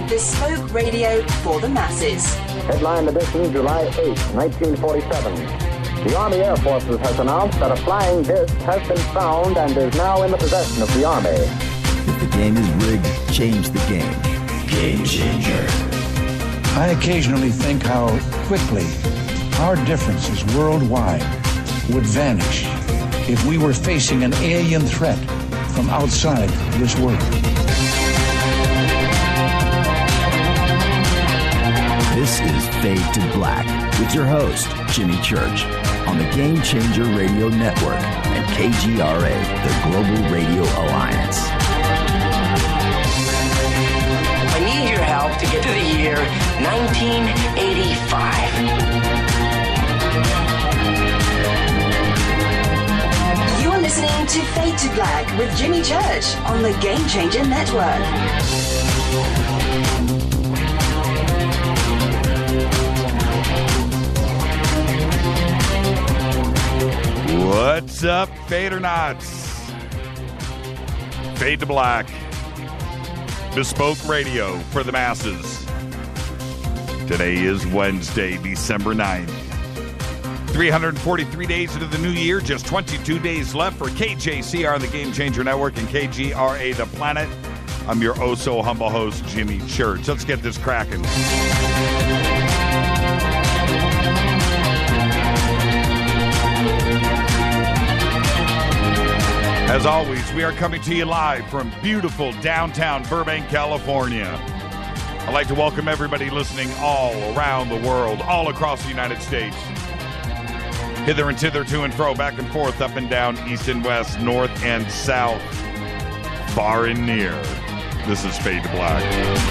bespoke radio for the masses. Headline edition, July 8, 1947. The Army Air Forces has announced that a flying disc has been found and is now in the possession of the Army. If the game is rigged, change the game. Game changer. I occasionally think how quickly our differences worldwide would vanish if we were facing an alien threat from outside this world. This is Fade to Black with your host, Jimmy Church, on the Game Changer Radio Network and KGRA, the Global Radio Alliance. I need your help to get to the year 1985. You are listening to Fade to Black with Jimmy Church on the Game Changer Network. What's up, Fadernauts? Fade to Black. Bespoke radio for the masses. Today is Wednesday, December 9th. 343 days into the new year, just 22 days left for KJCR on the Game Changer Network and KGRA The Planet. I'm your oh-so-humble host, Jimmy Church. Let's get this cracking. As always, we are coming to you live from beautiful downtown Burbank, California. I'd like to welcome everybody listening all around the world, all across the United States. Hither and thither, to and fro, back and forth, up and down, east and west, north and south, far and near. This is Fade to Black.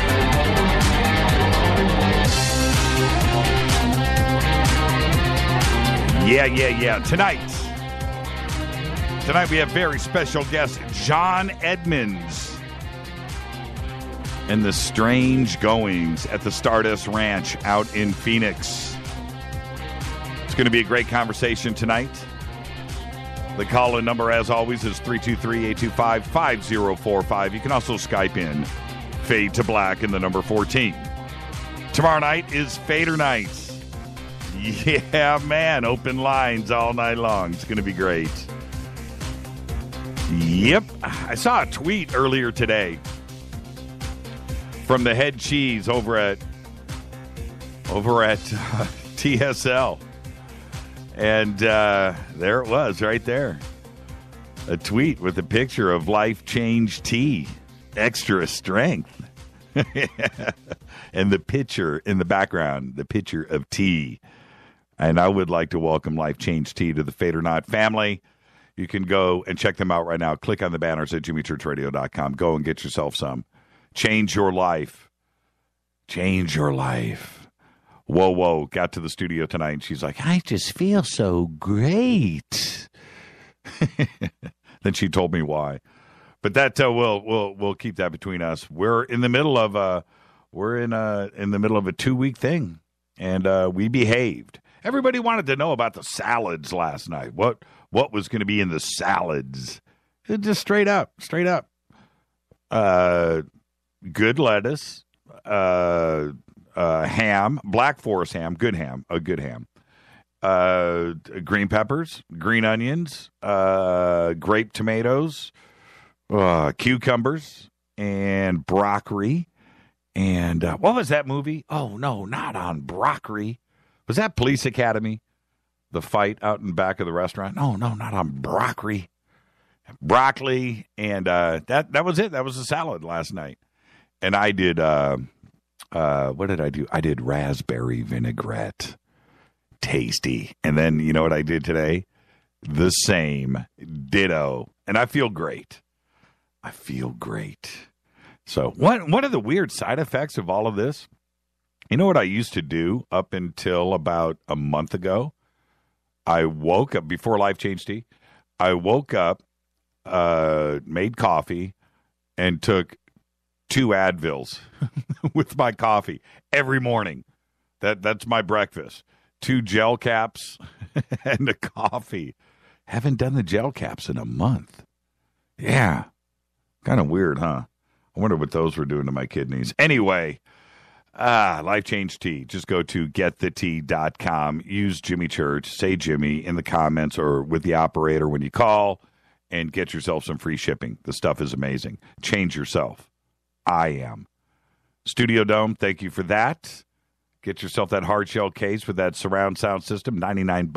Yeah. Tonight we have very special guest, John Edmonds, and the strange goings at the StarDust Ranch out in Phoenix. It's going to be a great conversation tonight. The call-in number, as always, is 323-825-5045. You can also Skype in Fade to Black and the number 14. Tomorrow night is Fader Night. Yeah, man, open lines all night long. It's going to be great. Yep. I saw a tweet earlier today from the head cheese over at TSL. And there it was right there. A tweet with a picture of Life Change Tea, extra strength. And the picture in the background, the picture of tea. And I would like to welcome Life Change Tea to the Fadernaut family. You can go and check them out right now. Click on the banners at jimmychurchradio.com. Go and get yourself some. Change your life. Change your life. Whoa, got to the studio tonight, and she's like, I just feel so great. Then she told me why. But that we'll keep that between us. We're in the middle of a 2-week thing, and we behaved. Everybody wanted to know about the salads last night. What was going to be in the salads? Just straight up. Good lettuce, ham, Black Forest ham, a good ham. Green peppers, green onions, grape tomatoes, cucumbers, and broccoli. And what was that movie? Oh, no, not on broccoli. Was that Police Academy? The fight out in back of the restaurant? No, not on broccoli. Broccoli, and that was it. That was the salad last night. And I did, what did I do? I did raspberry vinaigrette. Tasty. And then, you know what I did today? The same. Ditto. And I feel great. So what are the weird side effects of all of this? You know what I used to do up until about a month ago? I woke up, before Life Change Tea, I woke up, made coffee, and took 2 Advils with my coffee every morning. That's my breakfast. 2 gel caps and a coffee. Haven't done the gel caps in a month. Yeah. Kind of weird, huh? I wonder what those were doing to my kidneys. Anyway, Life Change Tea. Just go to getthetea.com. Use Jimmy Church. Say Jimmy in the comments or with the operator when you call and get yourself some free shipping. The stuff is amazing. Change yourself. I am. Studio Dome, thank you for that. Get yourself that hard shell case with that surround sound system, $99,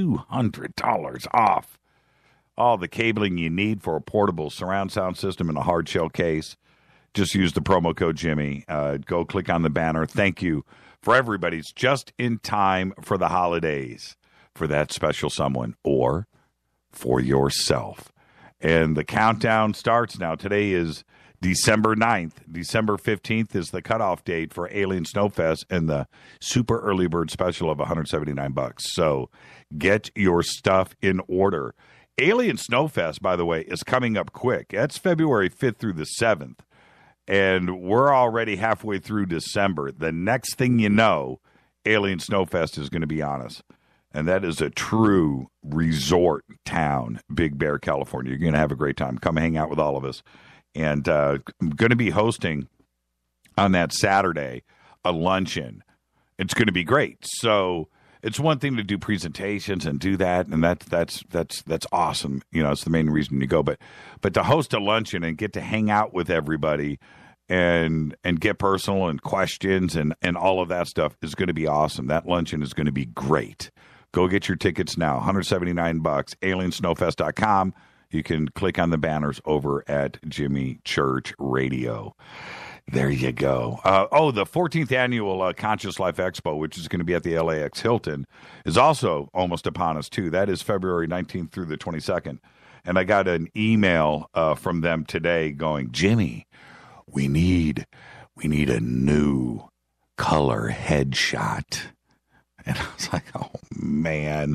$200 off. All the cabling you need for a portable surround sound system and a hard shell case. Just use the promo code Jimmy. Go click on the banner. Thank you for everybody. It's just in time for the holidays for that special someone or for yourself. And the countdown starts now. Today is December 9th. December 15th is the cutoff date for Alien Snowfest and the super early bird special of $179. So get your stuff in order. Alien Snowfest, by the way, is coming up quick. That's February 5th through the 7th. And we're already halfway through December. The next thing you know, Alien Snowfest is going to be on us. And that is a true resort town, Big Bear, California. You're going to have a great time. Come hang out with all of us. And I'm going to be hosting on that Saturday a luncheon. It's going to be great. So it's one thing to do presentations and do that, and that's awesome. You know, it's the main reason you go. But to host a luncheon and get to hang out with everybody and get personal and questions and all of that stuff is going to be awesome. That luncheon is going to be great. Go get your tickets now. $179. AlienSnowfest.com. You can click on the banners over at Jimmy Church Radio. There you go. The 14th annual Conscious Life Expo, which is going to be at the LAX Hilton, is also almost upon us, too. That is February 19th through the 22nd. And I got an email from them today going, Jimmy, we need a new color headshot. And I was like, oh, man.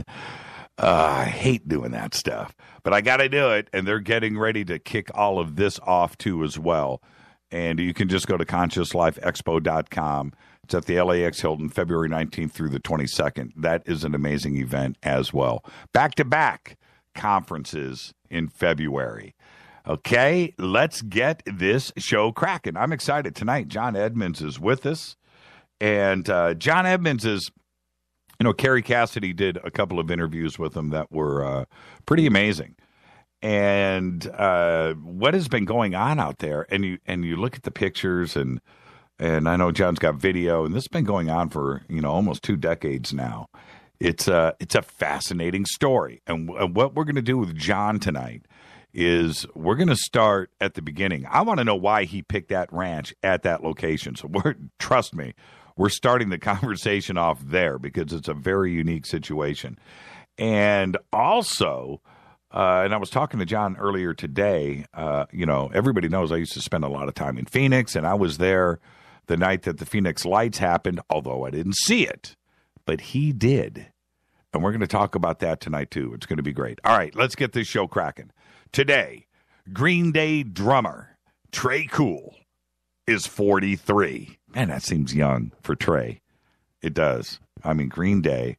I hate doing that stuff, but I got to do it. And they're getting ready to kick all of this off, too, as well. And you can just go to ConsciousLifeExpo.com. It's at the LAX Hilton, February 19th through the 22nd. That is an amazing event as well. Back-to-back conferences in February. Okay, let's get this show cracking. I'm excited. Tonight, John Edmonds is with us. And John Edmonds is... You know, Carrie Cassidy did a couple of interviews with him that were pretty amazing. And what has been going on out there, and you look at the pictures, and I know John's got video, and this has been going on for, almost 2 decades now. It's a fascinating story. And what we're going to do with John tonight is we're going to start at the beginning. I want to know why he picked that ranch at that location. So trust me. We're starting the conversation off there because it's a very unique situation. And also, and I was talking to John earlier today, everybody knows I used to spend a lot of time in Phoenix, and I was there the night that the Phoenix Lights happened, although I didn't see it, but he did. And we're going to talk about that tonight, too. It's going to be great. All right, let's get this show cracking. Today, Green Day drummer Trey Cool is 43. Man, that seems young for Trey. It does. I mean, Green Day.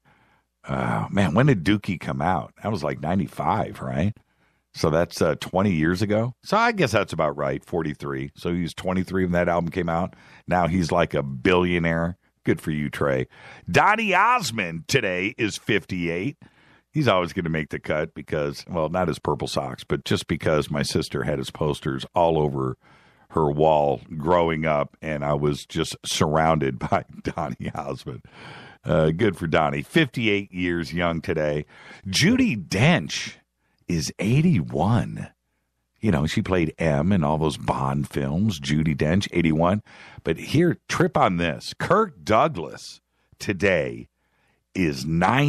When did Dookie come out? That was like 95, right? So that's 20 years ago. So I guess that's about right, 43. So he was 23 when that album came out. Now he's like a billionaire. Good for you, Trey. Donny Osmond today is 58. He's always going to make the cut because, well, not his Purple Socks, but just because my sister had his posters all over her wall growing up, and I was just surrounded by Donny Osmond. Good for Donny. 58 years young today. Judi Dench is 81. She played M in all those Bond films. Judi Dench, 81. But here, trip on this. Kirk Douglas today is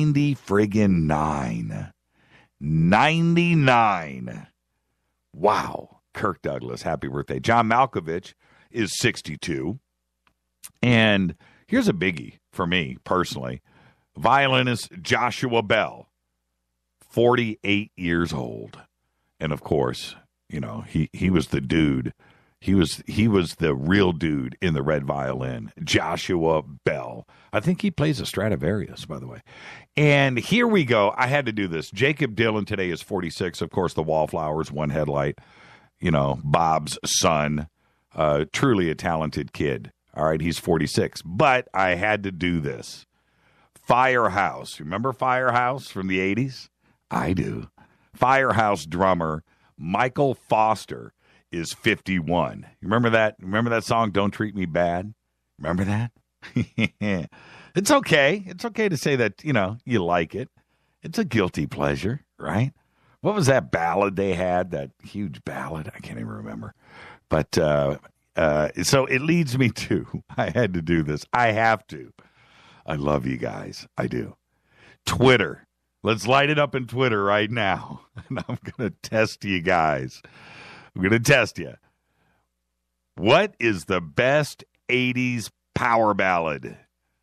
99. 99. Wow. Kirk Douglas, happy birthday. John Malkovich is 62. And here's a biggie for me personally. Violinist Joshua Bell, 48 years old. And of course, he was the dude. He was the real dude in the red violin, Joshua Bell. I think he plays a Stradivarius, by the way. And here we go. I had to do this. Jacob Dylan today is 46. Of course, the Wallflowers, One Headlight. Bob's son. Truly a talented kid. All right, he's 46. But I had to do this. Firehouse. Remember Firehouse from the 80s? I do. Firehouse drummer Michael Foster is 51. You remember that? Remember that song, Don't Treat Me Bad? Remember that? It's okay. It's okay to say that, you like it. It's a guilty pleasure, right? What was that ballad they had? That huge ballad? I can't even remember. But so it leads me to, I had to do this. I have to. I love you guys. I do. Twitter. Let's light it up in Twitter right now. And I'm going to test you guys. I'm going to test you. What is the best 80s power ballad?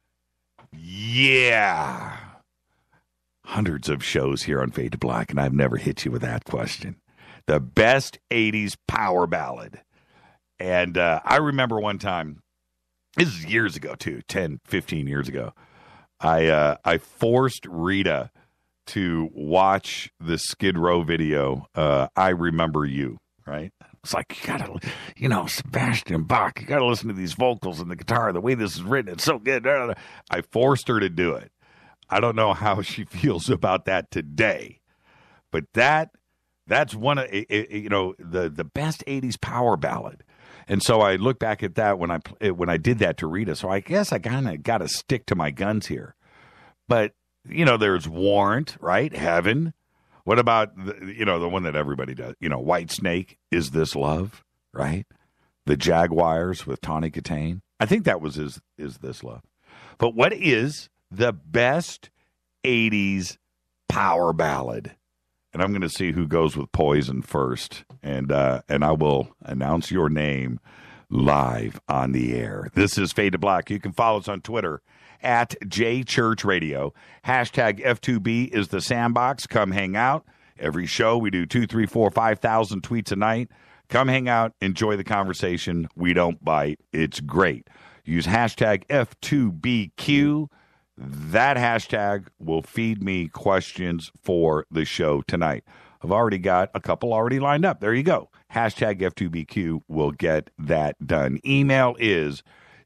Yeah. Hundreds of shows here on Fade to Black, and I've never hit you with that question. The best 80s power ballad. And I remember one time, this is years ago too, 10, 15 years ago, I forced Rita to watch the Skid Row video, I Remember You, right? It's like, you gotta, Sebastian Bach, you gotta listen to these vocals and the guitar, the way this is written, it's so good. I forced her to do it. I don't know how she feels about that today, but that's one of, the best 80s power ballad. And so I look back at that when I did that to Rita. So I guess I kind of got to stick to my guns here. But, there's Warrant, right? Heaven. What about, the one that everybody does? White Snake, Is This Love, right? The Jaguars with Tawny Katane. I think that was Is This Love. But what is the best 80s power ballad? And I'm going to see who goes with Poison first. And I will announce your name live on the air. This is Fade to Black. You can follow us on Twitter at JChurchRadio. Hashtag F2B is the sandbox. Come hang out. Every show we do 2, 3, 4, 5,000 tweets a night. Come hang out. Enjoy the conversation. We don't bite. It's great. Use hashtag F2BQ. That hashtag will feed me questions for the show tonight. I've already got a couple already lined up. There you go. Hashtag F2BQ will get that done. Email is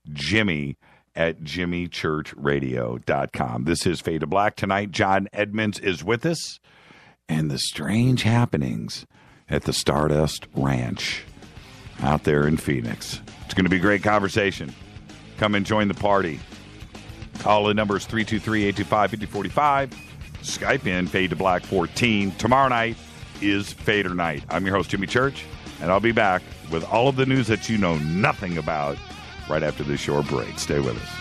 jimmy@jimmychurchradio.com. This is Fade to Black tonight. John Edmonds is with us. And the strange happenings at the StarDust Ranch out there in Phoenix. It's going to be a great conversation. Come and join the party. Call the numbers 323-825-5045. Skype in Fade to Black 14. Tomorrow night is Fader Night. I'm your host, Jimmy Church, and I'll be back with all of the news that you know nothing about right after this short break. Stay with us.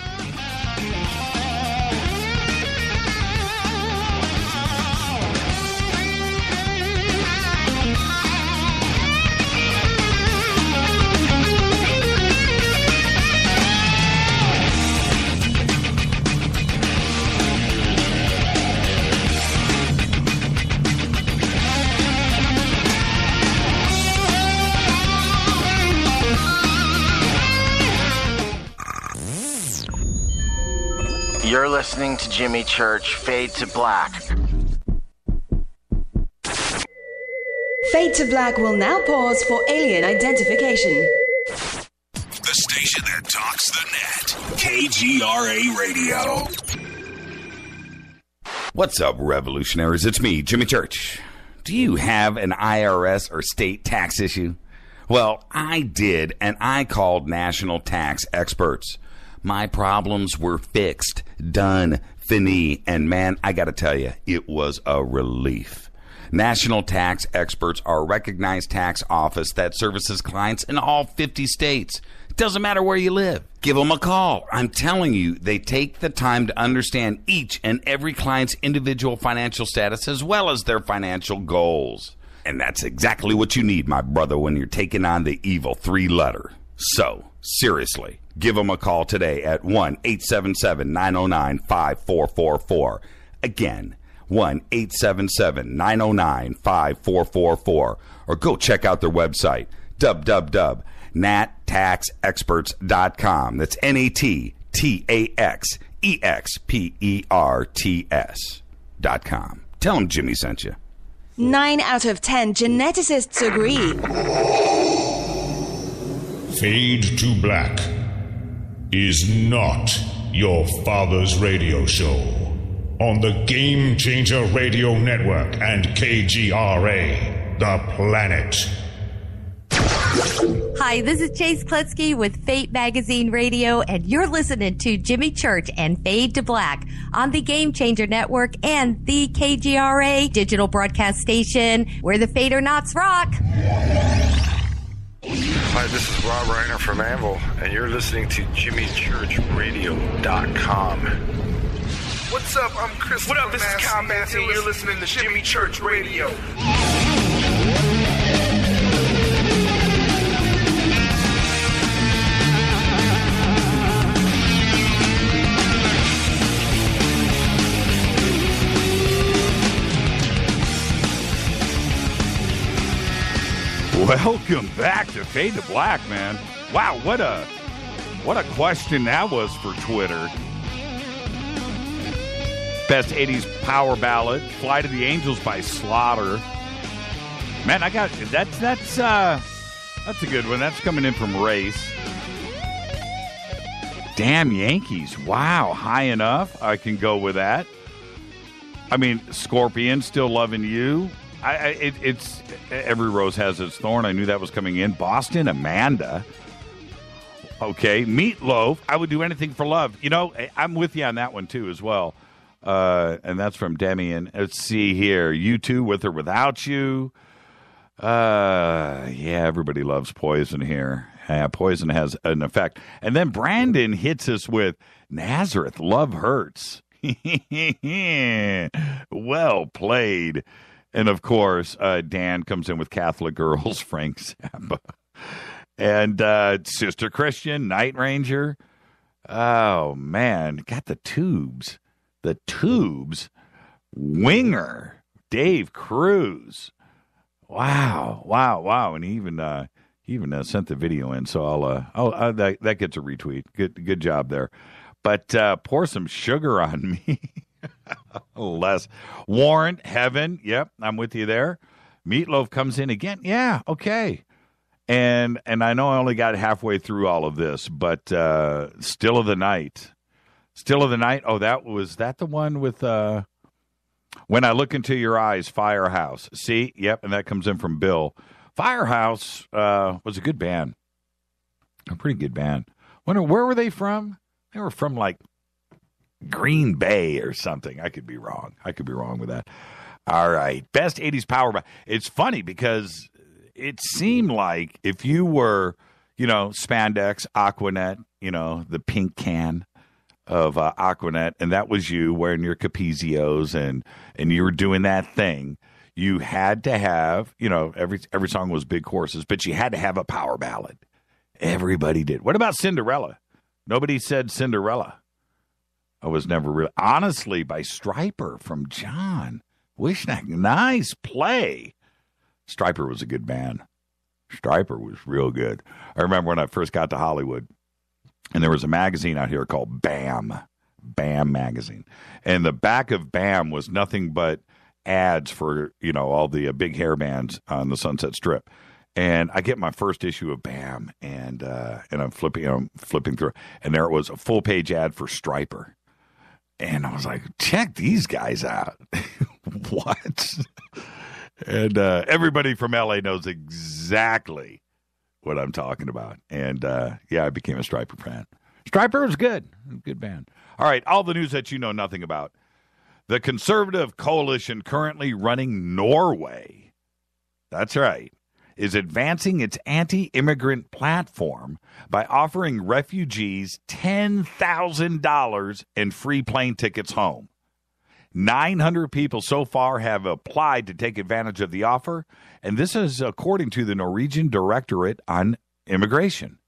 You're listening to Jimmy Church, Fade to Black. Fade to Black will now pause for alien identification. The station that talks the net. KGRA Radio. What's up, revolutionaries? It's me, Jimmy Church. Do you have an IRS or state tax issue? Well, I did, and I called national tax experts. My problems were fixed, done, fini, and man, I gotta tell you, it was a relief. National Tax Experts are a recognized tax office that services clients in all 50 states. It doesn't matter where you live. Give them a call. I'm telling you, they take the time to understand each and every client's individual financial status as well as their financial goals. And that's exactly what you need, my brother, when you're taking on the evil 3-letter. So, seriously, give them a call today at 1-877-909-5444. Again, 1-877-909-5444. Or go check out their website, www.nattaxexperts.com. That's NATTAXEXPERTS.com. Tell them Jimmy sent you. 9 out of 10 geneticists agree. Fade to Black is not your father's radio show on the Game Changer Radio Network and KGRA, The Planet. Hi, this is Chase Kletsky with Fate Magazine Radio, and you're listening to Jimmy Church and Fade to Black on the Game Changer Network and the KGRA digital broadcast station, where the Fade or Nots rock. Hi, this is Rob Reiner from Anvil, and you're listening to JimmyChurchRadio.com. What's up? I'm Chris. What up? This is Kyle Massey, and you're listening to Jimmy Church Radio. Welcome back to Fade to Black, man. Wow, what a question that was for Twitter. Best 80s power ballad, Fly to the Angels by Slaughter. Man, I got that's a good one. That's coming in from Race. Damn Yankees. Wow, high enough. I can go with that. I mean, Scorpion, Still Loving You. It's Every Rose Has Its Thorn. I knew that was coming in. Boston, Amanda. Okay, Meatloaf. I Would Do Anything for Love. You know, I'm with you on that one too as well. And that's from Demi. And let's see here. U2, With or Without You. Yeah, everybody loves Poison here. Yeah, Poison has an effect. And then Brandon hits us with Nazareth, Love Hurts. Well played. And, of course, Dan comes in with Catholic Girls, Frank Zappa. And Sister Christian, Night Ranger. Oh, man. Got the Tubes. The Tubes. Winger. Dave Cruz. Wow. And he even sent the video in. So that gets a retweet. Good job there. But Pour Some Sugar on Me. Less. Warrant, Heaven. Yep, I'm with you there. Meatloaf comes in again. Yeah, okay. And I know I only got halfway through all of this, but Still of the Night. Still of the Night. Oh, was that the one with When I Look Into Your Eyes, Firehouse. See? Yep, and that comes in from Bill. Firehouse was a good band. A pretty good band. Where were they from? They were from like Green Bay or something. I could be wrong with that. All right. Best 80s power ballad. It's funny because it seemed like if you were, Spandex, Aquanet, the pink can of Aquanet, and that was you wearing your Capizios and you were doing that thing, you had to have, every song was big choruses, but you had to have a power ballad. Everybody did. What about Cinderella? Nobody said Cinderella. I was never really. Honestly, by Stryper from John Wishnack. Nice play. Stryper was a good band. Stryper was real good. I remember when I first got to Hollywood, and there was a magazine out here called BAM. BAM magazine. And the back of BAM was nothing but ads for, all the big hair bands on the Sunset Strip. And I get my first issue of BAM, and I'm flipping through, and there it was, a full-page ad for Stryper. And I was like, check these guys out. What? And everybody from L.A. knows exactly what I'm talking about. And, I became a Stryper fan. Stryper was good. Good band. All right, all the news that you know nothing about. The Conservative Coalition currently running Norway. That's right. Is advancing its anti-immigrant platform by offering refugees $10,000 and free plane tickets home. 900 people so far have applied to take advantage of the offer, and this is according to the Norwegian Directorate on Immigration.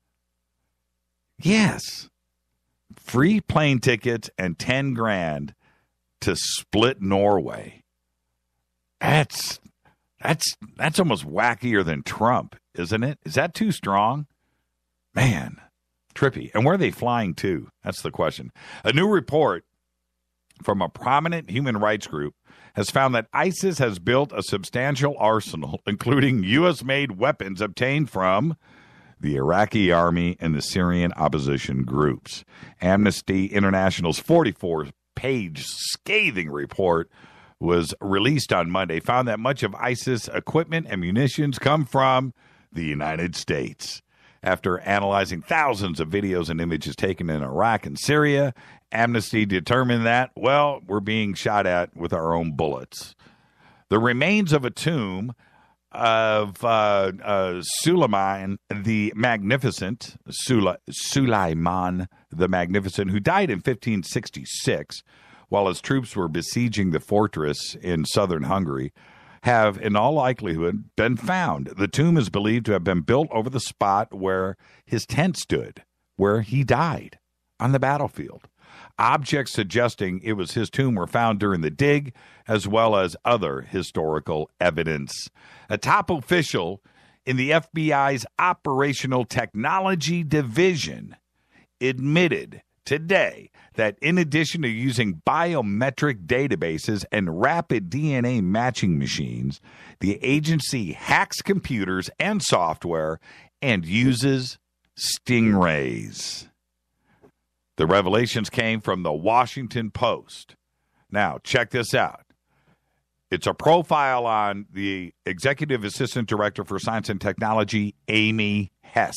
Yes, free plane tickets and $10,000 to split Norway. That's almost wackier than Trump, isn't it? Is that too strong? Man, trippy. And where are they flying to? That's the question. A new report from a prominent human rights group has found that ISIS has built a substantial arsenal, including U.S.-made weapons obtained from the Iraqi army, and the Syrian opposition groups. Amnesty International's 44-page scathing report was released on Monday, found that much of ISIS equipment and munitions come from the United States. After analyzing thousands of videos and images taken in Iraq and Syria, Amnesty determined that, well, we're being shot at with our own bullets. The remains of a tomb of Suleiman the Magnificent, Suleiman the Magnificent, who died in 1566 while his troops were besieging the fortress in southern Hungary, have in all likelihood been found. The tomb is believed to have been built over the spot where his tent stood, where he died on the battlefield. Objects suggesting it was his tomb were found during the dig, as well as other historical evidence. A top official in the FBI's Operational Technology Division admitted today that in addition to using biometric databases and rapid DNA matching machines, the agency hacks computers and software and uses stingrays. The revelations came from the Washington Post. Now, check this out. It's a profile on the Executive Assistant Director for Science and Technology, Amy Hess.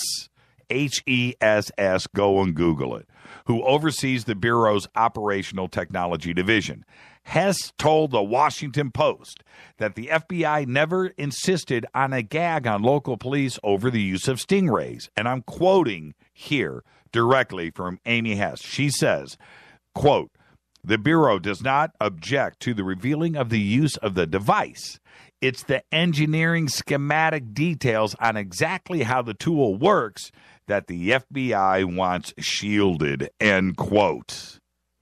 Hess, go and Google it, who oversees the Bureau's Operational Technology Division. Hess told the Washington Post that the FBI never insisted on a gag on local police over the use of stingrays. And I'm quoting here directly from Amy Hess. She says, quote, "The Bureau does not object to the revealing of the use of the device. It's the engineering schematic details on exactly how the tool works that the FBI wants shielded," end quote.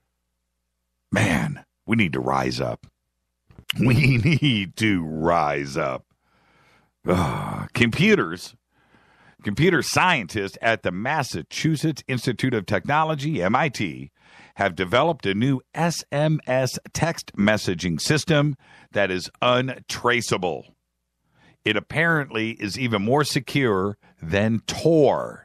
Man, we need to rise up. We need to rise up. Computer scientists at the Massachusetts Institute of Technology, MIT, have developed a new SMS text messaging system that is untraceable. It apparently is even more secure than Tor.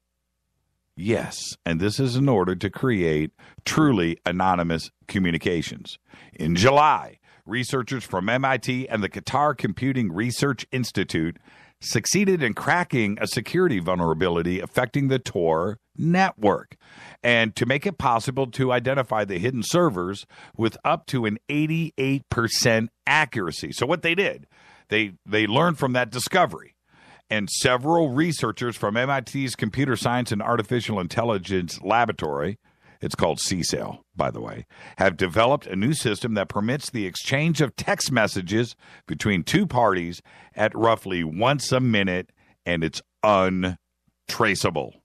Yes, and this is in order to create truly anonymous communications. In July, researchers from MIT and the Qatar Computing Research Institute succeeded in cracking a security vulnerability affecting the Tor network, and to make it possible to identify the hidden servers with up to an 88% accuracy. So what they did, they learned from that discovery. And several researchers from MIT's Computer Science and Artificial Intelligence Laboratory, it's called CSAIL, by the way, have developed a new system that permits the exchange of text messages between two parties at roughly once a minute, and it's untraceable.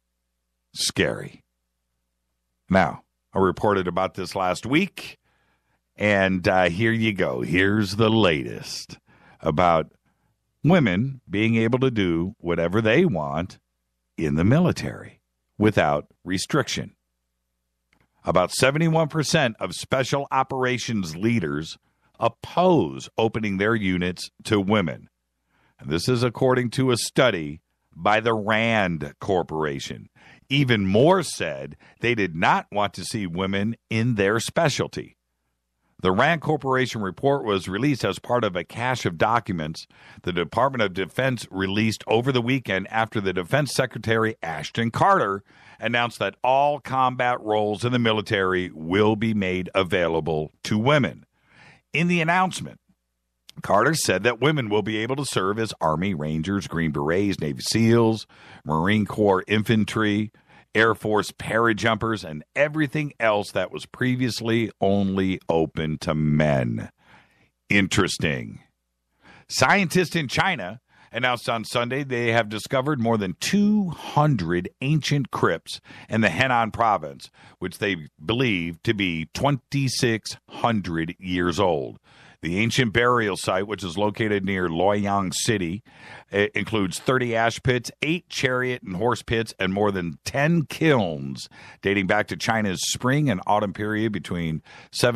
Scary. Now, I reported about this last week, and here you go. Here's the latest about women being able to do whatever they want in the military without restriction. About 71% of special operations leaders oppose opening their units to women. And this is according to a study by the RAND Corporation. Even more said they did not want to see women in their specialty. The RAND Corporation report was released as part of a cache of documents the Department of Defense released over the weekend after the Defense Secretary Ashton Carter announced that all combat roles in the military will be made available to women. In the announcement, Carter said that women will be able to serve as Army Rangers, Green Berets, Navy SEALs, Marine Corps Infantry, Air Force parajumpers, and everything else that was previously only open to men. Interesting. Scientists in China announced on Sunday they have discovered more than 200 ancient crypts in the Henan province, which they believe to be 2,600 years old. The ancient burial site, which is located near Luoyang City, includes 30 ash pits, 8 chariot and horse pits, and more than 10 kilns dating back to China's spring and autumn period between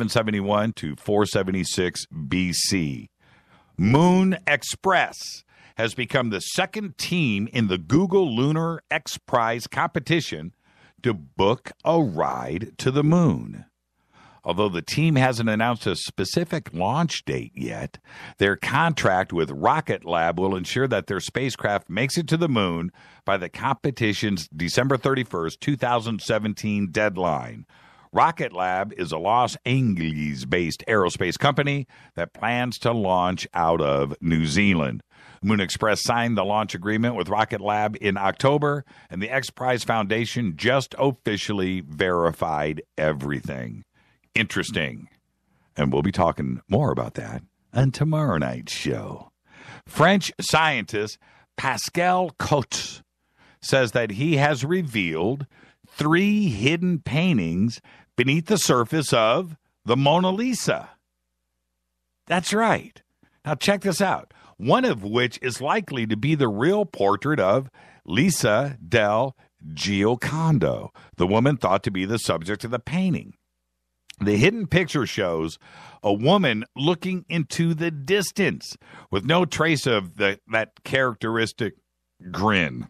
771 to 476 BC. Moon Express has become the second team in the Google Lunar X Prize competition to book a ride to the moon. Although the team hasn't announced a specific launch date yet, their contract with Rocket Lab will ensure that their spacecraft makes it to the moon by the competition's December 31st, 2017 deadline. Rocket Lab is a Los Angeles-based aerospace company that plans to launch out of New Zealand. Moon Express signed the launch agreement with Rocket Lab in October, and the X Prize Foundation just officially verified everything. Interesting. And we'll be talking more about that on tomorrow night's show. French scientist Pascal Cotte says that he has revealed 3 hidden paintings beneath the surface of the Mona Lisa. That's right. Now check this out. One of which is likely to be the real portrait of Lisa del Giocondo, the woman thought to be the subject of the painting. The hidden picture shows a woman looking into the distance with no trace of that characteristic grin.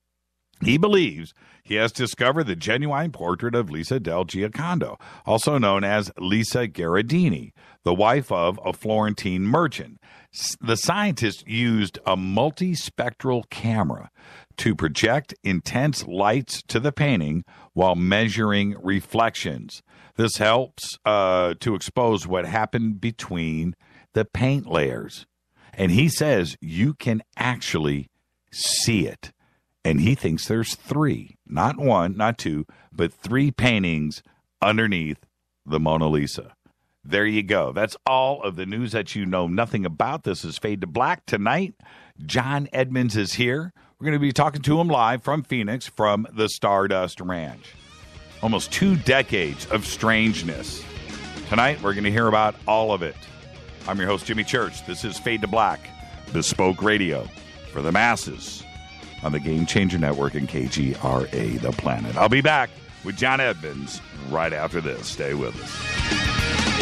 He believes he has discovered the genuine portrait of Lisa del Giocondo, also known as Lisa Gherardini, the wife of a Florentine merchant. The scientist used a multispectral camera to project intense lights to the painting while measuring reflections. This helps to expose what happened between the paint layers. And he says you can actually see it. And he thinks there's 3, not 1, not 2, but 3 paintings underneath the Mona Lisa. There you go. That's all of the news that you know nothing about. This is Fade to Black. Tonight, John Edmonds is here. We're going to be talking to him live from Phoenix from the StarDust Ranch. Almost 2 decades of strangeness. Tonight, we're going to hear about all of it. I'm your host, Jimmy Church. This is Fade to Black, bespoke radio for the masses on the Game Changer Network and KGRA, The Planet. I'll be back with John Edmonds right after this. Stay with us.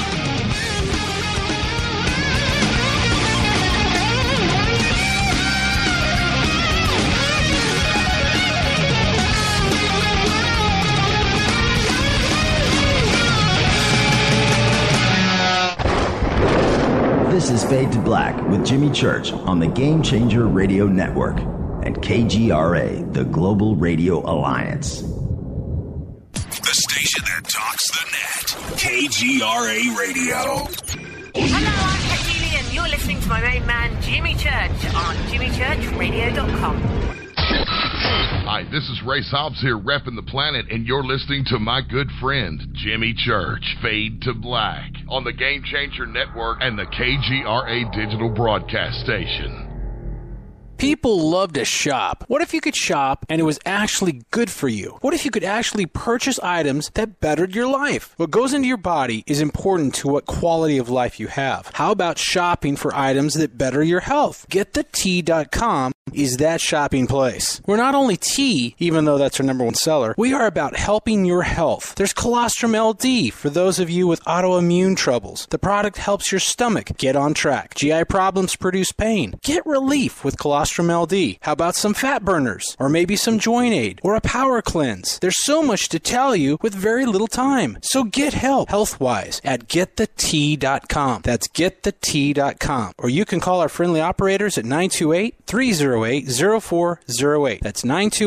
This is Fade to Black with Jimmy Church on the Game Changer Radio Network and KGRA, the Global Radio Alliance. The station that talks the net. KGRA Radio. Hello, I'm Katie, and you're listening to my main man, Jimmy Church, on jimmychurchradio.com. Hi, this is Ray Hobbs here, repping the planet, and you're listening to my good friend, Jimmy Church, Fade to Black, on the Game Changer Network and the KGRA digital broadcast station. People love to shop. What if you could shop and it was actually good for you? What if you could actually purchase items that bettered your life? What goes into your body is important to what quality of life you have. How about shopping for items that better your health? GetTheT.com is that shopping place. We're not only tea, even though that's our #1 seller, we are about helping your health. There's Colostrum LD for those of you with autoimmune troubles. The product helps your stomach get on track. GI problems produce pain. Get relief with Colostrum LD. How about some fat burners? Or maybe some joint aid? Or a power cleanse? There's so much to tell you with very little time. So get help health-wise at GetTheT.com. That's GetTheT.com. Or you can call our friendly operators at 928-308-0408. That's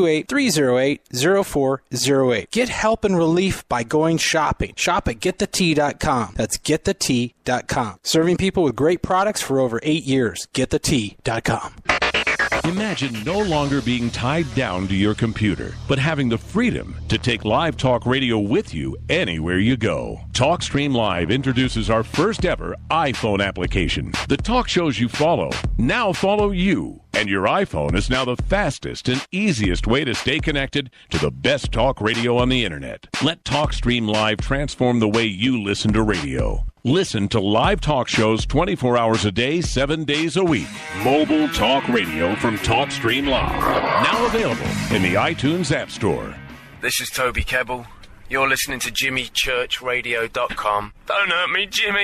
928-308-0408. Get help and relief by going shopping. Shop at GetTheT.com. That's GetTheT.com. Serving people with great products for over 8 years. GetTheT.com. Imagine no longer being tied down to your computer, but having the freedom to take live talk radio with you anywhere you go. TalkStream Live introduces our first ever iPhone application. The talk shows you follow now follow you. And your iPhone is now the fastest and easiest way to stay connected to the best talk radio on the internet. Let TalkStream Live transform the way you listen to radio. Listen to live talk shows 24 hours a day, 7 days a week. Mobile talk radio from TalkStream Live. Now available in the iTunes App Store. This is Toby Kebbell. You're listening to JimmyChurchRadio.com. Don't hurt me, Jimmy.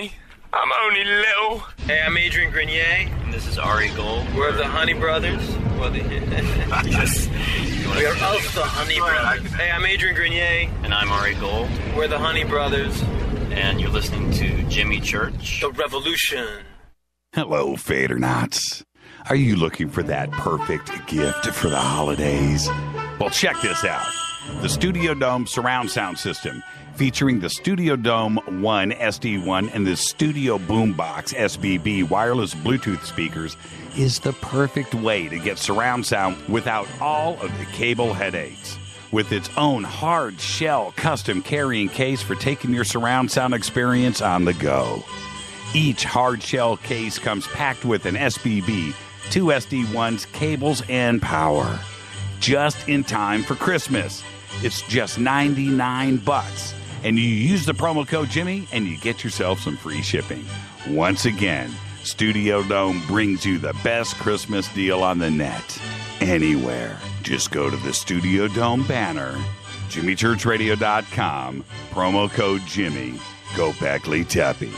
I'm only little. Hey, I'm Adrian Grenier. And this is Ari Gold. We're the Honey Brothers. Well, yes. We are of the Honey Brothers. Hey, I'm Adrian Grenier. And I'm Ari Gold. We're the Honey Brothers. And you're listening to Jimmy Church. The Revolution. Hello, Fadernauts. Are you looking for that perfect gift for the holidays? Well, check this out. The Studio Dome surround sound system, featuring the Studio Dome 1 SD1 and the Studio Boombox SBB wireless Bluetooth speakers, is the perfect way to get surround sound without all of the cable headaches. With its own hard shell custom carrying case for taking your surround sound experience on the go. Each hard shell case comes packed with an SBB, 2 SD1s, cables, and power. Just in time for Christmas. It's just $99. And you use the promo code Jimmy and you get yourself some free shipping. Once again, Studio Dome brings you the best Christmas deal on the net. Anywhere. Just go to the Studio Dome banner, JimmyChurchRadio.com, promo code Jimmy. Go Beckley Teppy.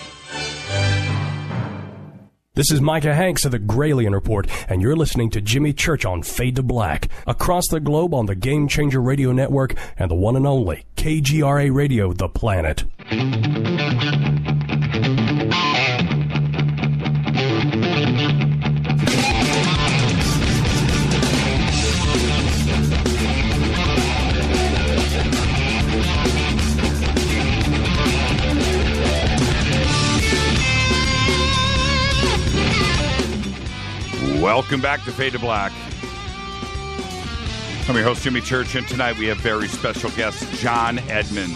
This is Micah Hanks of the Gralien Report, and you're listening to Jimmy Church on Fade to Black, across the globe on the Game Changer Radio Network and the one and only KGRA Radio, The Planet. Welcome back to Fade to Black. I'm your host, Jimmy Church, and tonight we have very special guest, John Edmonds.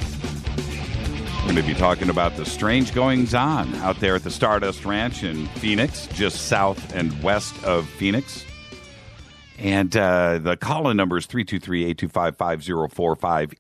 We're going to be talking about the strange goings-on out there at the StarDust Ranch in Phoenix, just south and west of Phoenix. And the call-in number is 323-825-5045.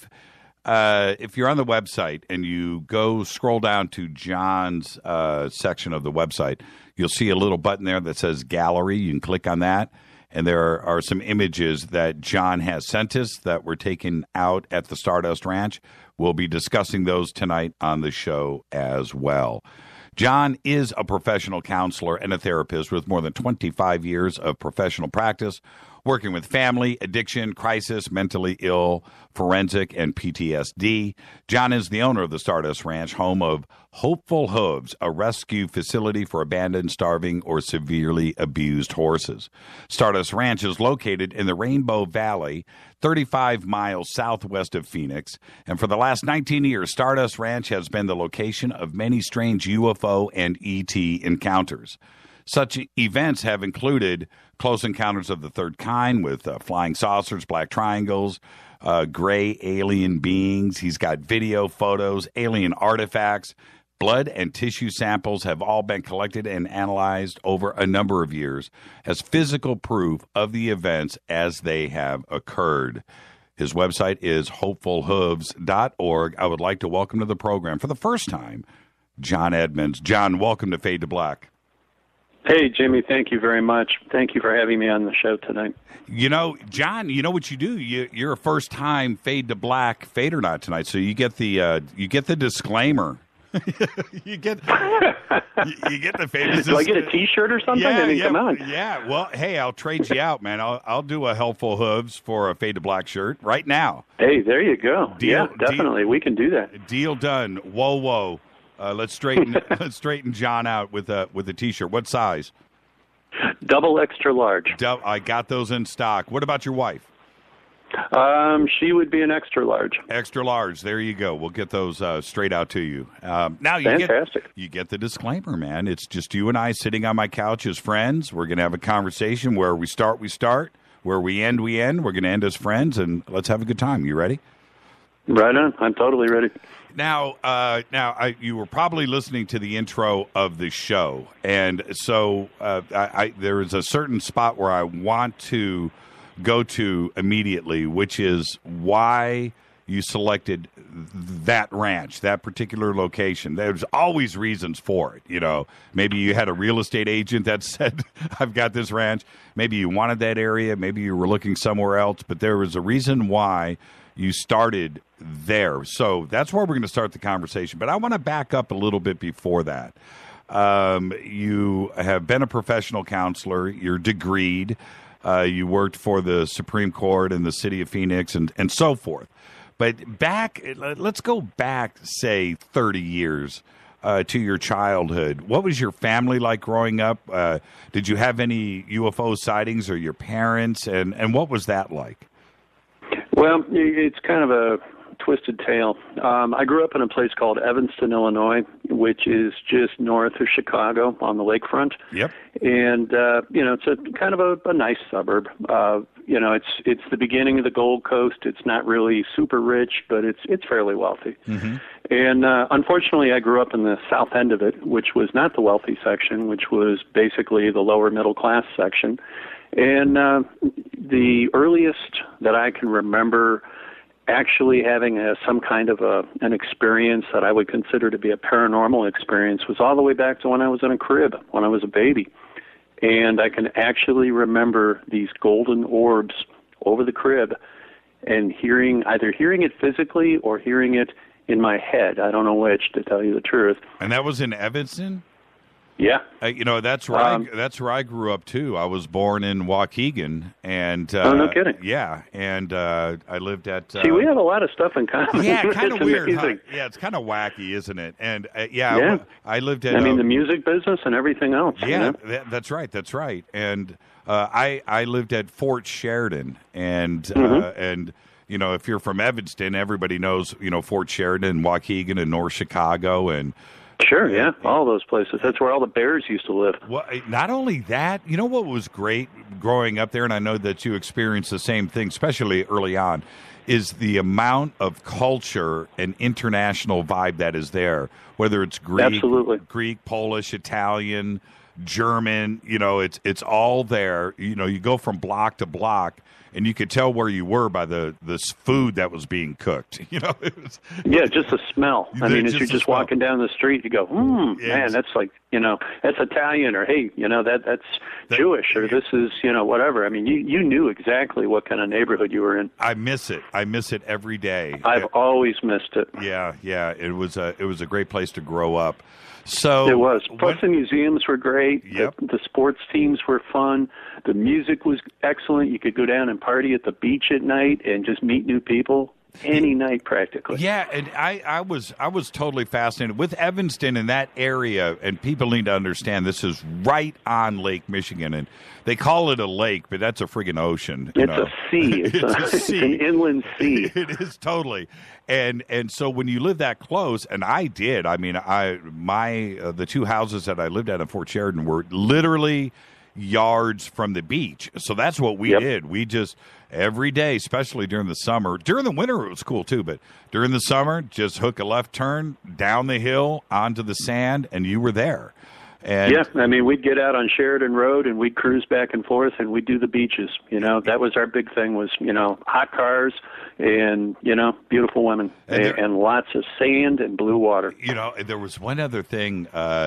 If you're on the website and you go scroll down to John's section of the website, you'll see a little button there that says Gallery. You can click on that, and there are some images that John has sent us that were taken out at the StarDust Ranch. We'll be discussing those tonight on the show as well. John is a professional counselor and a therapist with more than 25 years of professional practice, working with family, addiction, crisis, mentally ill, forensic, and PTSD. John is the owner of the StarDust Ranch, home of Hopeful Hooves, a rescue facility for abandoned, starving, or severely abused horses. StarDust Ranch is located in the Rainbow Valley, 35 miles southwest of Phoenix. And for the last 19 years, StarDust Ranch has been the location of many strange UFO and ET encounters. Such events have included close encounters of the third kind with flying saucers, black triangles, gray alien beings. He's got video, photos, alien artifacts. Blood and tissue samples have all been collected and analyzed over a number of years as physical proof of the events as they have occurred. His website is hopefulhooves.org. I would like to welcome to the program for the first time, John Edmonds. John, welcome to Fade to Black. Hey, Jimmy, thank you very much. Thank you for having me on the show tonight. You know, John, you know what you do? You're a first-time Fade to Black Fadernaut tonight, so you get the disclaimer. you get the famous. Do I get a T-shirt or something? Come on. Yeah. Well, hey, I'll trade you out, man. I'll do a Helpful Hooves for a Fade to Black shirt right now. Hey, there you go. Definitely, we can do that. Deal done. Whoa. Let's straighten John out with a T-shirt. What size? Double extra large. I got those in stock. What about your wife? She would be an extra large. Extra large. There you go. We'll get those straight out to you. Now Fantastic. You get the disclaimer, man. It's just you and I sitting on my couch as friends. We're going to have a conversation. Where we start, we start. Where we end, we end. We're going to end as friends, and let's have a good time. You ready? Right on. I'm totally ready. Now, you were probably listening to the intro of the show, and so there is a certain spot where I want to go to immediately, which is why you selected that ranch, that particular location. There's always reasons for it. You know, maybe you had a real estate agent that said, I've got this ranch. Maybe you wanted that area. Maybe you were looking somewhere else, but there was a reason why you started there. So that's where we're going to start the conversation. But I want to back up a little bit before that. You have been a professional counselor. You're degreed. You worked for the Supreme Court in the city of Phoenix and so forth. But let's go back, say, 30 years to your childhood. What was your family like growing up? Did you have any UFO sightings or your parents? And what was that like? Well, it's kind of a twisted tale. I grew up in a place called Evanston, Illinois, which is just north of Chicago on the lakefront. Yep. And, it's a kind of a nice suburb. It's the beginning of the Gold Coast. It's not really super rich, but it's fairly wealthy. Mm-hmm. And unfortunately, I grew up in the south end of it, which was not the wealthy section, which was basically the lower middle class section. And the earliest that I can remember actually having some kind of an experience that I would consider to be a paranormal experience was all the way back to when I was in a crib, when I was a baby. And I can actually remember these golden orbs over the crib and either hearing it physically or hearing it in my head. I don't know which, to tell you the truth. And that was in Evanston? Yeah. That's where I grew up, too. I was born in Waukegan. And, oh, no kidding. Yeah, and I lived at... See, we have a lot of stuff in common. Yeah, kind of weird. Huh? Yeah, it's kind of wacky, isn't it? And, I lived at... the music business and everything else. Yeah, that's right. And I lived at Fort Sheridan. And, and if you're from Evanston, everybody knows, Fort Sheridan, Waukegan, and North Chicago, and... Sure, yeah, all those places. That's where all the bears used to live. Well, not only that, you know what was great growing up there, and I know that you experienced the same thing, especially early on, is the amount of culture and international vibe that is there, whether it's Greek, Polish, Italian, German, it's all there. You go from block to block, and you could tell where you were by the food that was being cooked. It was, just the smell. I mean, as you're just walking down the street, you go, man, that's like, that's Italian, or hey, that's Jewish, or this is, whatever. I mean, you knew exactly what kind of neighborhood you were in. I miss it. I miss it every day. I've always missed it. Yeah. It was a great place to grow up. So it was. Plus, the museums were great. Yep. The sports teams were fun. The music was excellent. You could go down and party at the beach at night and just meet new people any night practically. Yeah, and I was totally fascinated with Evanston in that area, and people need to understand this is right on Lake Michigan, and they call it a lake, but that's a friggin' ocean. It's a sea. It's an inland sea. It is totally. And so when you live that close, and I did, I mean, the two houses that I lived at in Fort Sheridan were literally yards from the beach. So that's what we did. We just every day, especially during the summer. During the winter, it was cool too, but during the summer, just hook a left turn down the hill onto the sand, and you were there. And I mean, we'd get out on Sheridan Road and we'd cruise back and forth and we'd do the beaches. That was our big thing was, hot cars and, beautiful women and lots of sand and blue water. There was one other thing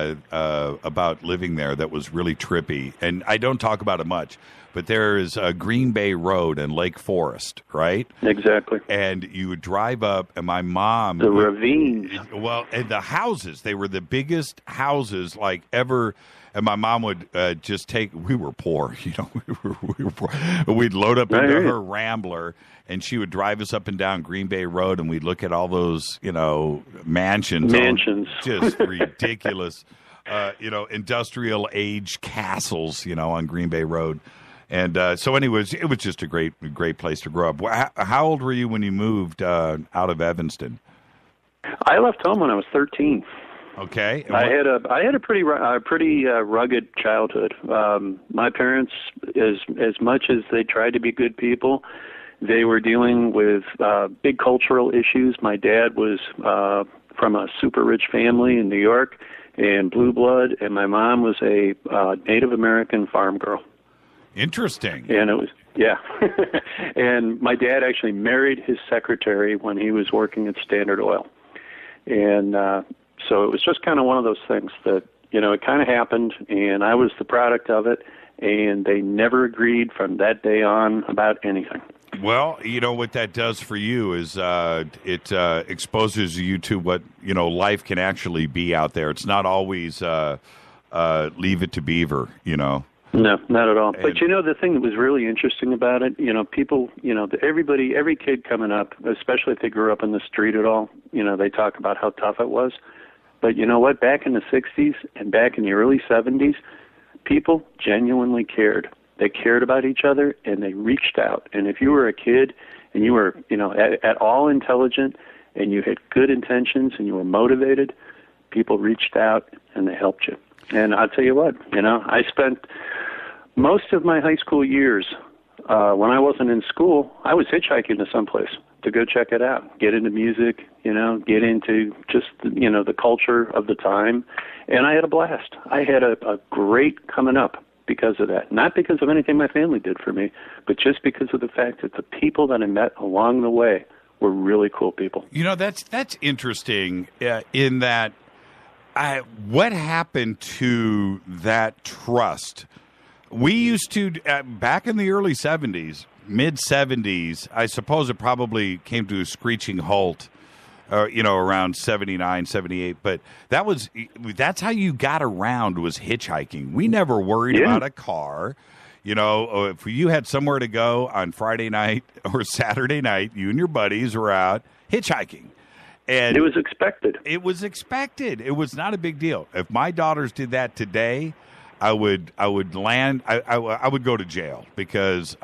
about living there that was really trippy, and I don't talk about it much, but there's Green Bay Road and Lake Forest, right? Exactly. And you would drive up, and my mom... The ravines. Well, and the houses, they were the biggest houses, like, ever... And my mom would just take... We were poor, we were poor. We'd load up into her Rambler, and she would drive us up and down Green Bay Road, and we'd look at all those, mansions. Just ridiculous, industrial age castles, on Green Bay Road. And so anyways, it was just a great place to grow up. How old were you when you moved out of Evanston? I left home when I was 13. Okay. I had a pretty rugged childhood. My parents, as much as they tried to be good people, they were dealing with big cultural issues. My dad was from a super rich family in New York and blue blood, and my mom was a Native American farm girl. Interesting. And it was, and my dad actually married his secretary when he was working at Standard Oil. And so it was just kind of one of those things that, it kind of happened, and I was the product of it, and they never agreed from that day on about anything. Well, you know what that does for you is it exposes you to what, you know, life can actually be out there. It's not always leave it to Beaver, you know. No, not at all. But you know, the thing that was really interesting about it, you know, people, you know, every kid coming up, especially if they grew up in the street at all, you know, they talk about how tough it was. But you know what? Back in the 60s and back in the early 70s, people genuinely cared. They cared about each other, and they reached out. And if you were a kid and you were, you know, at all intelligent and you had good intentions and you were motivated, people reached out and they helped you. And I'll tell you what, you know, I spent most of my high school years, when I wasn't in school, I was hitchhiking to someplace to go check it out, get into music, you know, get into just, you know, the culture of the time. And I had a blast. I had a great coming up because of that. Not because of anything my family did for me, but just because of the fact that the people that I met along the way were really cool people. You know, that's interesting in that what happened to that trust? We used to, back in the early 70s, mid-70s, I suppose it probably came to a screeching halt, you know, around 79, 78. But that's how you got around, was hitchhiking. We never worried about a car. You know, if you had somewhere to go on Friday night or Saturday night, you and your buddies were out hitchhiking. And it was expected. It was expected. It was not a big deal. If my daughters did that today, I would land. I would go to jail because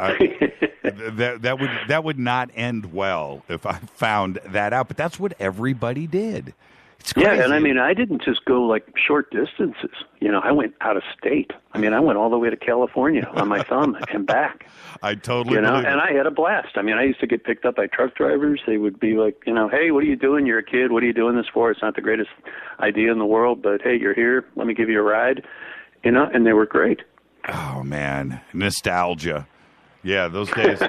that would not end well if I found that out. But that's what everybody did. It's crazy. Yeah, and I mean, I didn't just go like short distances. You know, I went out of state. I mean, I went all the way to California on my thumb and back. I totally you know, believe and it. I had a blast. I mean, I used to get picked up by truck drivers. They would be like, you know, hey, what are you doing? You're a kid. What are you doing this for? It's not the greatest idea in the world, but hey, you're here. Let me give you a ride. You know, and they were great. Oh man, nostalgia. Yeah, those days.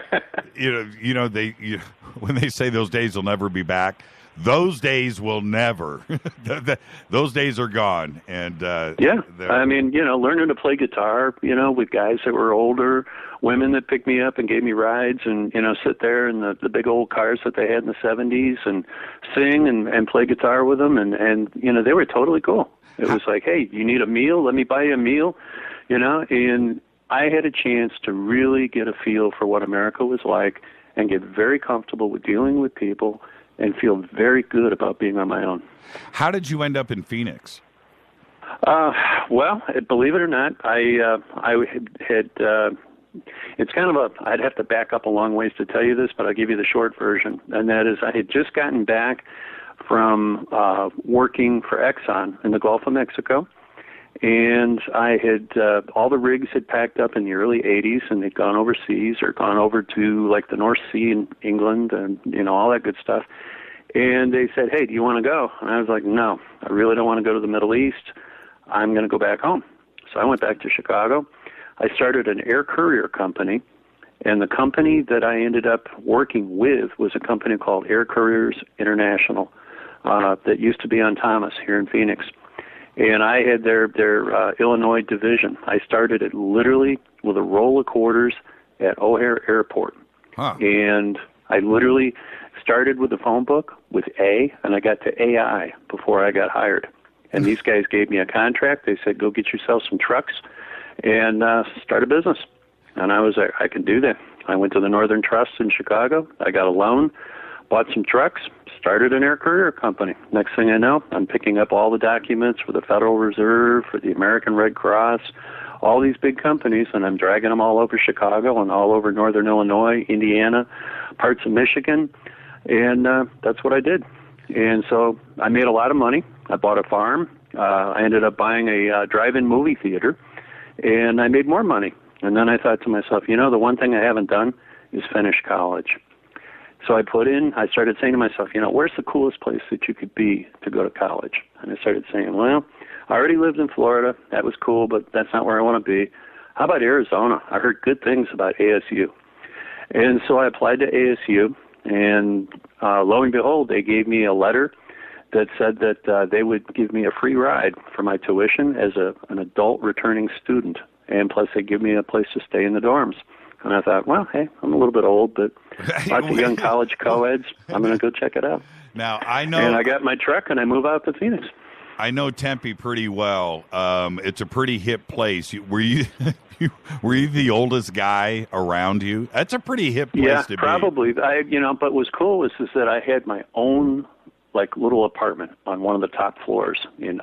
When they say those days will never be back, those days will never. Those days are gone. And I mean, you know, learning to play guitar, you know, with guys that were older, women that picked me up and gave me rides, and you know, sit there in the big old cars that they had in the 70s and sing and play guitar with them, and you know, they were totally cool. It was like, hey, you need a meal? Let me buy you a meal, you know. And I had a chance to really get a feel for what America was like and get very comfortable with dealing with people and feel very good about being on my own. How did you end up in Phoenix? Well, believe it or not, I had it's kind of I'd have to back up a long ways to tell you this, but I'll give you the short version, and that is I had just gotten back from working for Exxon in the Gulf of Mexico, and I had all the rigs had packed up in the early 80s, and they'd gone overseas or gone over to like the North Sea in England and, you know, all that good stuff. And they said, hey, do you want to go? And I was like, no, I really don't want to go to the Middle East. I'm going to go back home. So I went back to Chicago. I started an air courier company, and the company that I ended up working with was a company called Air Couriers International that used to be on Thomas here in Phoenix. And I had their Illinois division. I started it literally with a roll of quarters at O'Hare Airport. Huh. And I literally started with the phone book with A, and I got to AI before I got hired. And these guys gave me a contract. They said, go get yourself some trucks and start a business. And I was like, I can do that. I went to the Northern Trust in Chicago. I got a loan, bought some trucks, started an air courier company. Next thing I know, I'm picking up all the documents for the Federal Reserve, for the American Red Cross, all these big companies, and I'm dragging them all over Chicago and all over northern Illinois, Indiana, parts of Michigan, and that's what I did. And so I made a lot of money. I bought a farm. I ended up buying a drive-in movie theater, and I made more money. And then I thought to myself, you know, the one thing I haven't done is finish college. So I started saying to myself, you know, where's the coolest place that you could be to go to college? And I started saying, well, I already lived in Florida. That was cool, but that's not where I want to be. How about Arizona? I heard good things about ASU. And so I applied to ASU, and lo and behold, they gave me a letter that said that they would give me a free ride for my tuition as an adult returning student, and plus they'd give me a place to stay in the dorms. And I thought, well, hey, I'm a little bit old, but lots of young college co-eds. I'm going to go check it out. Now, I know. And I got my truck, and I move out to Phoenix. I know Tempe pretty well. It's a pretty hip place. Were you the oldest guy around you? That's a pretty hip place to be. Yeah, probably. But what was cool is that I had my own like little apartment on one of the top floors in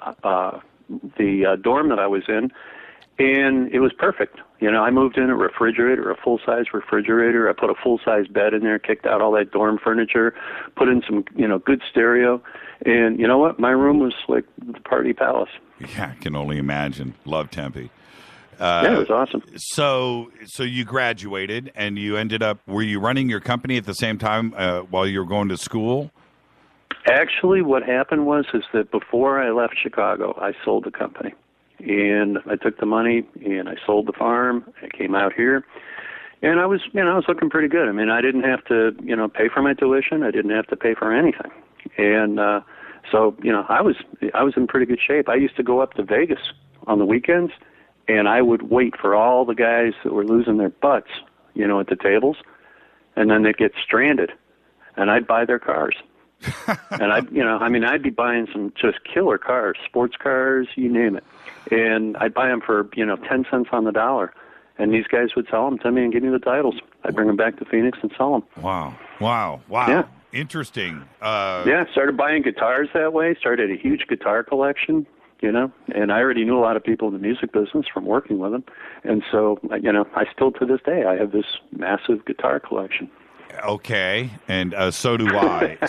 the dorm that I was in, and it was perfect. I moved in a refrigerator, a full-size refrigerator. I put a full-size bed in there, kicked out all that dorm furniture, put in some, good stereo. And you know what? My room was like the party palace. Yeah, I can only imagine. Love Tempe. Yeah, it was awesome. So you graduated, and you ended up, were you running your company at the same time while you were going to school? Actually, what happened is that before I left Chicago, I sold the company. And I took the money and I sold the farm. I came out here, and I was looking pretty good. I mean, I didn't have to, pay for my tuition. I didn't have to pay for anything. And so, I was in pretty good shape. I used to go up to Vegas on the weekends, and I would wait for all the guys that were losing their butts, at the tables, and then they'd get stranded, and I'd buy their cars. And I'd be buying some just killer cars, sports cars, you name it. And I'd buy them for, 10 cents on the dollar. And these guys would sell them to me and give me the titles. I'd bring them back to Phoenix and sell them. Wow. Yeah. Interesting. Started buying guitars that way, started a huge guitar collection, and I already knew a lot of people in the music business from working with them. And so, I still to this day, I have this massive guitar collection. Okay, and so do I.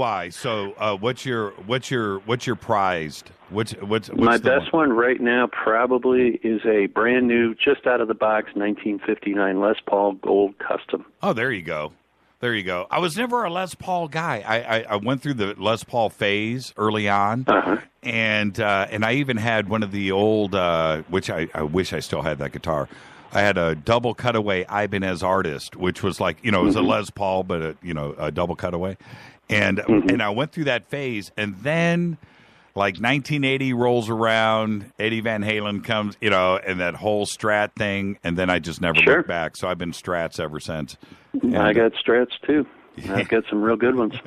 So, what's your prized? What's my best one right now? Probably is a brand new, just out of the box, 1959 Les Paul Gold Custom. Oh, there you go. I was never a Les Paul guy. I went through the Les Paul phase early on, and I even had one of the old, which I wish I still had that guitar. I had a double cutaway Ibanez Artist, which was like, it was a Les Paul, but a double cutaway. And and I went through that phase, and then like 1980 rolls around, Eddie Van Halen comes, and that whole Strat thing, and then I just never looked back. So I've been Strats ever since. And I got Strats too. I've got some real good ones.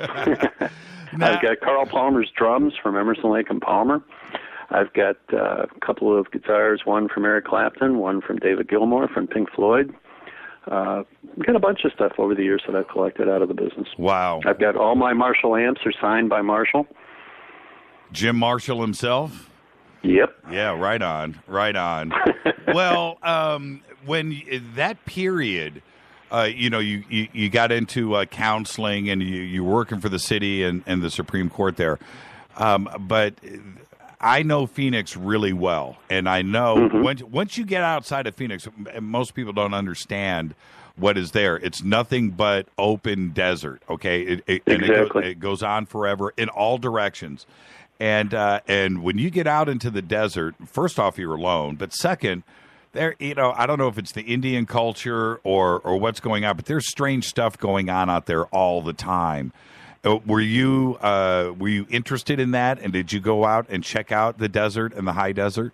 I've got Carl Palmer's drums from Emerson, Lake and Palmer. I've got a couple of guitars, one from Eric Clapton, one from David Gilmour from Pink Floyd. I've got a bunch of stuff over the years that I've collected out of the business. Wow. I've got all my Marshall amps are signed by Marshall. Jim Marshall himself? Yep. Yeah, right on. Well, when that period, you got into counseling and you were working for the city and the Supreme Court there. But I know Phoenix really well, and I know once you get outside of Phoenix, most people don't understand what is there. It's nothing but open desert, okay? Exactly. It goes on forever in all directions. And when you get out into the desert, first off, you're alone, but second, there, I don't know if it's the Indian culture or what's going on, but there's strange stuff going on out there all the time. Were you interested in that, and did you go out and check out the desert and the high desert?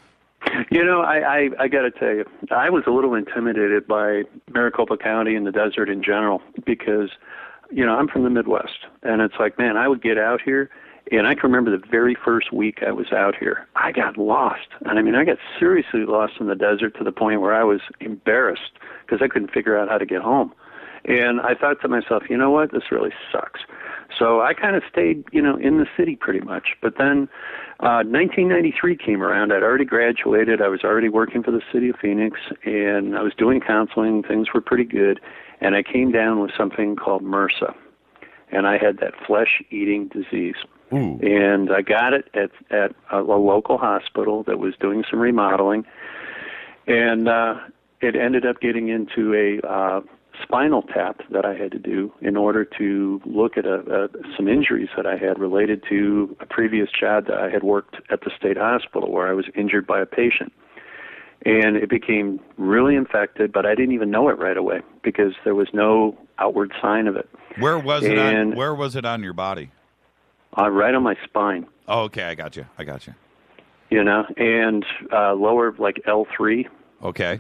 I got to tell you, I was a little intimidated by Maricopa County and the desert in general because, I'm from the Midwest, and it's like, man, I would get out here, and I can remember the very first week I was out here, I got lost. And I got seriously lost in the desert to the point where I was embarrassed because I couldn't figure out how to get home. And I thought to myself, you know what, this really sucks. So I kind of stayed, in the city pretty much. But then 1993 came around. I'd already graduated. I was already working for the city of Phoenix, and I was doing counseling. Things were pretty good. And I came down with something called MRSA. And I had that flesh-eating disease. Ooh. And I got it at a local hospital that was doing some remodeling. And it ended up getting into a spinal tap that I had to do in order to look at some injuries that I had related to a previous job that I had worked at the state hospital where I was injured by a patient. And it became really infected, but I didn't even know it right away because there was no outward sign of it. Where was it on your body? Right on my spine. Oh, okay, I got you. And lower, like L3. Okay.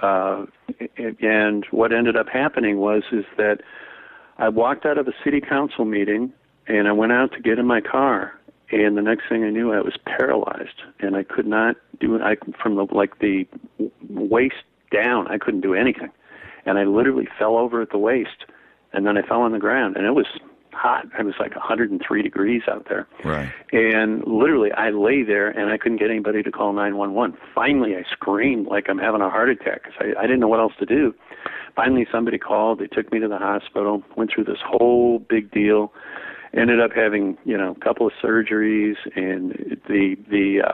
And what ended up happening is that I walked out of a city council meeting, and I went out to get in my car, and the next thing I knew, I was paralyzed, and I could not do it. From the waist down, I couldn't do anything, and I literally fell over at the waist, and then I fell on the ground, and it was hot. It was like 103 degrees out there. Right. And literally, I lay there, and I couldn't get anybody to call 911. Finally, I screamed like I'm having a heart attack because I didn't know what else to do. Finally, somebody called. They took me to the hospital, went through this whole big deal, ended up having, a couple of surgeries, and the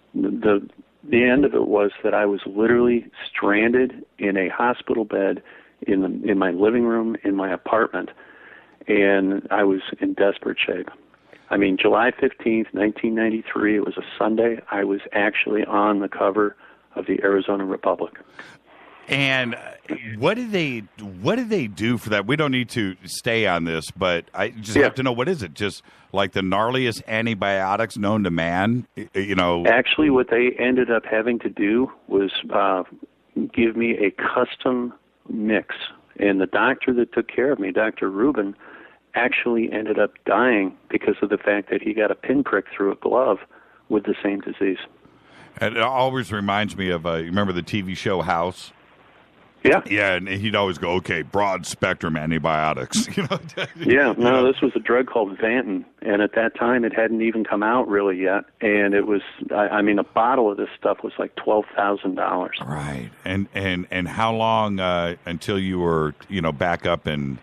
end of it was that I was literally stranded in a hospital bed in my living room in my apartment, and I was in desperate shape. I mean, July 15th, 1993, it was a Sunday, I was actually on the cover of the Arizona Republic. And what did they do for that? We don't need to stay on this, but I just have to know, what is it? Just like the gnarliest antibiotics known to man? Actually, what they ended up having to do was give me a custom mix. And the doctor that took care of me, Dr. Rubin, actually ended up dying because of the fact that he got a pinprick through a glove with the same disease. And it always reminds me of, you remember the TV show House? Yeah. Yeah, and he'd always go, okay, broad spectrum antibiotics. This was a drug called Vanton, and at that time it hadn't even come out really yet, and it was, a bottle of this stuff was like $12,000. Right. And how long until you were, back up and...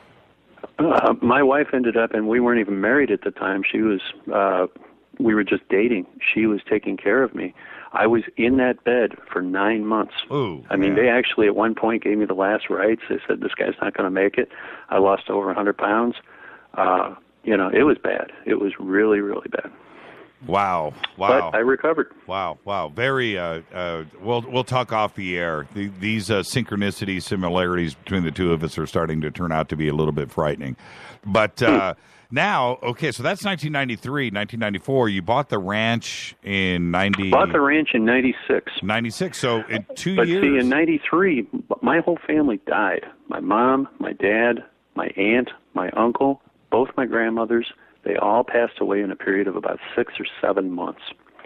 My wife ended up, and we weren't even married at the time. She was, we were just dating. She was taking care of me. I was in that bed for 9 months. Ooh, they actually at one point gave me the last rites. They said, this guy's not going to make it. I lost over 100 pounds. It was bad. It was really, really bad. Wow. But I recovered. Wow. Very, we'll talk off the air. These synchronicities, similarities between the two of us are starting to turn out to be a little bit frightening. But now, okay, so that's 1993, 1994. You bought the ranch in 90... Bought the ranch in 96. 96, so in 2 years... But see, in 93, my whole family died. My mom, my dad, my aunt, my uncle, both my grandmothers, they all passed away in a period of about 6 or 7 months.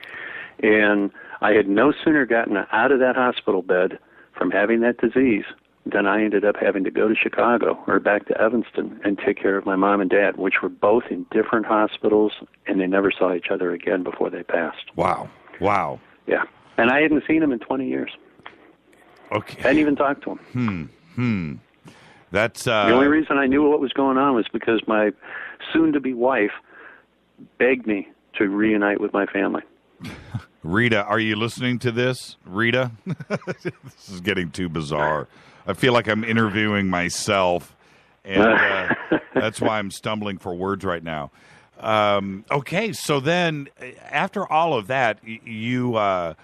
And I had no sooner gotten out of that hospital bed from having that disease than I ended up having to go to Chicago or back to Evanston and take care of my mom and dad, which were both in different hospitals, and they never saw each other again before they passed. Wow. Yeah. And I hadn't seen them in 20 years. Okay. Hadn't even talked to them. That's the only reason I knew what was going on was because my soon-to-be wife begged me to reunite with my family. Rita, are you listening to this? Rita? This is getting too bizarre. I feel like I'm interviewing myself, and that's why I'm stumbling for words right now. Okay, so then after all of that, you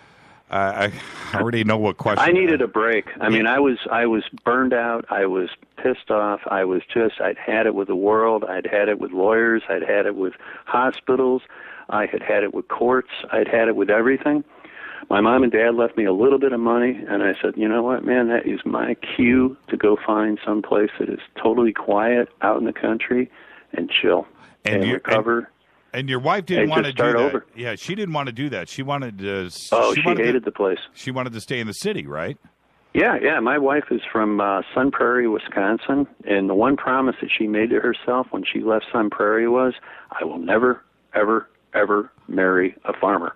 I already know what question. I needed a break. I mean, I was burned out. I was pissed off. I'd had it with the world. I'd had it with lawyers. I'd had it with hospitals. I had it with courts. I'd had it with everything. My mom and dad left me a little bit of money, and I said, you know what, man, that is my cue to go find some place that is totally quiet out in the country and chill and recover. And your wife didn't want to do that. Over. Yeah, she didn't want to do that. She wanted to... she hated the place. She wanted to stay in the city, right? Yeah. My wife is from Sun Prairie, Wisconsin, and the one promise that she made to herself when she left Sun Prairie was, I will never, ever, ever marry a farmer.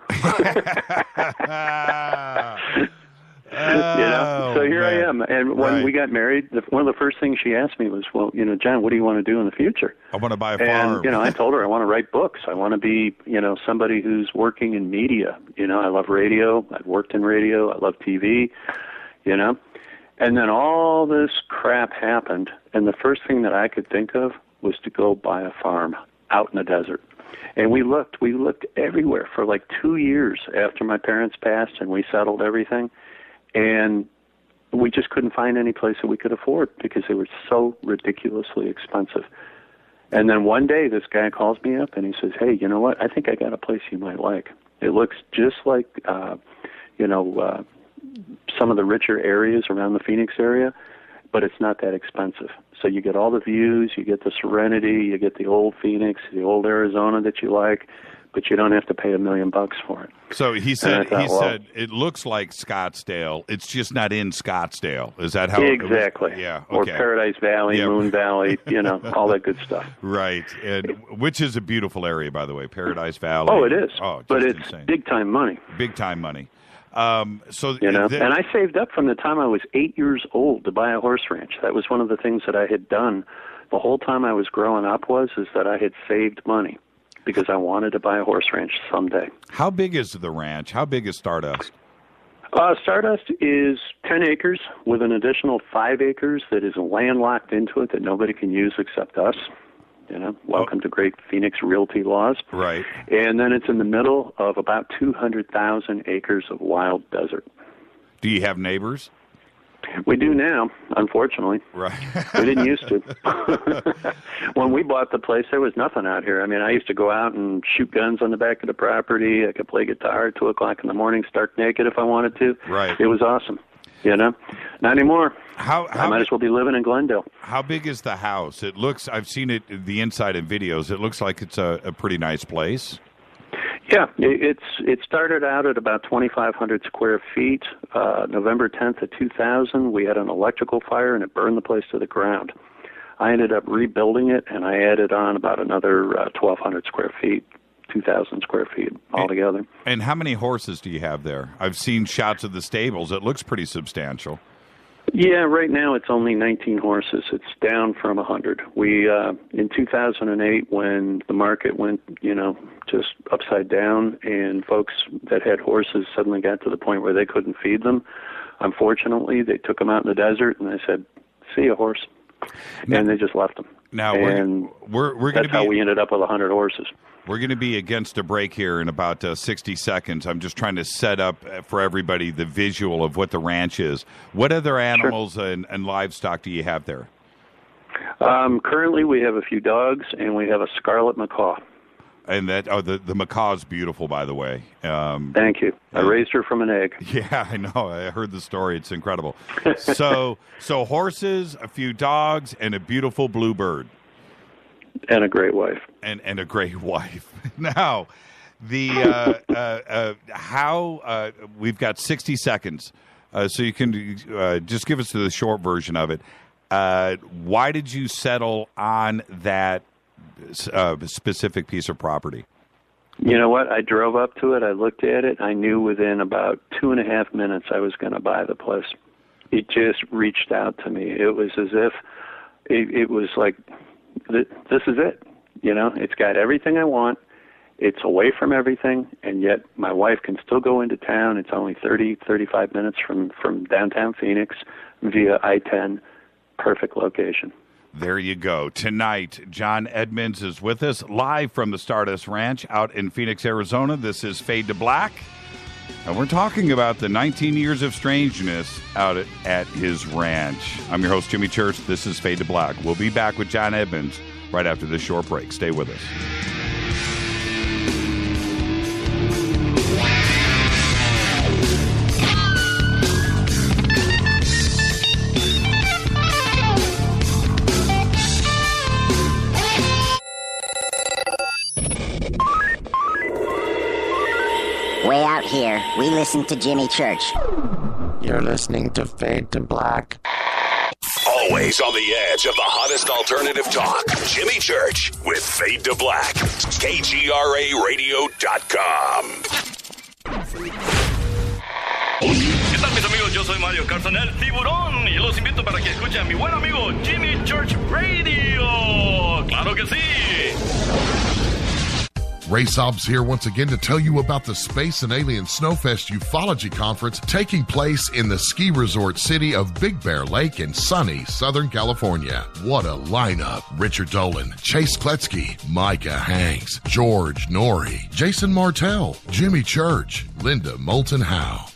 So here I am. And when we got married, one of the first things she asked me was, well, John, what do you want to do in the future? I want to buy a farm. And, I told her I want to write books. I want to be, somebody who's working in media. I love radio. I've worked in radio. I love TV, And then all this crap happened, and the first thing that I could think of was to go buy a farm out in the desert. And we looked everywhere for like 2 years after my parents passed, and we settled everything. And we just couldn't find any place that we could afford because they were so ridiculously expensive. And then one day this guy calls me up and he says, hey, you know what? I think I got a place you might like. It looks just like, some of the richer areas around the Phoenix area, but it's not that expensive. So you get all the views, you get the serenity, you get the old Phoenix, the old Arizona that you like, but you don't have to pay $1 million for it. So he said said it looks like Scottsdale. It's just not in Scottsdale. Is that how exactly? Yeah. Okay. Or Paradise Valley, Moon Valley, all that good stuff. Right. And which is a beautiful area, by the way, Paradise Valley. Oh, it is. Oh, but it's insane. Big time money. Big time money. And I saved up from the time I was 8 years old to buy a horse ranch. That was one of the things that I had done the whole time I was growing up is that I had saved money because I wanted to buy a horse ranch someday. How big is the ranch? How big is StarDust? StarDust is 10 acres with an additional 5 acres that is landlocked into it that nobody can use except us. Welcome to great Phoenix realty laws. Right. And then it's in the middle of about 200,000 acres of wild desert. Do you have neighbors? We do now, unfortunately. Right. We didn't used to. When we bought the place, there was nothing out here. I mean, I used to go out and shoot guns on the back of the property. I could play guitar at 2 o'clock in the morning, stark naked if I wanted to. Right. It was awesome. Not anymore. How I might as well be living in Glendale. How big is the house? It looks, I've seen it, the inside in videos. It looks like it's a pretty nice place. Yeah, it started out at about 2,500 square feet. November 10th of 2000, we had an electrical fire, and it burned the place to the ground. I ended up rebuilding it, and I added on about another 1,200 square feet, 2,000 square feet altogether. And how many horses do you have there? I've seen shots of the stables. It looks pretty substantial. Yeah, right now it's only 19 horses. It's down from 100. We in 2008, when the market went, just upside down, and folks that had horses suddenly got to the point where they couldn't feed them. Unfortunately, they took them out in the desert, and they said, "See you, horse," and they just left them. Now we're going to be. That's how we ended up with 100 horses. We're going to be against a break here in about 60 seconds. I'm just trying to set up for everybody the visual of what the ranch is. What other animals and livestock do you have there? Currently, we have a few dogs, and we have a scarlet macaw. And the macaw is beautiful, by the way. Thank you. I raised her from an egg. Yeah, I know. I heard the story. It's incredible. So horses, a few dogs, and a beautiful bluebird. And a great wife. And a great wife. Now, we've got 60 seconds, so you can just give us the short version of it. Why did you settle on that specific piece of property? You know what? I drove up to it. I looked at it. I knew within about 2.5 minutes I was going to buy the place. It just reached out to me. It was as if it was like, this is it. It's got everything I want. It's away from everything, and yet my wife can still go into town. It's only 35 minutes from downtown Phoenix via I-10. Perfect location. There you go. Tonight, John Edmonds is with us live from the StarDust Ranch out in Phoenix, Arizona. This is Fade to Black, and we're talking about the 19 years of strangeness out at his ranch. I'm your host, Jimmy Church. This is Fade to Black. We'll be back with John Edmonds right after this short break. Stay with us. Way out here, we listen to Jimmy Church. You're listening to Fade to Black. Always on the edge of the hottest alternative talk. Jimmy Church with Fade to Black. KGRARadio.com. ¿Qué tal, mis amigos? Yo soy Mario Carson, el tiburón, y los invito para que escuchen a mi buen amigo Jimmy Church Radio. ¡Claro que sí! Ray Sobbs here once again to tell you about the Space and Alien Snowfest Ufology Conference taking place in the ski resort city of Big Bear Lake in sunny Southern California. What a lineup. Richard Dolan, Chase Kletsky, Micah Hanks, George Norrie, Jason Martell, Jimmy Church, Linda Moulton Howe,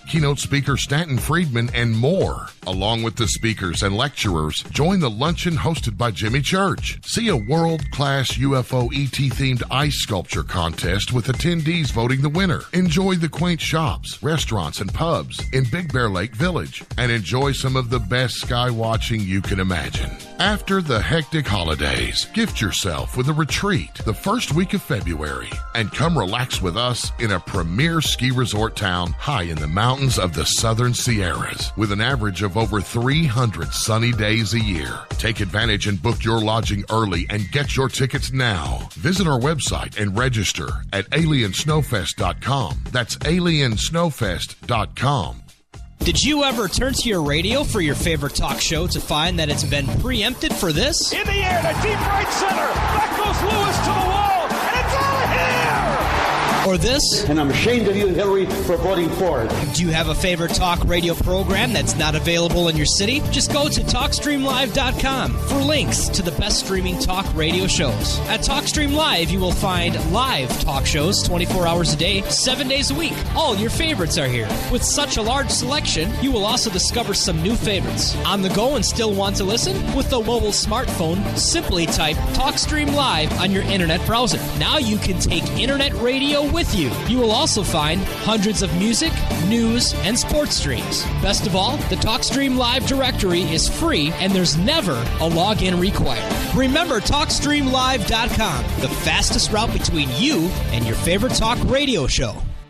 keynote speaker Stanton Friedman, and more. Along with the speakers and lecturers, join the luncheon hosted by Jimmy Church. See a world-class UFO ET-themed ice sculpture contest with attendees voting the winner. Enjoy the quaint shops, restaurants, and pubs in Big Bear Lake Village, and enjoy some of the best sky watching you can imagine. After the hectic holidays, gift yourself with a retreat the first week of February and come relax with us in a premier ski resort town high in the mountains of the southern Sierras with an average of over 300 sunny days a year. Take advantage and book your lodging early and get your tickets now. Visit our website and register at aliensnowfest.com. That's aliensnowfest.com. Did you ever turn to your radio for your favorite talk show to find that it's been preempted for this? In the air to deep right center. Back goes Lewis to the wall, and it's out of here! Or this? And I'm ashamed of you, Hillary, for voting for it. Do you have a favorite talk radio program that's not available in your city? Just go to TalkStreamLive.com for links to the best streaming talk radio shows. At TalkStream Live, you will find live talk shows 24 hours a day, 7 days a week. All your favorites are here. With such a large selection, you will also discover some new favorites. On the go and still want to listen? With the mobile smartphone, simply type TalkStream Live on your internet browser. Now you can take internet radio with you. You will also find hundreds of music, news, and sports streams. Best of all, the TalkStream Live directory is free and there's never a login required. Remember TalkStreamLive.com, the fastest route between you and your favorite talk radio show.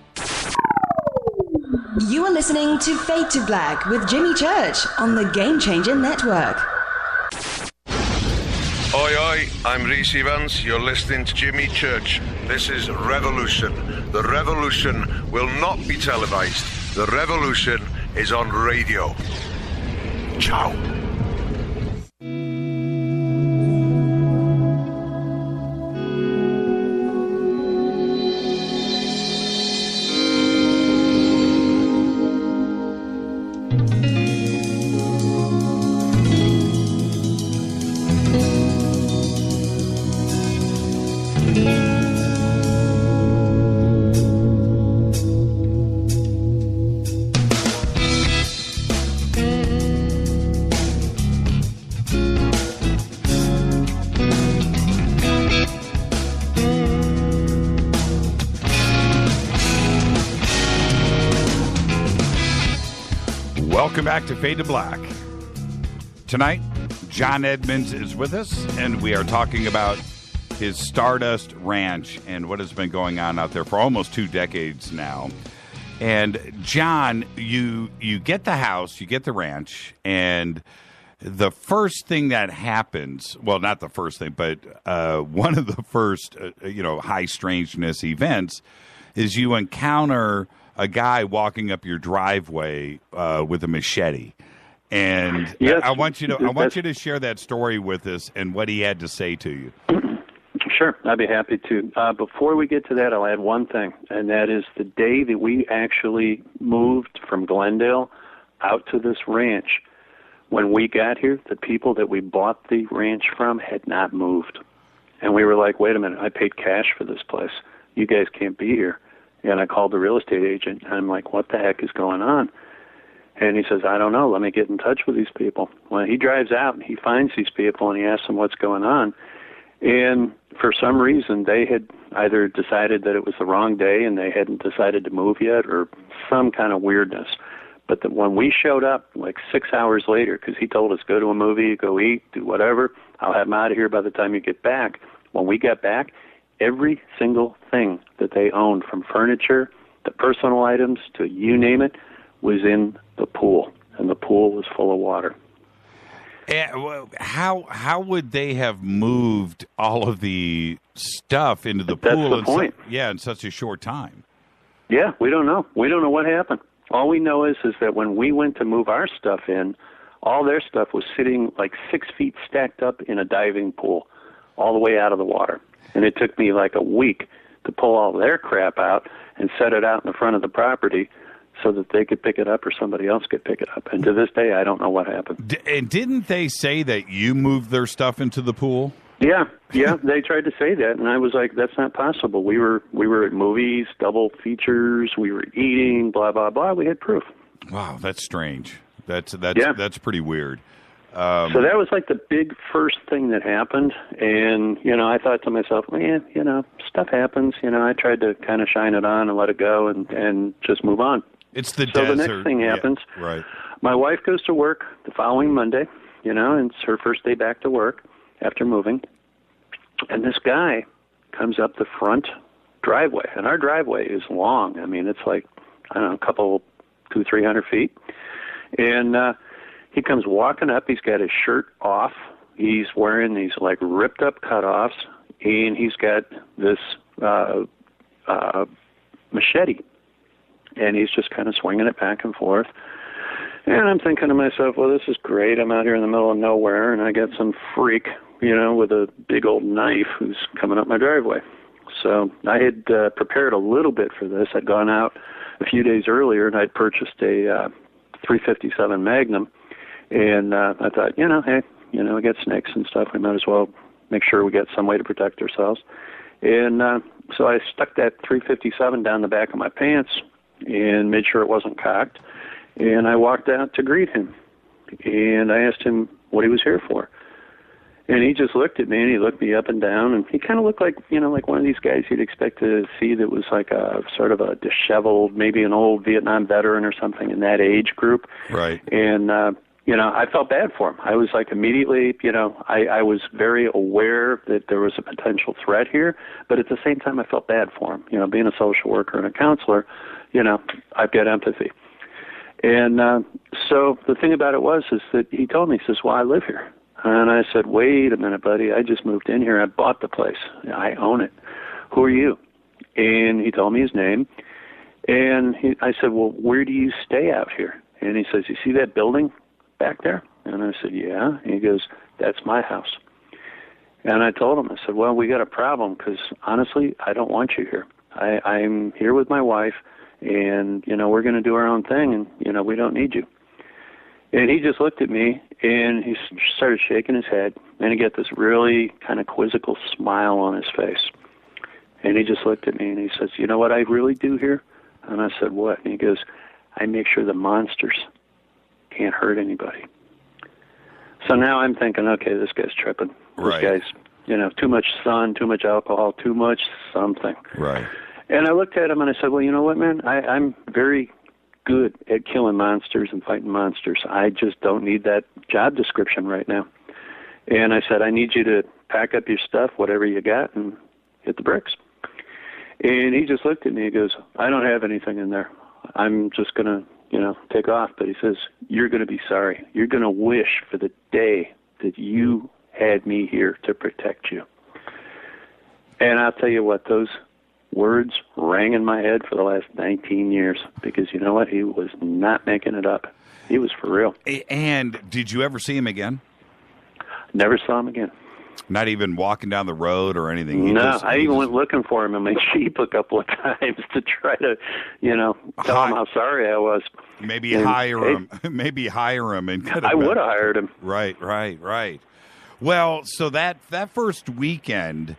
You are listening to Fade to Black with Jimmy Church on the Game Changer Network. Oi, oi, I'm Reese Evans. You're listening to Jimmy Church. This is Revolution. The revolution will not be televised. The revolution is on radio. Ciao. Welcome back to Fade to Black. Tonight, John Edmonds is with us, and we are talking about his StarDust Ranch and what has been going on out there for almost 2 decades now. And John, you get the house, you get the ranch, and the first thing that happens, well, not the first thing, but one of the first, high strangeness events is you encounter a guy walking up your driveway with a machete. And yes, I want you to share that story with us and what he had to say to you. Sure, I'd be happy to. Before we get to that, I'll add one thing, and that is the day that we actually moved from Glendale out to this ranch. When we got here, the people that we bought the ranch from had not moved. And we were like, wait a minute, I paid cash for this place. You guys can't be here. And I called the real estate agent, and I'm like, what the heck is going on? And he says, I don't know. Let me get in touch with these people. Well, he drives out, and he finds these people, and he asks them what's going on. And for some reason, they had either decided that it was the wrong day and they hadn't decided to move yet, or some kind of weirdness. But when we showed up, like 6 hours later, because he told us, go to a movie, go eat, do whatever, I'll have them out of here by the time you get back. When we got back, every single thing that they owned, from furniture to personal items to you name it, was in the pool, and the pool was full of water. How would they have moved all of the stuff into the That's pool? The point. In such a short time. Yeah, we don't know. We don't know what happened. All we know is that when we went to move our stuff in, all their stuff was sitting like 6 feet stacked up in a diving pool, all the way out of the water. And it took me like a week to pull all their crap out and set it out in the front of the property so that they could pick it up or somebody else could pick it up. And to this day, I don't know what happened. And didn't they say that you moved their stuff into the pool? Yeah, they tried to say that, and I was like, that's not possible. We were at movies, double features, we were eating, blah, blah, blah. We had proof. Wow, that's strange. That's pretty weird. So that was like the big first thing that happened, and, I thought to myself, well, stuff happens. I tried to kind of shine it on and let it go and just move on. It's the So desert. the next thing happens. Yeah, right. My wife goes to work the following Monday, and it's her first day back to work after moving, and this guy comes up the front driveway, and our driveway is long. I mean, it's like, I don't know, a couple, 200-300 feet, and he comes walking up. He's got his shirt off. He's wearing these like ripped up cutoffs, and he's got this machete, and he's just kind of swinging it back and forth. And I'm thinking to myself, well, this is great. I'm out here in the middle of nowhere, and I got some freak, with a big old knife who's coming up my driveway. So I had prepared a little bit for this. I'd gone out a few days earlier, and I'd purchased a .357 Magnum. And I thought, hey, we got snakes and stuff. We might as well make sure we got some way to protect ourselves. And so I stuck that .357 down the back of my pants and made sure it wasn't cocked. And I walked out to greet him. And I asked him what he was here for. And he just looked at me, and he looked me up and down, and he kind of looked like, like one of these guys you'd expect to see that was like a sort of a disheveled, maybe an old Vietnam veteran or something in that age group. Right. And, I felt bad for him. I was like immediately, I was very aware that there was a potential threat here, but at the same time I felt bad for him. Being a social worker and a counselor, I've got empathy. And so the thing about it is that he told me, he says, well, I live here. And I said, wait a minute, buddy. I just moved in here. I bought the place. I own it. Who are you? And he told me his name. And I said, well, where do you stay out here? And he says, you see that building back there? And I said, yeah. And he goes, that's my house. And I told him, I said, well, we got a problem because, honestly, I don't want you here. I'm here with my wife, and, we're going to do our own thing, and, we don't need you. And he just looked at me, and he started shaking his head, and he got this really kind of quizzical smile on his face. And he just looked at me, and he says, you know what I really do here? And I said, what? And he goes, I make sure the monsters can't hurt anybody. So now I'm thinking, okay, this guy's tripping. Right. This guy's, too much sun, too much alcohol, too much something. Right. And I looked at him, and I said, well, you know what, man? I'm very good at killing monsters and fighting monsters. I just don't need that job description right now. And I said, I need you to pack up your stuff, whatever you got, and hit the bricks. And he just looked at me and goes, I don't have anything in there. I'm just going to, take off. But he says, you're going to be sorry. You're going to wish for the day that you had me here to protect you. And I'll tell you what, those words rang in my head for the last 19 years because you know what? He was not making it up. He was for real. And did you ever see him again? Never saw him again. Not even walking down the road or anything? I even went looking for him in my Jeep a couple of times to try to, tell him how sorry I was. Maybe hire him. Maybe hire him. And I would have hired him. Right. Well, so that first weekend,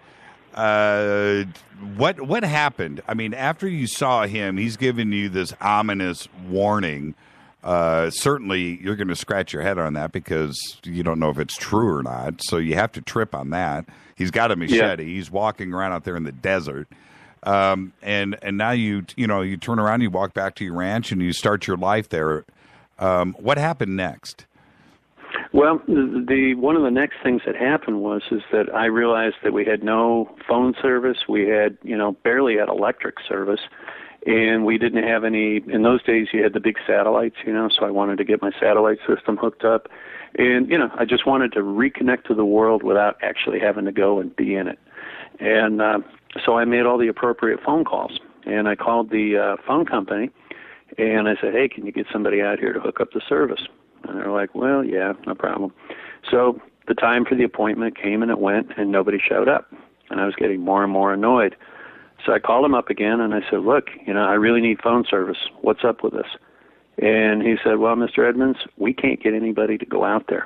what happened? I mean, after you saw him, he's giving you this ominous warning. Certainly, you're going to scratch your head on that because you don't know if it's true or not. So you have to trip on that. He's got a machete. Yeah. He's walking around out there in the desert. And now you turn around, you walk back to your ranch, and you start your life there. What happened next? Well, one of the next things that happened is that I realized that we had no phone service. We had, barely had electric service. And we didn't have any, in those days you had the big satellites, so I wanted to get my satellite system hooked up. And, I just wanted to reconnect to the world without actually having to go and be in it. And so I made all the appropriate phone calls. And I called the phone company, and I said, hey, can you get somebody out here to hook up the service? And they're like, well, yeah, no problem. So the time for the appointment came and it went, and nobody showed up. And I was getting more and more annoyed. So I called him up again, and I said, look, I really need phone service. What's up with this? And he said, well, Mr. Edmonds, we can't get anybody to go out there.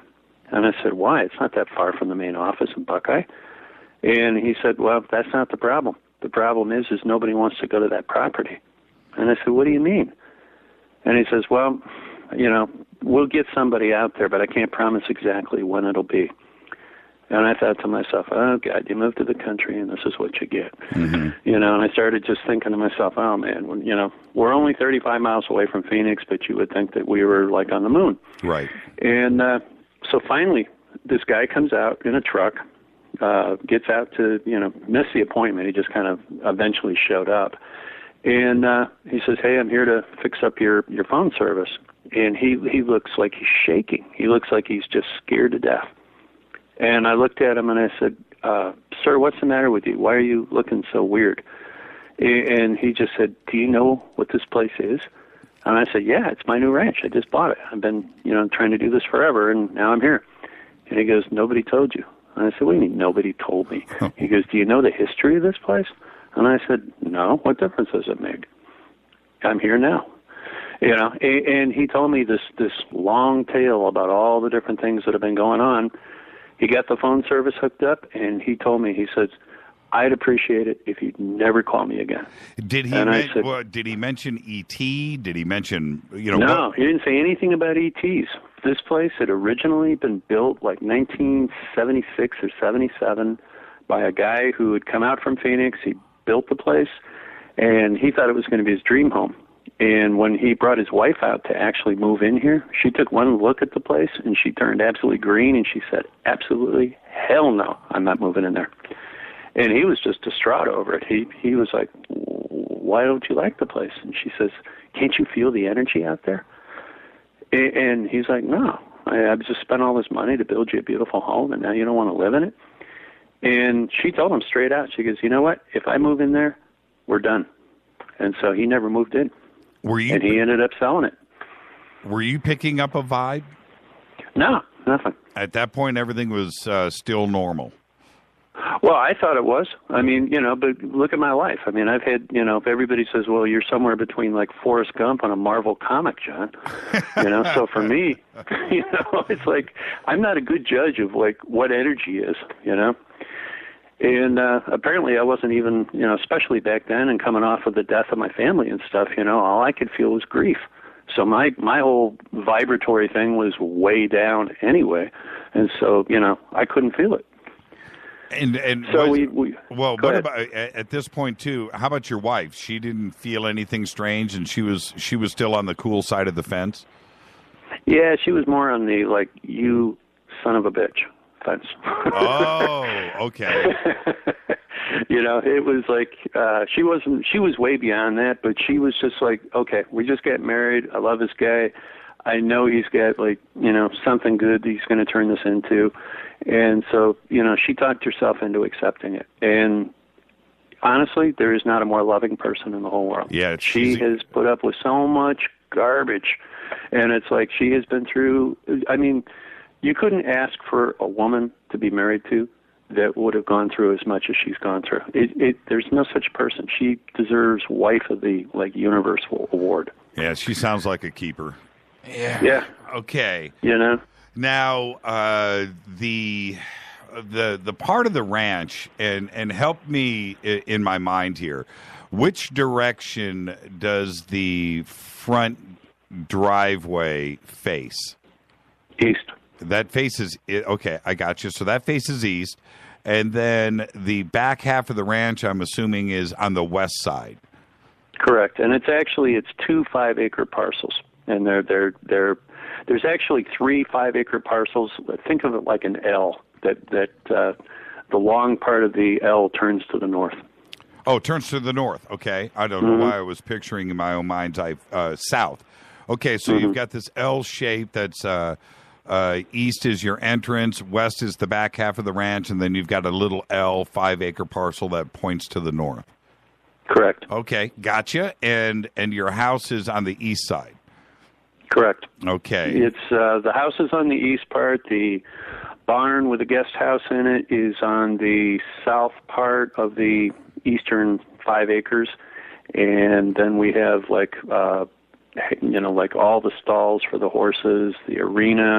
And I said, why? It's not that far from the main office in Buckeye. And he said, well, that's not the problem. The problem is nobody wants to go to that property. And I said, what do you mean? And he says, well, we'll get somebody out there, but I can't promise exactly when it'll be. And I thought to myself, oh, God, you moved to the country, and this is what you get. Mm-hmm. And I started just thinking to myself, oh, man, we're only 35 miles away from Phoenix, but you would think that we were, like, on the moon. Right. And so finally, this guy comes out in a truck, gets out to, miss the appointment. He just kind of eventually showed up. And he says, hey, I'm here to fix up your phone service. And he looks like he's shaking. He looks like he's just scared to death. And I looked at him and I said, sir, what's the matter with you? Why are you looking so weird? And he just said, do you know what this place is? And I said, yeah, it's my new ranch. I just bought it. I've been, trying to do this forever, and now I'm here. And he goes, nobody told you. And I said, what do you mean nobody told me? He goes, do you know the history of this place? And I said, no, what difference does it make? I'm here now. And he told me this long tale about all the different things that have been going on. He got the phone service hooked up, and he told me, he says, I'd appreciate it if you'd never call me again. Did he did he mention E.T.? Did he mention, No, he didn't say anything about E.T.s. This place had originally been built like 1976 or 77 by a guy who had come out from Phoenix. He built the place, and he thought it was going to be his dream home. And when he brought his wife out to actually move in here, she took one look at the place, and she turned absolutely green, and she said, absolutely, hell no, I'm not moving in there. And he was just distraught over it. He was like, why don't you like the place? And she says, can't you feel the energy out there? And he's like, no, I've just spent all this money to build you a beautiful home, and now you don't want to live in it? And she told him straight out, she goes, you know what, if I move in there, we're done. And so he never moved in. And he ended up selling it. Were you picking up a vibe? No, nothing. At that point, everything was still normal. Well, I thought it was. I mean, but look at my life. I mean, I've had, if everybody says, well, you're somewhere between like Forrest Gump and a Marvel comic, John. So for me, it's like I'm not a good judge of like what energy is, And apparently I wasn't even, especially back then and coming off of the death of my family and stuff, all I could feel was grief. So my whole vibratory thing was way down anyway. And so, I couldn't feel it. And so what about at this point too? How about your wife? She didn't feel anything strange, and she was still on the cool side of the fence. Yeah, she was more on the like you son of a bitch fence. Oh, okay. It was like she was way beyond that, but she was just like, okay, we just got married. I love this guy. I know he's got like, something good that he's going to turn this into. And so, she talked herself into accepting it. And honestly, there is not a more loving person in the whole world. Yeah, she has put up with so much garbage. And it's like she has been through, I mean, you couldn't ask for a woman to be married to that would have gone through as much as she's gone through. There's no such person. She deserves wife of the like universal award. Yeah, she sounds like a keeper. Yeah. Okay. Now, the part of the ranch, and help me in my mind here, which direction does the front driveway face? East. That faces, okay, I got you. So that faces east, and then the back half of the ranch, I'm assuming, is on the west side. Correct, and it's 2 5-acre parcels, and there's actually 3 5-acre parcels. Think of it like an L. That the long part of the L turns to the north. Oh, it turns to the north. Okay, I don't know why I was picturing in my own mind's eye south. Okay, so you've got this L shape that's east is your entrance, west is the back half of the ranch, and then you've got a little L 5-acre parcel that points to the north. Correct. Okay, gotcha. And your house is on the east side. Correct. Okay. It's the house is on the east part. The barn with a guest house in it is on the south part of the eastern 5 acres, and then we have like all the stalls for the horses, the arena,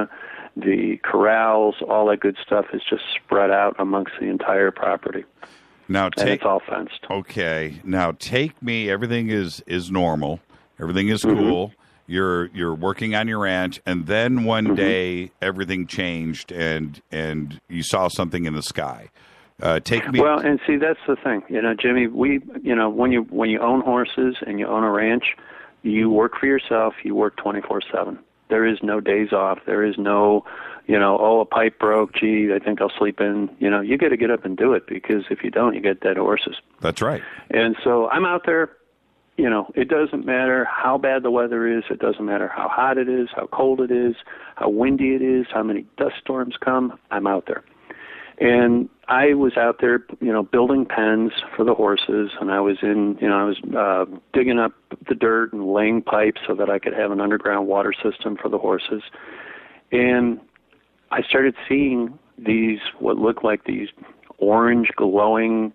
the corrals, all that good stuff is just spread out amongst the entire property. Now, and it's all fenced. Okay. Now, take me. Everything is normal. Everything is cool. You're working on your ranch, and then one day everything changed, and you saw something in the sky. Take me. Well, and see, that's the thing, Jimmy. When you own horses and you own a ranch, you work for yourself. You work 24/7. There is no days off. There is no, a pipe broke. Gee, I think I'll sleep in. You got to get up and do it, because if you don't, you get dead horses. That's right. And so I'm out there. It doesn't matter how bad the weather is. It doesn't matter how hot it is, how cold it is, how windy it is, how many dust storms come. I'm out there. And I was out there, building pens for the horses, and I was digging up the dirt and laying pipes so that I could have an underground water system for the horses. And I started seeing what looked like these orange glowing,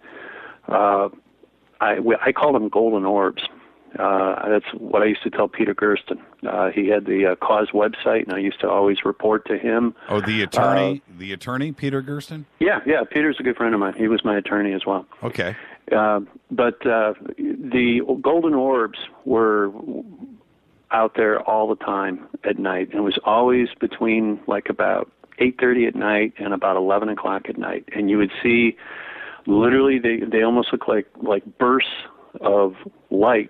I call them golden orbs. That's what I used to tell Peter Gersten. He had the Cause website, and I used to always report to him. Oh, the attorney, Peter Gersten? Yeah, Peter's a good friend of mine. He was my attorney as well. Okay. But the golden orbs were out there all the time at night, and it was always between about 8:30 at night and about 11 o'clock at night. And you would see, literally, they almost look like bursts of light,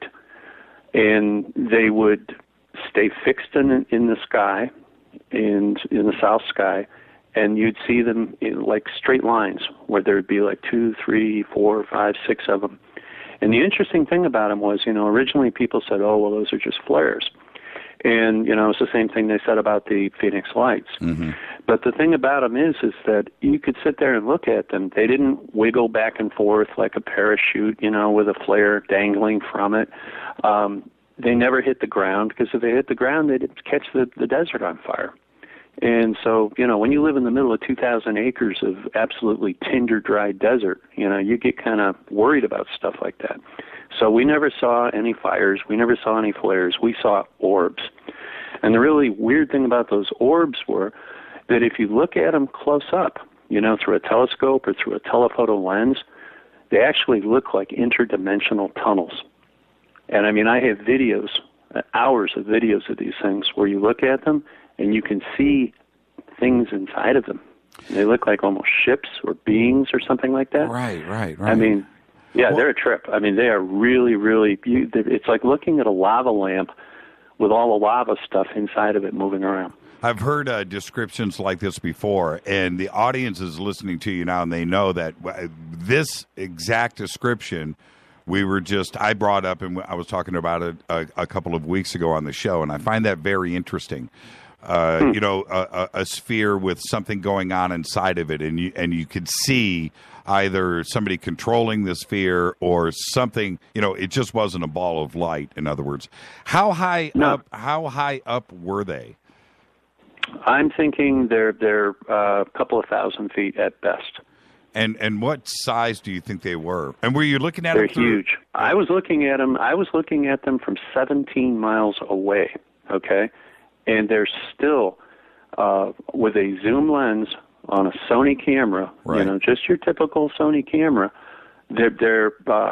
and they would stay fixed in the sky, and in the south sky, and you'd see them in straight lines where there'd be 2, 3, 4, 5, 6 of them. And the interesting thing about them was, originally people said, oh, well, those are just flares. And, it's the same thing they said about the Phoenix Lights. Mm-hmm. But the thing about them is that you could sit there and look at them. They didn't wiggle back and forth like a parachute, with a flare dangling from it. They never hit the ground, because if they hit the ground, they'd catch the desert on fire. And so, when you live in the middle of 2,000 acres of absolutely tinder-dry desert, you get kind of worried about stuff like that. So we never saw any fires. We never saw any flares. We saw orbs. And the really weird thing about those orbs were that if you look at them close up, through a telescope or through a telephoto lens, they actually look like interdimensional tunnels. And I have videos, hours of videos of these things where you look at them and you can see things inside of them. They look like almost ships or beings or something like that. Right. Yeah, they're a trip. They are really, really, it's like looking at a lava lamp with all the lava stuff inside of it moving around. I've heard descriptions like this before, and the audience is listening to you now, and they know that this exact description I brought up, and I was talking about it a couple of weeks ago on the show, and I find that very interesting. A sphere with something going on inside of it, and you could see either somebody controlling the sphere or something. It just wasn't a ball of light. In other words, how high up were they? I'm thinking they're a couple of thousand feet at best. And what size do you think they were? And were you looking at them? They're huge. I was looking at them from 17 miles away. Okay. And they're still, with a zoom lens on a Sony camera, just your typical Sony camera, they're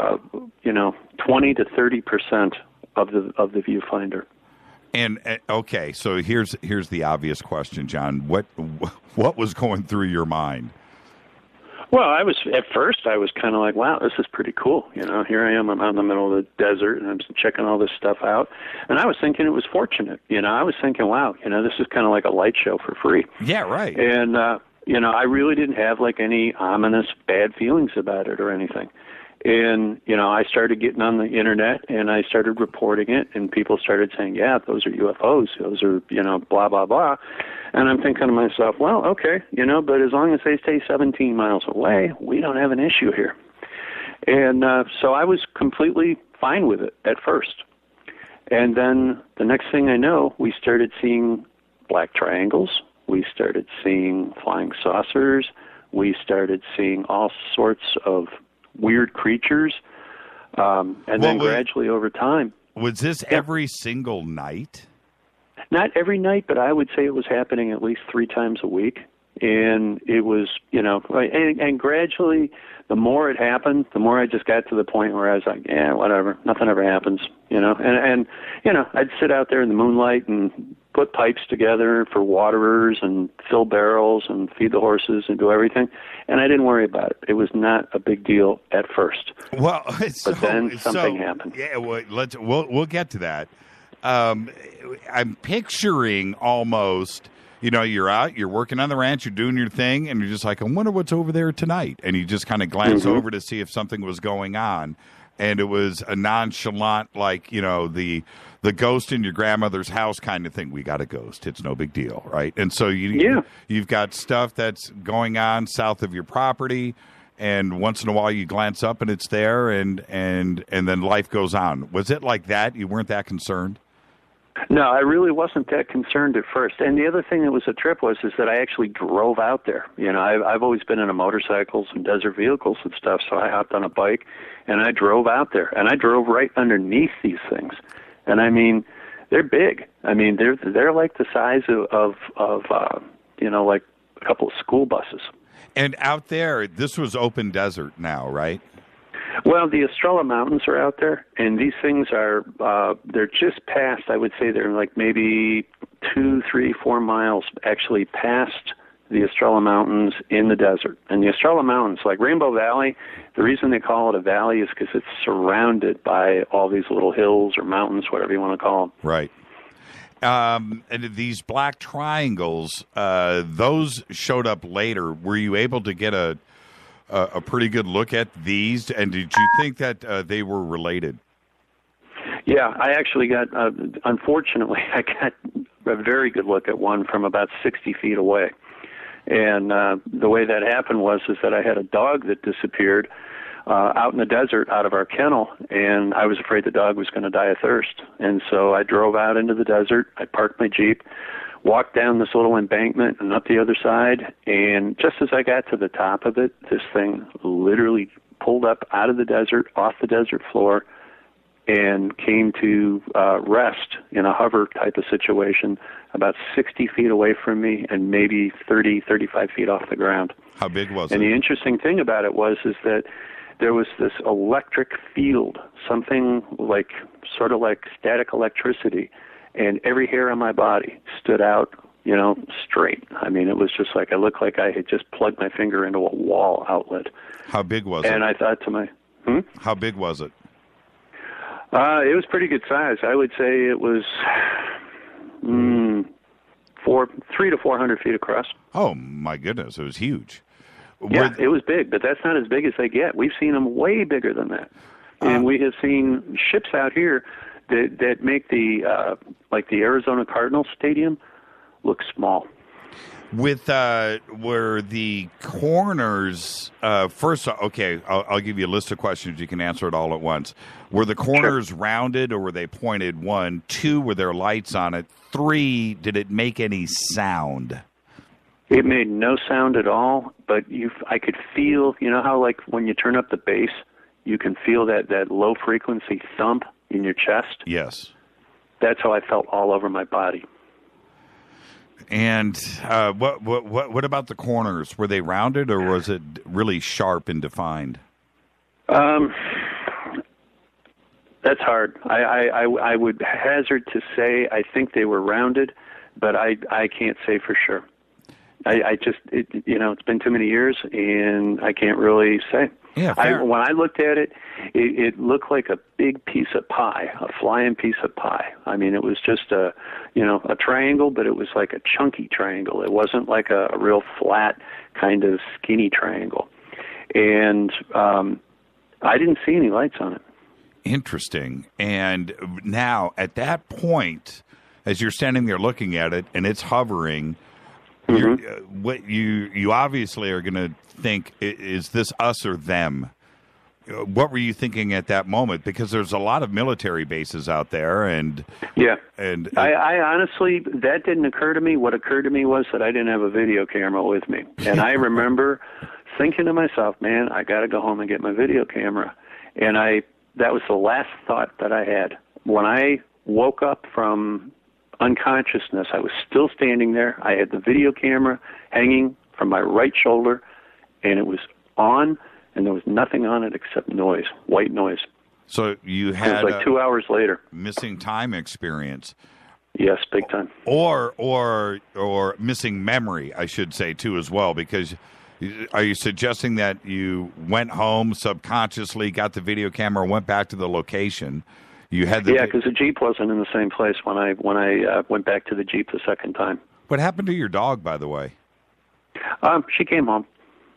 20 to 30% of the viewfinder. And okay, so here's the obvious question, John. What was going through your mind? Well, at first I was kind of like, wow, this is pretty cool. Here I am, I'm out in the middle of the desert, and I'm checking all this stuff out. And I was thinking it was fortunate. I was thinking, wow, this is kind of like a light show for free. Yeah, right. And, I really didn't have any ominous bad feelings about it or anything. And, I started getting on the internet, and I started reporting it, and people started saying, yeah, those are UFOs. Those are, blah, blah, blah. And I'm thinking to myself, well, okay, but as long as they stay 17 miles away, we don't have an issue here. And so I was completely fine with it at first. And then the next thing I know, we started seeing black triangles. We started seeing flying saucers. We started seeing all sorts of weird creatures. Then gradually over time. Was this every single night? not every night, but I would say it was happening at least 3 times a week. And it was, and gradually, the more it happened, the more I just got to the point where I was like, yeah, whatever, nothing ever happens, and I'd sit out there in the moonlight and put pipes together for waterers and fill barrels and feed the horses and do everything, and I didn't worry about it. It was not a big deal at first. Well, but then something happened. Yeah, we'll get to that. I'm picturing almost. You're out, you're working on the ranch, you're doing your thing, and you're just like, I wonder what's over there tonight. And you just kind of glance over to see if something was going on. And it was a nonchalant, like, the ghost in your grandmother's house kind of thing. We got a ghost. It's no big deal, right? And so you've got stuff that's going on south of your property, and once in a while you glance up and it's there, and then life goes on. Was it like that? You weren't that concerned? No, I really wasn't that concerned at first. And the other thing that was a trip is that I actually drove out there. I've always been into motorcycles and desert vehicles and stuff, so I hopped on a bike and I drove out there. And I drove right underneath these things. And I mean, they're big. I mean, they're like the size of like a couple of school buses. And out there, this was open desert now, right? Well, the Estrella Mountains are out there, and these things are, they're just past, I would say they're like maybe 2, 3, 4 miles actually past the Estrella Mountains in the desert. And the Estrella Mountains, like Rainbow Valley, the reason they call it a valley is because it's surrounded by all these little hills or mountains, whatever you want to call them. Right. And these black triangles, those showed up later. Were you able to get a pretty good look at these, and did you think that they were related? Yeah, I actually got, unfortunately, I got a very good look at one from about 60 feet away. And the way that happened was that I had a dog that disappeared out in the desert out of our kennel, and I was afraid the dog was going to die of thirst. And so I drove out into the desert, I parked my Jeep, walked down this little embankment and up the other side, and just as I got to the top of it, this thing literally pulled up out of the desert, off the desert floor, and came to rest in a hover type of situation about 60 feet away from me and maybe 30, 35 feet off the ground. How big was it? And the interesting thing about it was that there was this electric field, something like sort of like static electricity, and every hair on my body stood out, straight. I mean, it was just like I looked like I had just plugged my finger into a wall outlet. How big was it? And I thought to How big was it? It was pretty good size. I would say it was 300 to 400 feet across. Oh, my goodness. It was huge. Yeah, it was big, but that's not as big as they get. We've seen them way bigger than that. And we have seen ships out here that make the like the Arizona Cardinals Stadium look small. With were the corners first? Okay, I'll give you a list of questions. You can answer it all at once. Were the corners rounded or were they pointed? 1, 2, were there lights on it? 3, did it make any sound? It made no sound at all, but I could feel, how like when you turn up the bass, you can feel that low frequency thump in your chest? Yes. That's how I felt all over my body. And what about the corners? Were they rounded or was it really sharp and defined? That's hard. I would hazard to say I think they were rounded, but I can't say for sure. It's been too many years, and I can't really say. Yeah, fair. When I looked at it, it looked like a big piece of pie, a flying piece of pie. I mean, it was just a triangle, but it was like a chunky triangle. It wasn't like a real flat kind of skinny triangle. And I didn't see any lights on it. Interesting. And now, at that point, as you're standing there looking at it, and it's hovering, what you obviously are going to think, is this us or them? What were you thinking at that moment? Because there's a lot of military bases out there, and I honestly, that didn't occur to me. What occurred to me was that I didn't have a video camera with me, and I remember thinking to myself, "Man, I got to go home and get my video camera." And that was the last thought that I had when I woke up from unconsciousness. I was still standing there. I had the video camera hanging from my right shoulder, and it was on, and there was nothing on it except noise, white noise. So you had it was like 2 hours later. Missing time experience. Yes, big time. Or missing memory, I should say, too, as well, because are you suggesting that you went home subconsciously, got the video camera, went back to the location? You had because the Jeep wasn't in the same place when I went back to the Jeep the second time. What happened to your dog, by the way? She came home.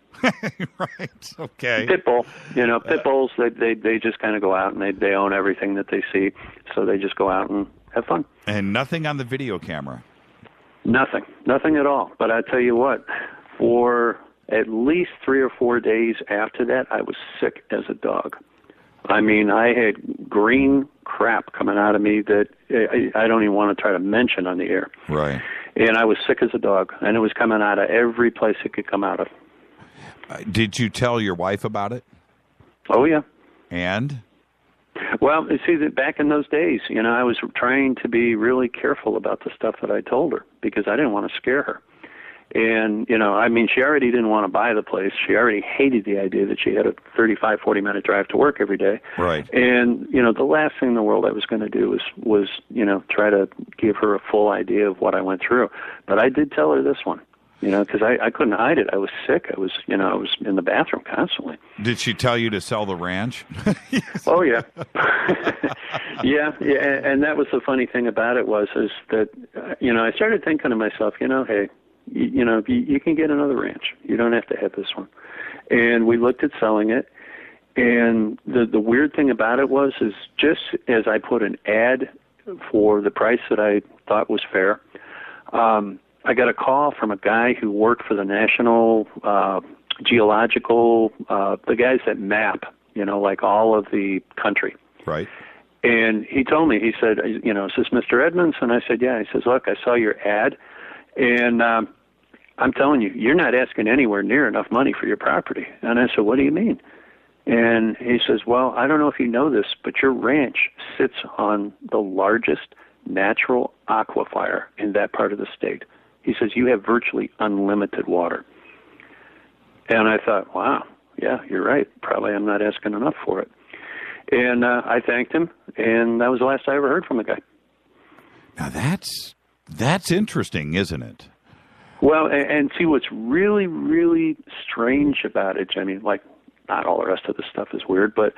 Right. Okay. Pit bull. Pit bulls, they just kind of go out and they own everything that they see, so they just go out and have fun. And nothing on the video camera? Nothing at all. But I tell you what, for at least 3 or 4 days after that, I was sick as a dog. I mean, I had green crap coming out of me that I don't even want to try to mention on the air. Right. And I was sick as a dog, and it was coming out of every place it could come out of. Did you tell your wife about it? Oh, yeah. And? Well, you see, back in those days, I was trying to be really careful about the stuff that I told her because I didn't want to scare her. And, she already didn't want to buy the place. She already hated the idea that she had a 35, 40-minute drive to work every day. Right. And, the last thing in the world I was going to do was try to give her a full idea of what I went through. But I did tell her this one, because I couldn't hide it. I was sick. I was in the bathroom constantly. Did she tell you to sell the ranch? Oh, yeah. yeah. And that was the funny thing about it is that, I started thinking to myself, hey, you can get another ranch. You don't have to have this one. And we looked at selling it. And the weird thing about it is just as I put an ad for the price that I thought was fair, I got a call from a guy who worked for the National Geological, the guys that map, like all of the country. Right. And he told me, he said, is this Mr. Edmonds? And I said, yeah. He says, look, I saw your ad, and I'm telling you, you're not asking anywhere near enough money for your property. And I said, what do you mean? And he says, well, I don't know if you know this, but your ranch sits on the largest natural aquifer in that part of the state. He says, you have virtually unlimited water. And I thought, wow, yeah, you're right. Probably I'm not asking enough for it. And I thanked him, and that was the last I ever heard from the guy. Now that's interesting, isn't it? Well, and see what's really, really strange about it, Jimmy, like not all the rest of the stuff is weird, but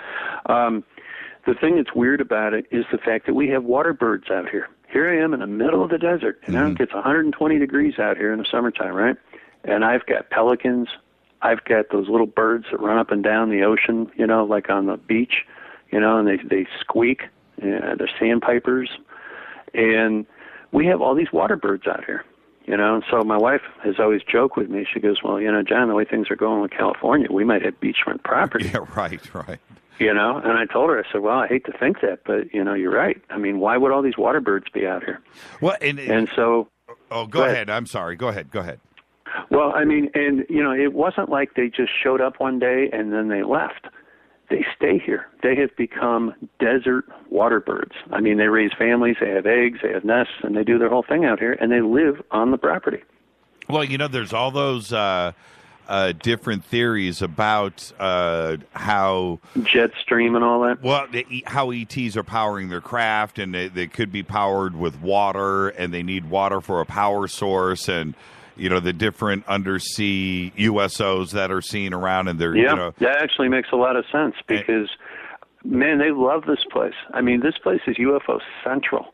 the thing that's weird about it is the fact that we have water birds out here. Here I am in the middle of the desert, and it gets 120 degrees out here in the summertime, right? And I've got pelicans. I've got those little birds that run up and down the ocean, like on the beach, and they squeak. They're sandpipers. And we have all these water birds out here. And so my wife has always joked with me. She goes, well, John, the way things are going with California, we might have beachfront property. Yeah, right. And I told her, I said, well, I hate to think that, but, you're right. I mean, why would all these water birds be out here? Well, and so... Oh, go ahead. I'm sorry. Go ahead. Well, I mean, and, it wasn't like they just showed up one day and then they left. They stay here. They have become desert water birds. I mean, they raise families, they have eggs, they have nests, and they do their whole thing out here, and they live on the property. Well, there's all those different theories about how... Jet stream and all that? Well, how ETs are powering their craft, and they could be powered with water, and they need water for a power source, and... the different undersea USOs that are seen around, and they're, that actually makes a lot of sense because, man, they love this place. I mean, this place is UFO central.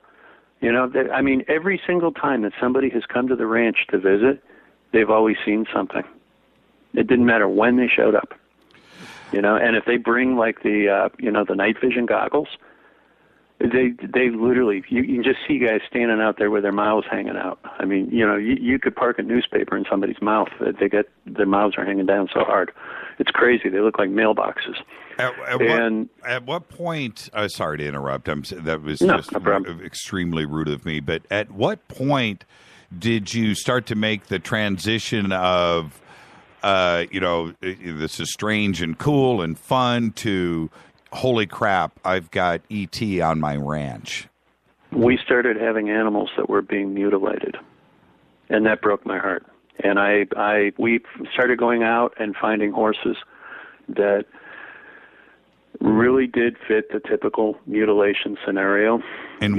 Every single time that somebody has come to the ranch to visit, they've always seen something. It didn't matter when they showed up, and if they bring like the night vision goggles, They literally, you can just see guys standing out there with their mouths hanging out. I mean, you could park a newspaper in somebody's mouth. Their mouths are hanging down so hard. It's crazy. They look like mailboxes. At what point, sorry to interrupt, that was just extremely rude of me, but at what point did you start to make the transition of, this is strange and cool and fun to... holy crap, I've got ET on my ranch? we started having animals that were being mutilated, and that broke my heart. And we started going out and finding horses that really did fit the typical mutilation scenario. In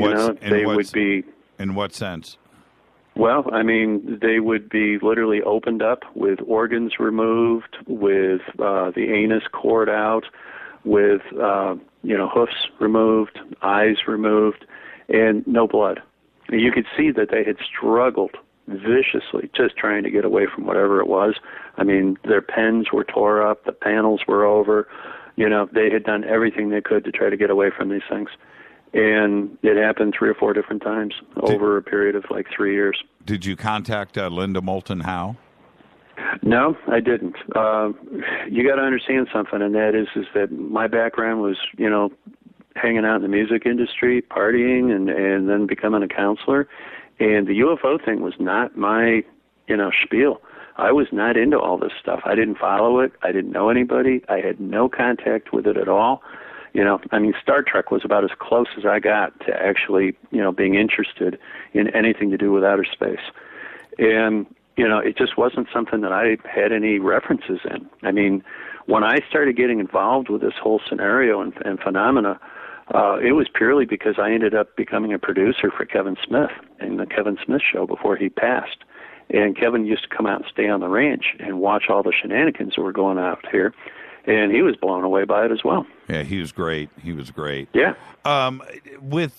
what sense? Well, I mean, they would be literally opened up with organs removed, with the anus cored out, with hoofs removed, eyes removed, and no blood. You could see that they had struggled viciously just trying to get away from whatever it was. I mean, their pens were tore up, the panels were over. They had done everything they could to try to get away from these things. And it happened 3 or 4 different times over a period of like 3 years. Did you contact Linda Moulton Howe? No, I didn't. You got to understand something, and that is that my background was, hanging out in the music industry, partying, and then becoming a counselor. And the UFO thing was not my, spiel. I was not into all this stuff. I didn't follow it. I didn't know anybody. I had no contact with it at all. Star Trek was about as close as I got to actually, being interested in anything to do with outer space. And, it just wasn't something that I had any references in. I mean, when I started getting involved with this whole scenario and phenomena, it was purely because I ended up becoming a producer for Kevin Smith in the Kevin Smith show before he passed. And Kevin used to come out and stay on the ranch and watch all the shenanigans that were going out here. And he was blown away by it as well. Yeah, he was great. Yeah. With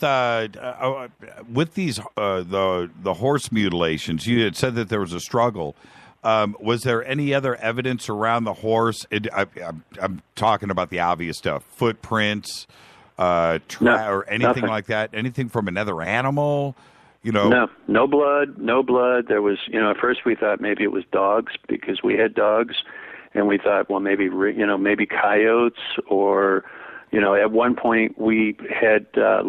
these the horse mutilations, you had said that there was a struggle. Was there any other evidence around the horse? I'm talking about the obvious stuff: footprints, or anything nothing like that. Anything from another animal? No blood. There was, at first we thought maybe it was dogs because we had dogs. And we thought, well, maybe coyotes, or, at one point we had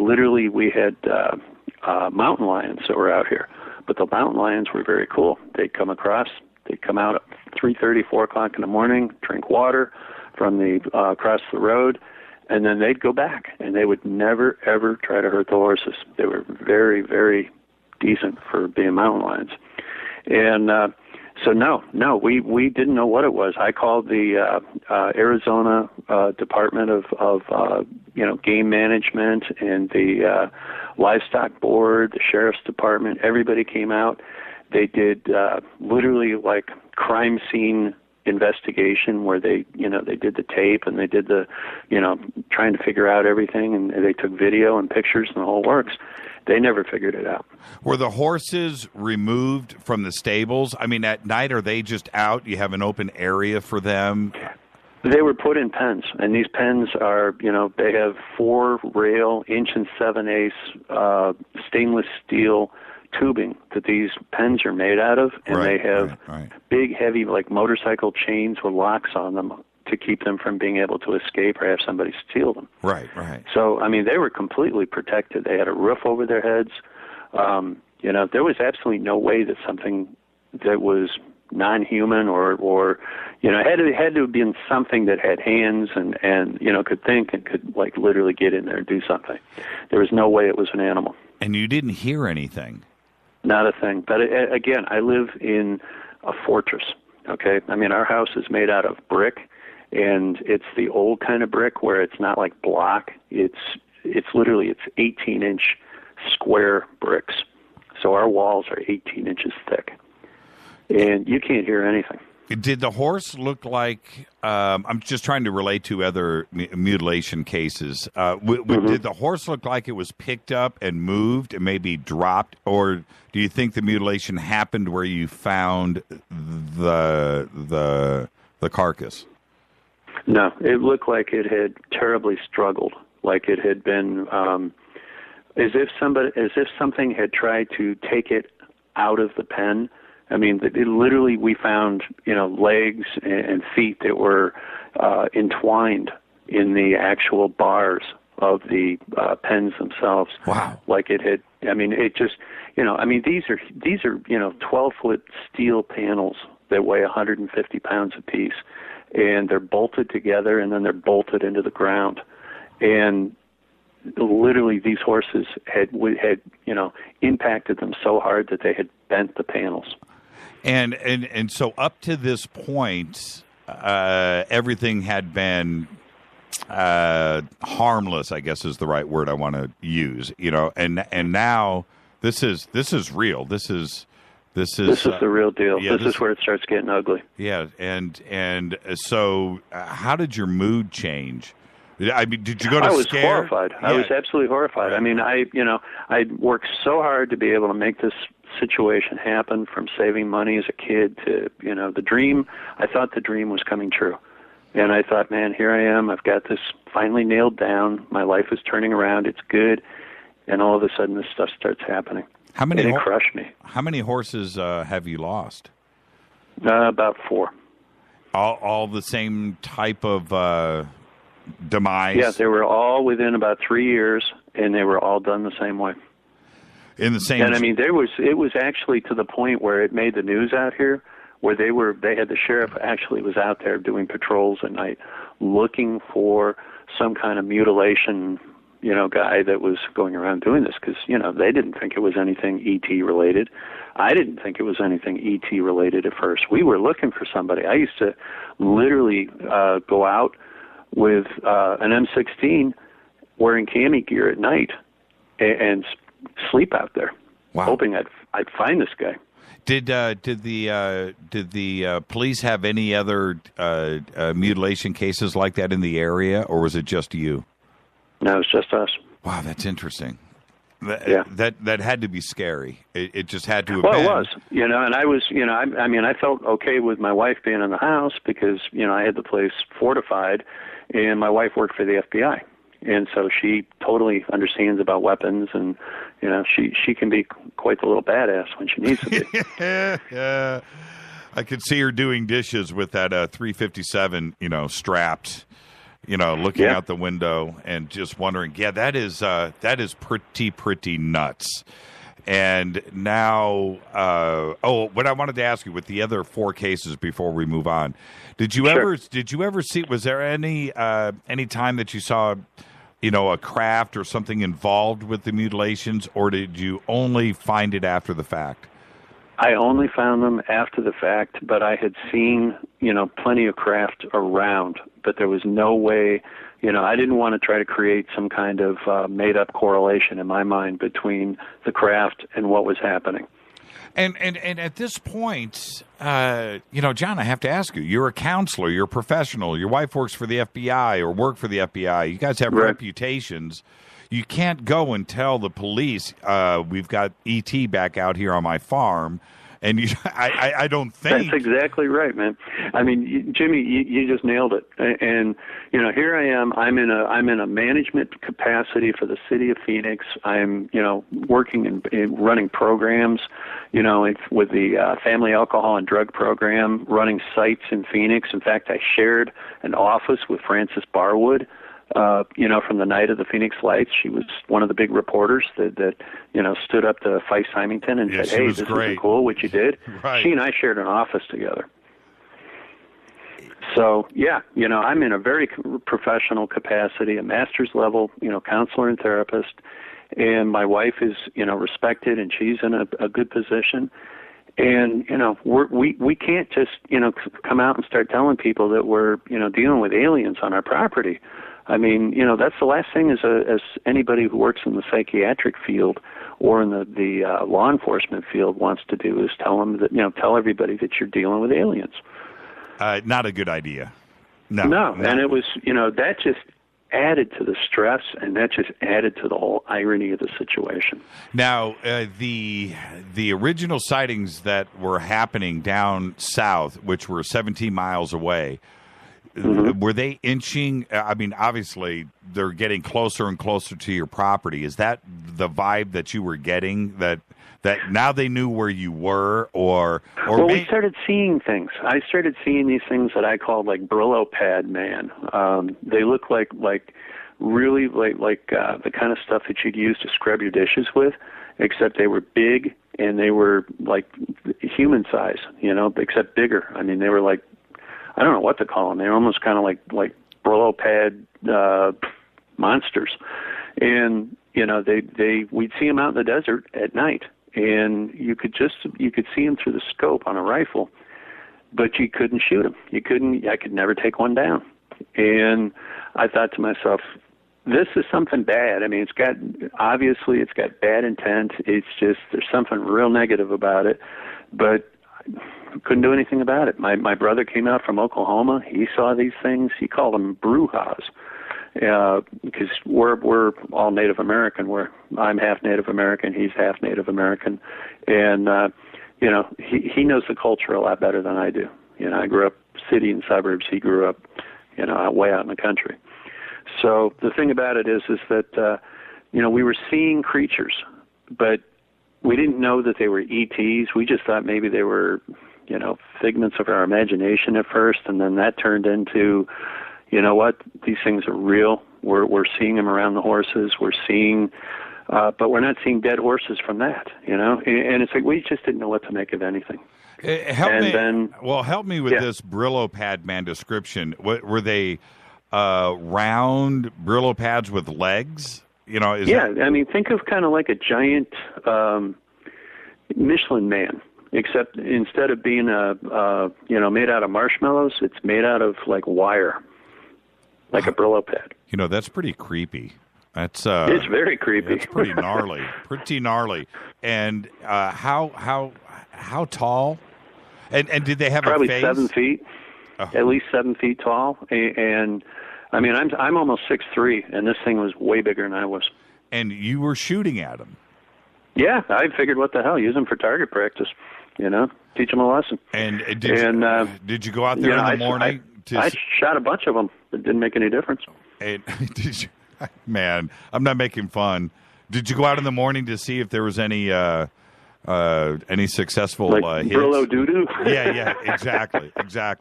mountain lions that were out here. But the mountain lions were very cool. They'd come out at 3:30, 4 o'clock in the morning, drink water from across the road, and then they'd go back. And they would never, ever try to hurt the horses. They were very, very decent for being mountain lions. And so we didn't know what it was. I called the Arizona Department of Game Management and the Livestock Board, the Sheriff's Department. Everybody came out. They did literally like crime scene investigation where they did the tape and they did the trying to figure out everything, and they took video and pictures and the whole works. They never figured it out. Were the horses removed from the stables? I mean, at night, are they just out? You have an open area for them? They were put in pens, and these pens are, they have 4-rail, 1 7/8 stainless steel tubing that these pens are made out of, and they have big, heavy, like motorcycle chains with locks on them to keep them from being able to escape or have somebody steal them. Right. So, they were completely protected. They had a roof over their heads. There was absolutely no way that something that was non-human or it had to have been something that had hands and could think and could, like, literally get in there and do something. There was no way it was an animal. And you didn't hear anything? Not a thing. But, again, I live in a fortress, okay? Our house is made out of brick. And it's the old kind of brick where it's not like block. It's 18-inch square bricks. So our walls are 18 inches thick. And you can't hear anything. Did the horse look like, I'm just trying to relate to other mutilation cases. Did the horse look like it was picked up and moved and maybe dropped? Or do you think the mutilation happened where you found the carcass? No, it looked like it had terribly struggled, like it had been, as if something had tried to take it out of the pen. Literally, we found, legs and feet that were entwined in the actual bars of the pens themselves. Wow! Like it had. It just, these are 12-foot steel panels that weigh 150 pounds apiece. And they're bolted together, and then they're bolted into the ground. And literally these horses had impacted them so hard that they had bent the panels. And so up to this point, everything had been harmless, I guess is the right word I want to use. And now this is real. This is the real deal. Yeah, this is where it starts getting ugly. Yeah, and so how did your mood change? I mean, did you go to I was scare? horrified. Yeah. I was absolutely horrified. I mean, I worked so hard to be able to make this situation happen, from saving money as a kid to, the dream. I thought the dream was coming true. And I thought, man, here I am. I've got this finally nailed down. My life is turning around. It's good. And all of a sudden this stuff starts happening. And it crushed me. How many horses have you lost? About 4. All the same type of demise? Yeah, they were all within about 3 years, and they were all done the same way. In the same. And I mean, it was actually to the point where it made the news out here, where they had the sheriff actually was out there doing patrols at night, looking for some kind of mutilation, guy that was going around doing this, because they didn't think it was anything ET related. I didn't think it was anything ET related at first. We were looking for somebody. I used to literally go out with an M16 wearing cami gear at night and sleep out there, hoping I'd find this guy. Did the police have any other mutilation cases like that in the area, or was it just you? No, it was just us. Wow, that's interesting. Yeah. That had to be scary. It just had to have been. Well, it was, and I was, I felt okay with my wife being in the house because, I had the place fortified, and my wife worked for the FBI. And so she totally understands about weapons, and, she can be quite the little badass when she needs to be. Yeah. I could see her doing dishes with that 357, strapped, looking out the window and just wondering, that is pretty nuts. And now, what I wanted to ask you with the other 4 cases before we move on, did you ever see? Was there any time that you saw, a craft or something involved with the mutilations, or did you only find it after the fact? I only found them after the fact, but I had seen, plenty of craft around, but there was no way, I didn't want to try to create some kind of made-up correlation in my mind between the craft and what was happening. And at this point, John, I have to ask you, you're a counselor, you're a professional, your wife works for the FBI or worked for the FBI, you guys have reputations. You can't go and tell the police, we've got ET back out here on my farm. And I don't think... That's exactly right, man. I mean, Jimmy, you just nailed it. And, here I am. I'm in a management capacity for the city of Phoenix. I'm, working in running programs, with the family alcohol and drug program, running sites in Phoenix. In fact, I shared an office with Frances Barwood, from the night of the Phoenix Lights. She was one of the big reporters that stood up to Feist Symington and said, hey, this isn't cool what you did. Right. She and I shared an office together. So, I'm in a very professional capacity, a master's level, counselor and therapist, and my wife is, respected, and she's in a good position. And, we can't just, come out and start telling people that we're, dealing with aliens on our property. I mean, that's the last thing as anybody who works in the psychiatric field or in the law enforcement field wants to do is tell them that, tell everybody that you're dealing with aliens. Not a good idea. No. And it was, that just added to the stress, and that just added to the whole irony of the situation. Now, the original sightings that were happening down south, which were 17 miles away, were they inching? I mean, obviously, they're getting closer and closer to your property. Is that the vibe that you were getting, that now they knew where you were, or we started seeing things. I started seeing these things that I called like Brillo pad man. They look like really like the kind of stuff that you'd use to scrub your dishes with, except they were big and they were like human size, except bigger. I mean, they were like, I don't know what to call them. They're almost kind of like Brillo pad monsters. And we'd see them out in the desert at night, and you could see them through the scope on a rifle, but you couldn't shoot them. I could never take one down. And I thought to myself, this is something bad. I mean, it's got bad intent. It's just, there's something real negative about it, but I couldn't do anything about it. My brother came out from Oklahoma. He saw these things. He called them brujas, because we're all Native American. I'm half Native American. He's half Native American. And, he knows the culture a lot better than I do. I grew up city and suburbs. He grew up, way out in the country. So the thing about it is that, we were seeing creatures, but we didn't know that they were ETs. We just thought maybe they were, figments of our imagination at first, and then that turned into, these things are real. We're seeing them around the horses. We're seeing, but we're not seeing dead horses from that, and it's like we just didn't know what to make of anything. Help me with this Brillo pad man description. Were they round Brillo pads with legs? I mean, think of kind of like a giant Michelin Man, except instead of being made out of marshmallows, it's made out of like wire, like a Brillo pad. That's pretty creepy. It's very creepy. It's pretty gnarly, And how tall? And did they have probably a face? 7 feet, at least 7 feet tall, and I mean, I'm almost 6'3", and this thing was way bigger than I was. And you were shooting at him? Yeah, I figured, what the hell, use them for target practice, teach them a lesson. And did you go out there in the morning? I shot a bunch of them. It didn't make any difference. And did you? Man, I'm not making fun. Did you go out in the morning to see if there was any successful hits? Brillo doo-doo? Yeah, exactly.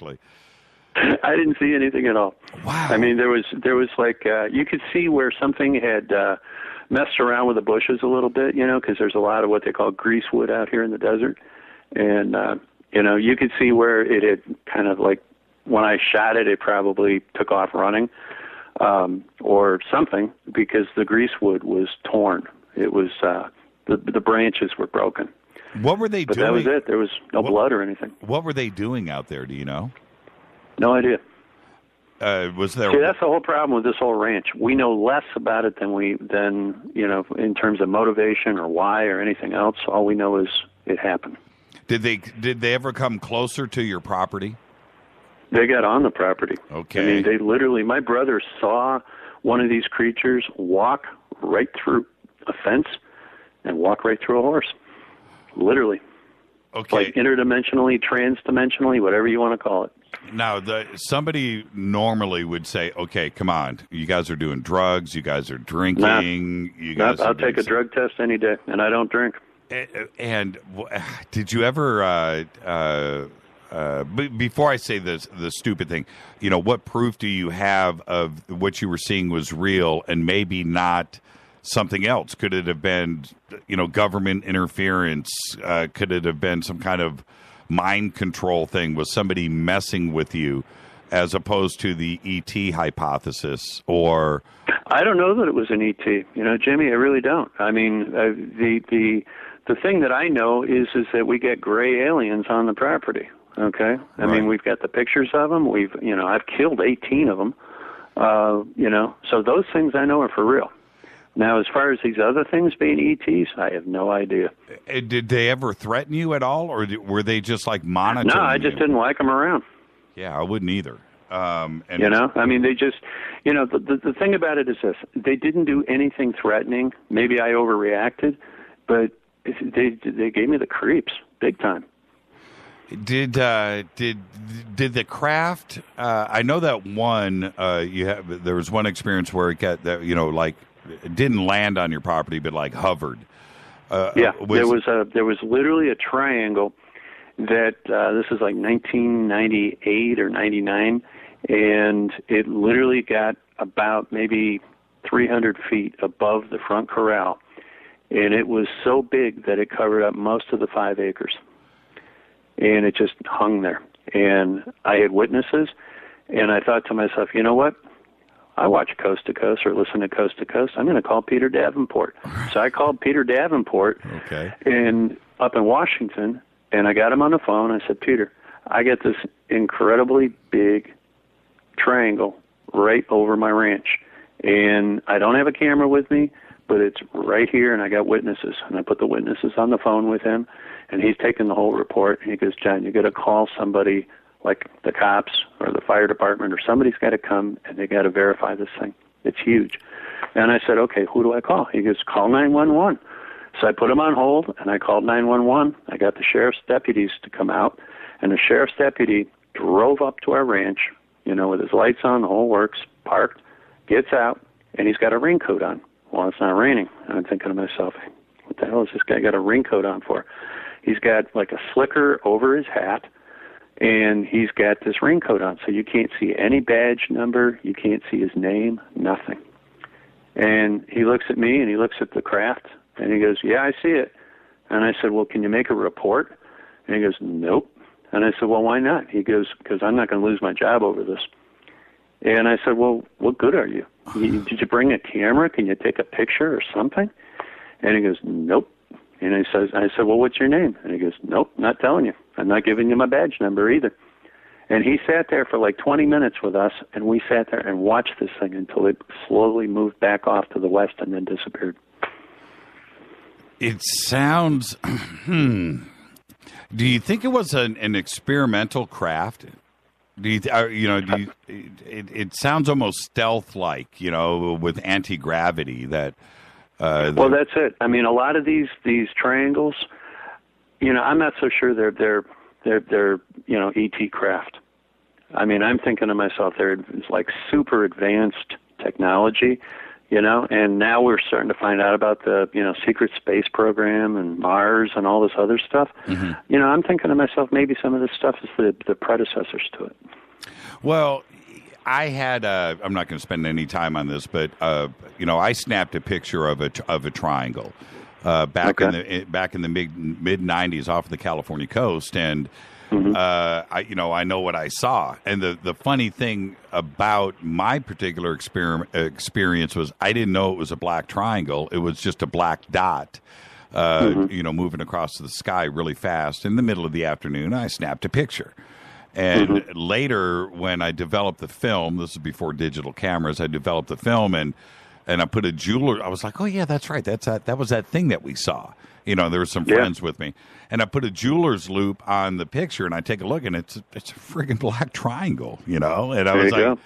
I didn't see anything at all. Wow. I mean, there was like, you could see where something had messed around with the bushes a little bit, because there's a lot of what they call greasewood out here in the desert. And, you could see where it had kind of like, when I shot it, it probably took off running or something, because the greasewood was torn. It was, the branches were broken. What were they doing? But that was it. There was no blood or anything. What were they doing out there? Do you know? No idea. Was there? See, that's the whole problem with this whole ranch. We know less about it than in terms of motivation or why or anything else. All we know is it happened. Did they ever come closer to your property? They got on the property. Okay. I mean, they literally. My brother saw one of these creatures walk right through a fence and walk right through a horse. Literally. Okay. Like interdimensionally, transdimensionally, whatever you want to call it. Now, somebody normally would say, okay, come on, you guys are doing drugs, you guys are drinking. I'll take a drug test any day, and I don't drink. And did you ever, before I say the stupid thing, what proof do you have of what you were seeing was real and maybe not something else? Could it have been, government interference? Could it have been some kind of mind control thing? Was somebody messing with you as opposed to the ET hypothesis? Or I don't know that it was an ET. Jimmy, I really don't. I mean, the thing that I know is that we get gray aliens on the property. Okay, I mean, we've got the pictures of them. I've killed 18 of them. So those things I know are for real. Now, as far as these other things being ETs, I have no idea. Did they ever threaten you at all, or were they just like monitoring? No, I just didn't like them around. Yeah, I wouldn't either. I mean, they just, the thing about it is this: they didn't do anything threatening. Maybe I overreacted, but they gave me the creeps big time. Did the craft? I know that one. There was one experience where it got that it didn't land on your property, but like hovered. There was literally a triangle that this is like 1998 or 99, and it literally got about maybe 300 feet above the front corral, and it was so big that it covered up most of the 5 acres, and it just hung there. And I had witnesses, and I thought to myself, you know what? I watch Coast to Coast or listen to Coast to Coast. I'm going to call Peter Davenport. So I called Peter Davenport up in Washington, and I got him on the phone. I said, Peter, I get this incredibly big triangle right over my ranch, and I don't have a camera with me, but it's right here, and I got witnesses. And I put the witnesses on the phone with him, and he's taking the whole report. And he goes, John, you got to call somebody like the cops or the fire department, or somebody's got to come, and they got to verify this thing. It's huge. And I said, okay, who do I call? He goes, call 911. So I put him on hold, and I called 911. I got the sheriff's deputies to come out, and the sheriff's deputy drove up to our ranch, with his lights on, the whole works, parked, gets out, and he's got a raincoat on. Well, it's not raining. And I'm thinking to myself, what the hell has this guy got a raincoat on for? He's got like a slicker over his hat, and he's got this raincoat on, so you can't see any badge number, you can't see his name, nothing. And he looks at me, and he looks at the craft, and he goes, yeah, I see it. And I said, well, can you make a report? And he goes, nope. And I said, well, why not? He goes, because I'm not going to lose my job over this. And I said, well, what good are you? Did you bring a camera? Can you take a picture or something? And he goes, nope. And I said, well, what's your name? And he goes, nope, not telling you. I'm not giving you my badge number either. And he sat there for like 20 minutes with us, and we sat there and watched this thing until it slowly moved back off to the west and then disappeared. It sounds... Do you think it was an experimental craft? It sounds almost stealth-like, with anti-gravity. Well, that's it. I mean, a lot of these triangles, I'm not so sure they're ET craft. I mean, I'm thinking to myself, it's like super advanced technology. And now we're starting to find out about the, secret space program and Mars and all this other stuff. Mm-hmm. I'm thinking to myself, maybe some of this stuff is the predecessors to it. Well, I had, I'm not going to spend any time on this, but, I snapped a picture of a triangle back in the mid 90s off the California coast. And, mm-hmm. I know what I saw. And the funny thing about my particular experience was I didn't know it was a black triangle. It was just a black dot, mm-hmm. Moving across the sky really fast. In the middle of the afternoon, I snapped a picture. And mm-hmm. later, when I developed the film, this is before digital cameras, I developed the film and I put a jeweler. I was like, oh, yeah, that's right. That was that thing that we saw. There were some friends with me. And I put a jeweler's loop on the picture, and I take a look, and it's a friggin' black triangle, And I was like,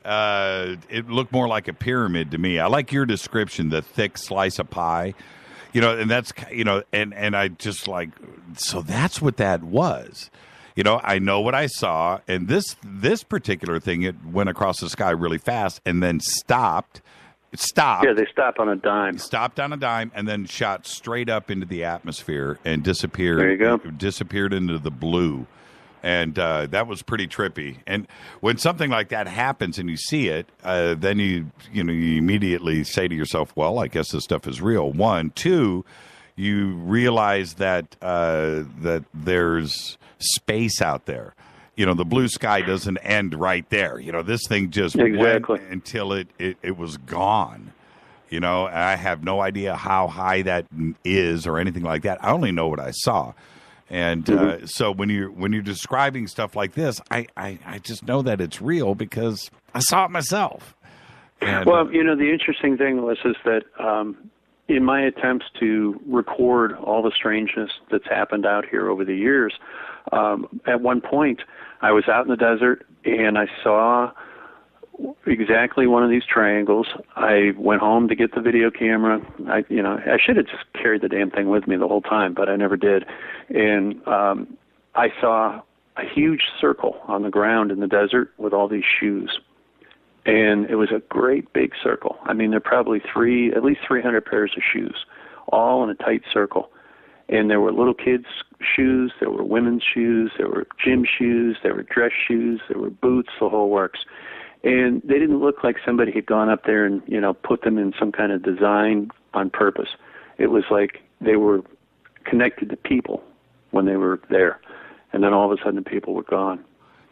it looked more like a pyramid to me. I like your description, the thick slice of pie, and that's, and I just like, so that's what that was. I know what I saw, and this particular thing, it went across the sky really fast and then stopped. It stopped. Yeah, they stopped on a dime. Stopped on a dime and then shot straight up into the atmosphere and disappeared. There you go. Disappeared into the blue. And that was pretty trippy. And when something like that happens and you see it, then you immediately say to yourself, well, I guess this stuff is real. One. Two, you realize that that there's space out there. The blue sky doesn't end right there. This thing just went until it was gone. I have no idea how high that is or anything like that. I only know what I saw. And mm-hmm. So when you're describing stuff like this, I just know that it's real because I saw it myself. And, well, the interesting thing was is that in my attempts to record all the strangeness that's happened out here over the years, at one point I was out in the desert and I saw exactly one of these triangles. I went home to get the video camera. I should have just carried the damn thing with me the whole time, but I never did. And I saw a huge circle on the ground in the desert with all these shoes. And it was a great big circle. I mean, there are probably at least 300 pairs of shoes, all in a tight circle. And there were little kids' shoes, there were women's shoes, there were gym shoes, there were dress shoes, there were boots, the whole works. And they didn't look like somebody had gone up there and, put them in some kind of design on purpose. It was like they were connected to people when they were there. And then all of a sudden the people were gone.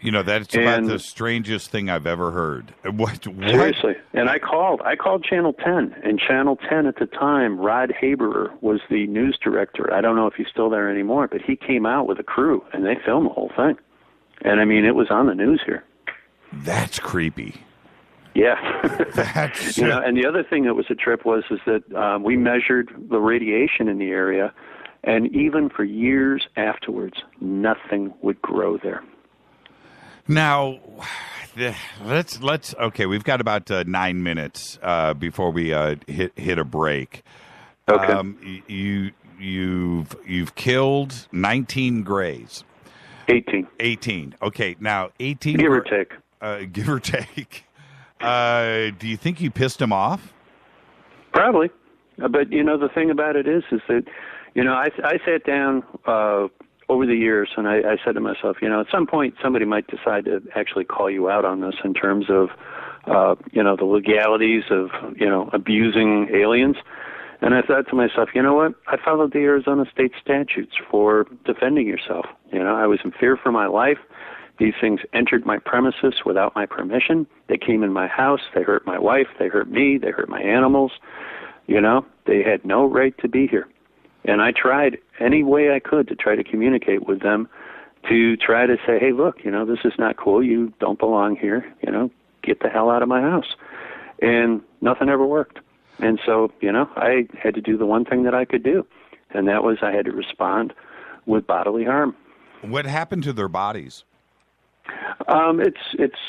You know, that's about the strangest thing I've ever heard. What? Seriously. And I called Channel 10, and Channel 10 at the time, Rod Haberer was the news director. I don't know if he's still there anymore, but he came out with a crew, and they filmed the whole thing. And, I mean, it was on the news here. That's creepy. Yeah. You know, and the other thing that was a trip is that we measured the radiation in the area, and even for years afterwards, nothing would grow there. Now, let's okay. We've got about 9 minutes before we hit a break. Okay. You've killed 19 grays. 18. Okay. Now 18. Give or take. Give or take. Do you think you pissed him off? Probably. But, you know, the thing about it is that, you know, I sat down over the years and I said to myself, you know, at some point somebody might decide to actually call you out on this in terms of, you know, the legalities of, you know, abusing aliens. And I thought to myself, you know what? I followed the Arizona state statutes for defending yourself. You know, I was in fear for my life. These things entered my premises without my permission. They came in my house. They hurt my wife. They hurt me. They hurt my animals. You know, they had no right to be here. And I tried any way I could to try to communicate with them to try to say, hey, look, you know, this is not cool. You don't belong here. You know, get the hell out of my house. And nothing ever worked. And so, you know, I had to do the one thing that I could do, and that was I had to respond with bodily harm. What happened to their bodies? It's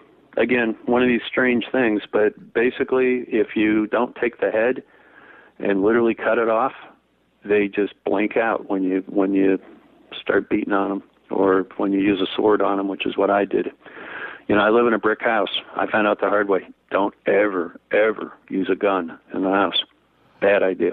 again one of these strange things, but basically, if you don't take the head and literally cut it off, they just blank out when you start beating on them, or when you use a sword on them, which is what I did. You know, I live in a brick house. I found out the hard way. Don't ever use a gun in the house. Bad idea.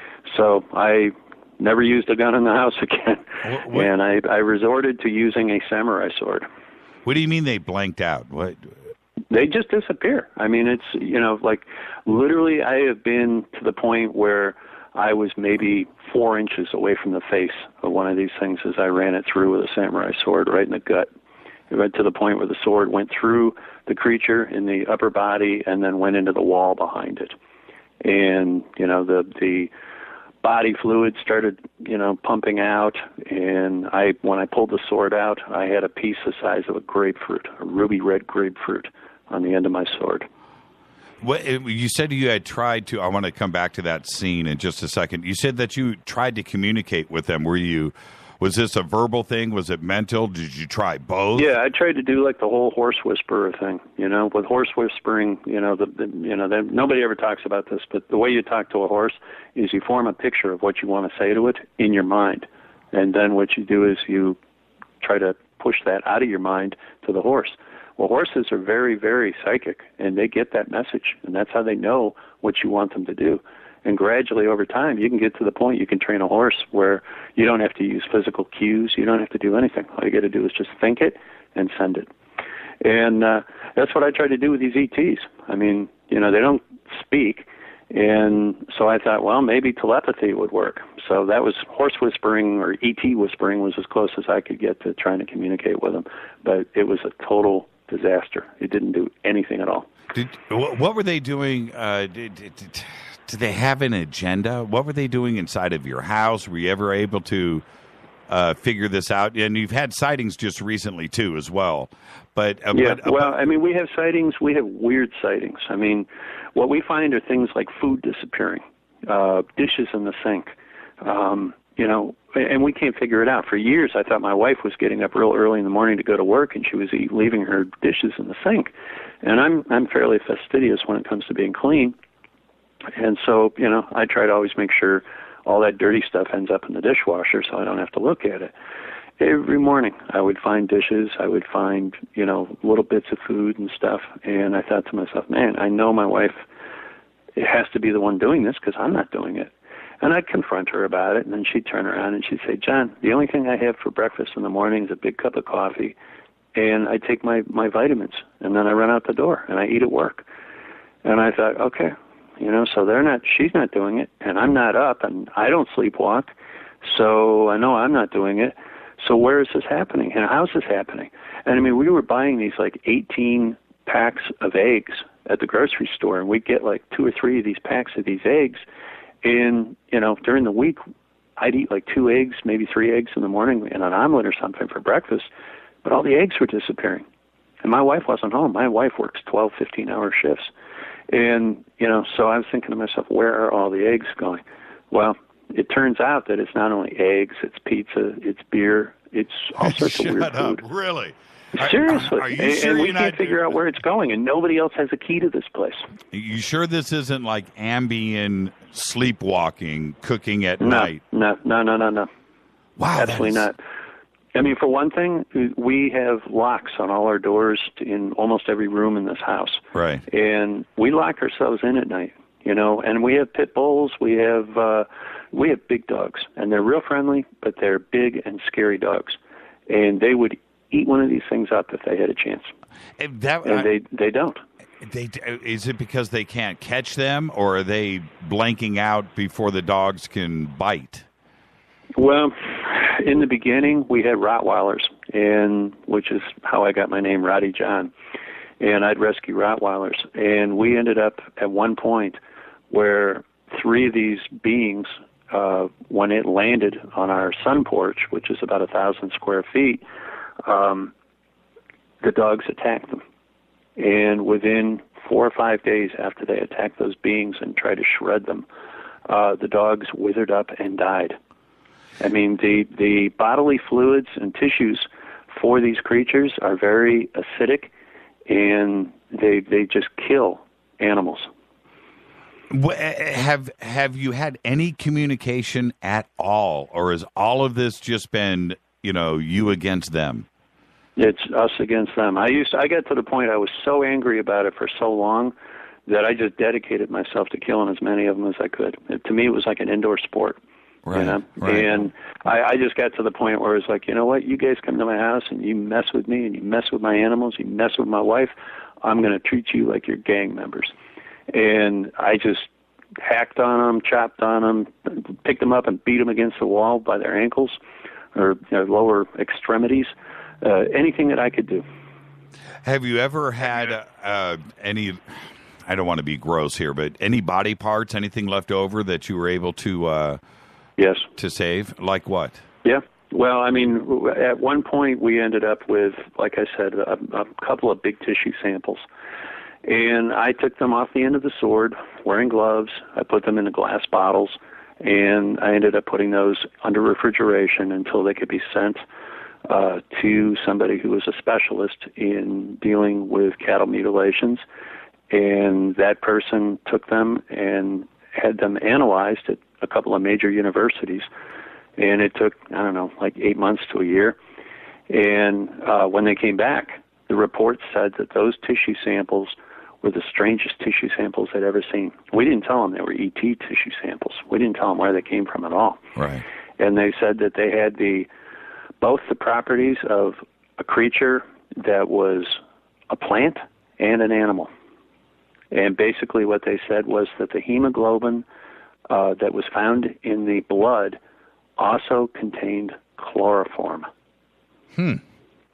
So I never used a gun in the house again, and I resorted to using a samurai sword. What do you mean they blanked out? What? They just disappear. I mean, it's, you know, like literally I have been to the point where I was maybe 4 inches away from the face of one of these things as I ran it through with a samurai sword right in the gut. It went to the point where the sword went through the creature in the upper body and then went into the wall behind it. And, you know, the body fluid started, you know, pumping out, and when I pulled the sword out, I had a piece the size of a grapefruit, a ruby red grapefruit on the end of my sword. What, you said you had tried to, I want to come back to that scene in just a second. You said that you tried to communicate with them. Was this a verbal thing? Was it mental? Did you try both? Yeah, I tried to do like the whole horse whisperer thing. You know, with horse whispering, you know, nobody ever talks about this, but the way you talk to a horse is you form a picture of what you want to say to it in your mind, and then what you do is you try to push that out of your mind to the horse. Well, horses are very, very psychic, and they get that message, and that's how they know what you want them to do. And gradually over time, you can get to the point you can train a horse where you don't have to use physical cues. You don't have to do anything. All you got to do is just think it and send it. And that's what I try to do with these ETs. I mean, you know, they don't speak. And so I thought, well, maybe telepathy would work. So that was horse whispering, or ET whispering was as close as I could get to trying to communicate with them. But it was a total disaster. It didn't do anything at all. What were they doing? Did they have an agenda? What were they doing inside of your house? Were you ever able to figure this out? And you've had sightings just recently, too, as well. But well, I mean, we have sightings. We have weird sightings. I mean, what we find are things like food disappearing, dishes in the sink, you know, and we can't figure it out. For years, I thought my wife was getting up real early in the morning to go to work, and she was leaving her dishes in the sink. And I'm fairly fastidious when it comes to being clean. And so, you know, I try to always make sure all that dirty stuff ends up in the dishwasher so I don't have to look at it. Every morning I would find dishes, I would find, you know, little bits of food and stuff. And I thought to myself, man, I know my wife has to be the one doing this because I'm not doing it. And I'd confront her about it, and then she'd turn around and she'd say, John, the only thing I have for breakfast in the morning is a big cup of coffee, and I take my vitamins, and then I run out the door, and I eat at work. And I thought, okay. You know, so she's not doing it, and I'm not up, and I don't sleepwalk, so I know I'm not doing it. So where is this happening? And how is this happening? And I mean, we were buying these like 18 packs of eggs at the grocery store, and we'd get like 2 or 3 of these packs of these eggs. And, you know, during the week, I'd eat like 2 eggs, maybe 3 eggs in the morning and an omelet or something for breakfast, but all the eggs were disappearing. And my wife wasn't home. My wife works 12, 15-hour shifts. And, you know, so I was thinking to myself, where are all the eggs going? Well, it turns out that it's not only eggs, it's pizza, it's beer, it's all sorts of weird food. Shut up, really? Seriously. Are you sure and we you're can't not figure out where it's going, and nobody else has a key to this place. You sure this isn't like Ambien sleepwalking, cooking at night? No. Wow. Absolutely not. I mean, for one thing, we have locks on all our doors in almost every room in this house. Right. And we lock ourselves in at night, you know, and we have pit bulls, we have big dogs, and they're real friendly, but they're big and scary dogs. And they would eat one of these things up if they had a chance. They don't. Is it because they can't catch them, or are they blanking out before the dogs can bite? Well, in the beginning, we had Rottweilers, and which is how I got my name, Roddy John. And I'd rescue Rottweilers. And we ended up at one point where 3 of these beings, when it landed on our sun porch, which is about 1,000 square feet, the dogs attacked them. And within 4 or 5 days after they attacked those beings and tried to shred them, the dogs withered up and died. I mean, the bodily fluids and tissues for these creatures are very acidic, and they just kill animals. Have you had any communication at all, or has all of this just been, you know, you against them? It's us against them. I got to the point I was so angry about it for so long that I just dedicated myself to killing as many of them as I could. To me, it was like an indoor sport. Right, you know? right. And I just got to the point where it's like, you know what, you guys come to my house and you mess with me and you mess with my animals, you mess with my wife, I'm going to treat you like you're gang members. And I just hacked on them, chopped on them, picked them up and beat them against the wall by their ankles or their lower extremities, anything that I could do. Have you ever had any, I don't want to be gross here, but any body parts, anything left over that you were able to yes, to save? Like what? Yeah. Well, I mean, at one point we ended up with, like I said, a couple of big tissue samples. And I took them off the end of the sword, wearing gloves. I put them into glass bottles, and I ended up putting those under refrigeration until they could be sent to somebody who was a specialist in dealing with cattle mutilations. And that person took them and had them analyzed at a couple of major universities. And it took, I don't know, like 8 months to a year. And when they came back, the report said that those tissue samples were the strangest tissue samples they'd ever seen. We didn't tell them they were ET tissue samples. We didn't tell them where they came from at all. Right. And they said that they had both the properties of a creature that was a plant and an animal. And basically what they said was that the hemoglobin that was found in the blood also contained chloroform. And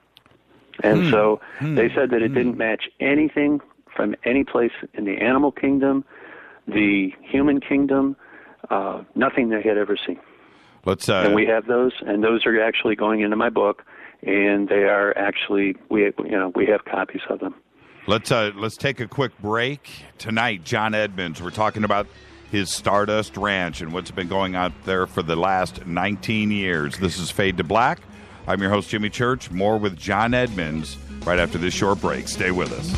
so they said that it didn't match anything from any place in the animal kingdom, the human kingdom, nothing they had ever seen. And we have those, and those are actually going into my book, and they are actually, we have copies of them. Let's take a quick break. Tonight, John Edmonds, we're talking about his StarDust Ranch and what's been going out there for the last 19 years. This is Fade to Black. I'm your host, Jimmy Church. More with John Edmonds right after this short break. Stay with us.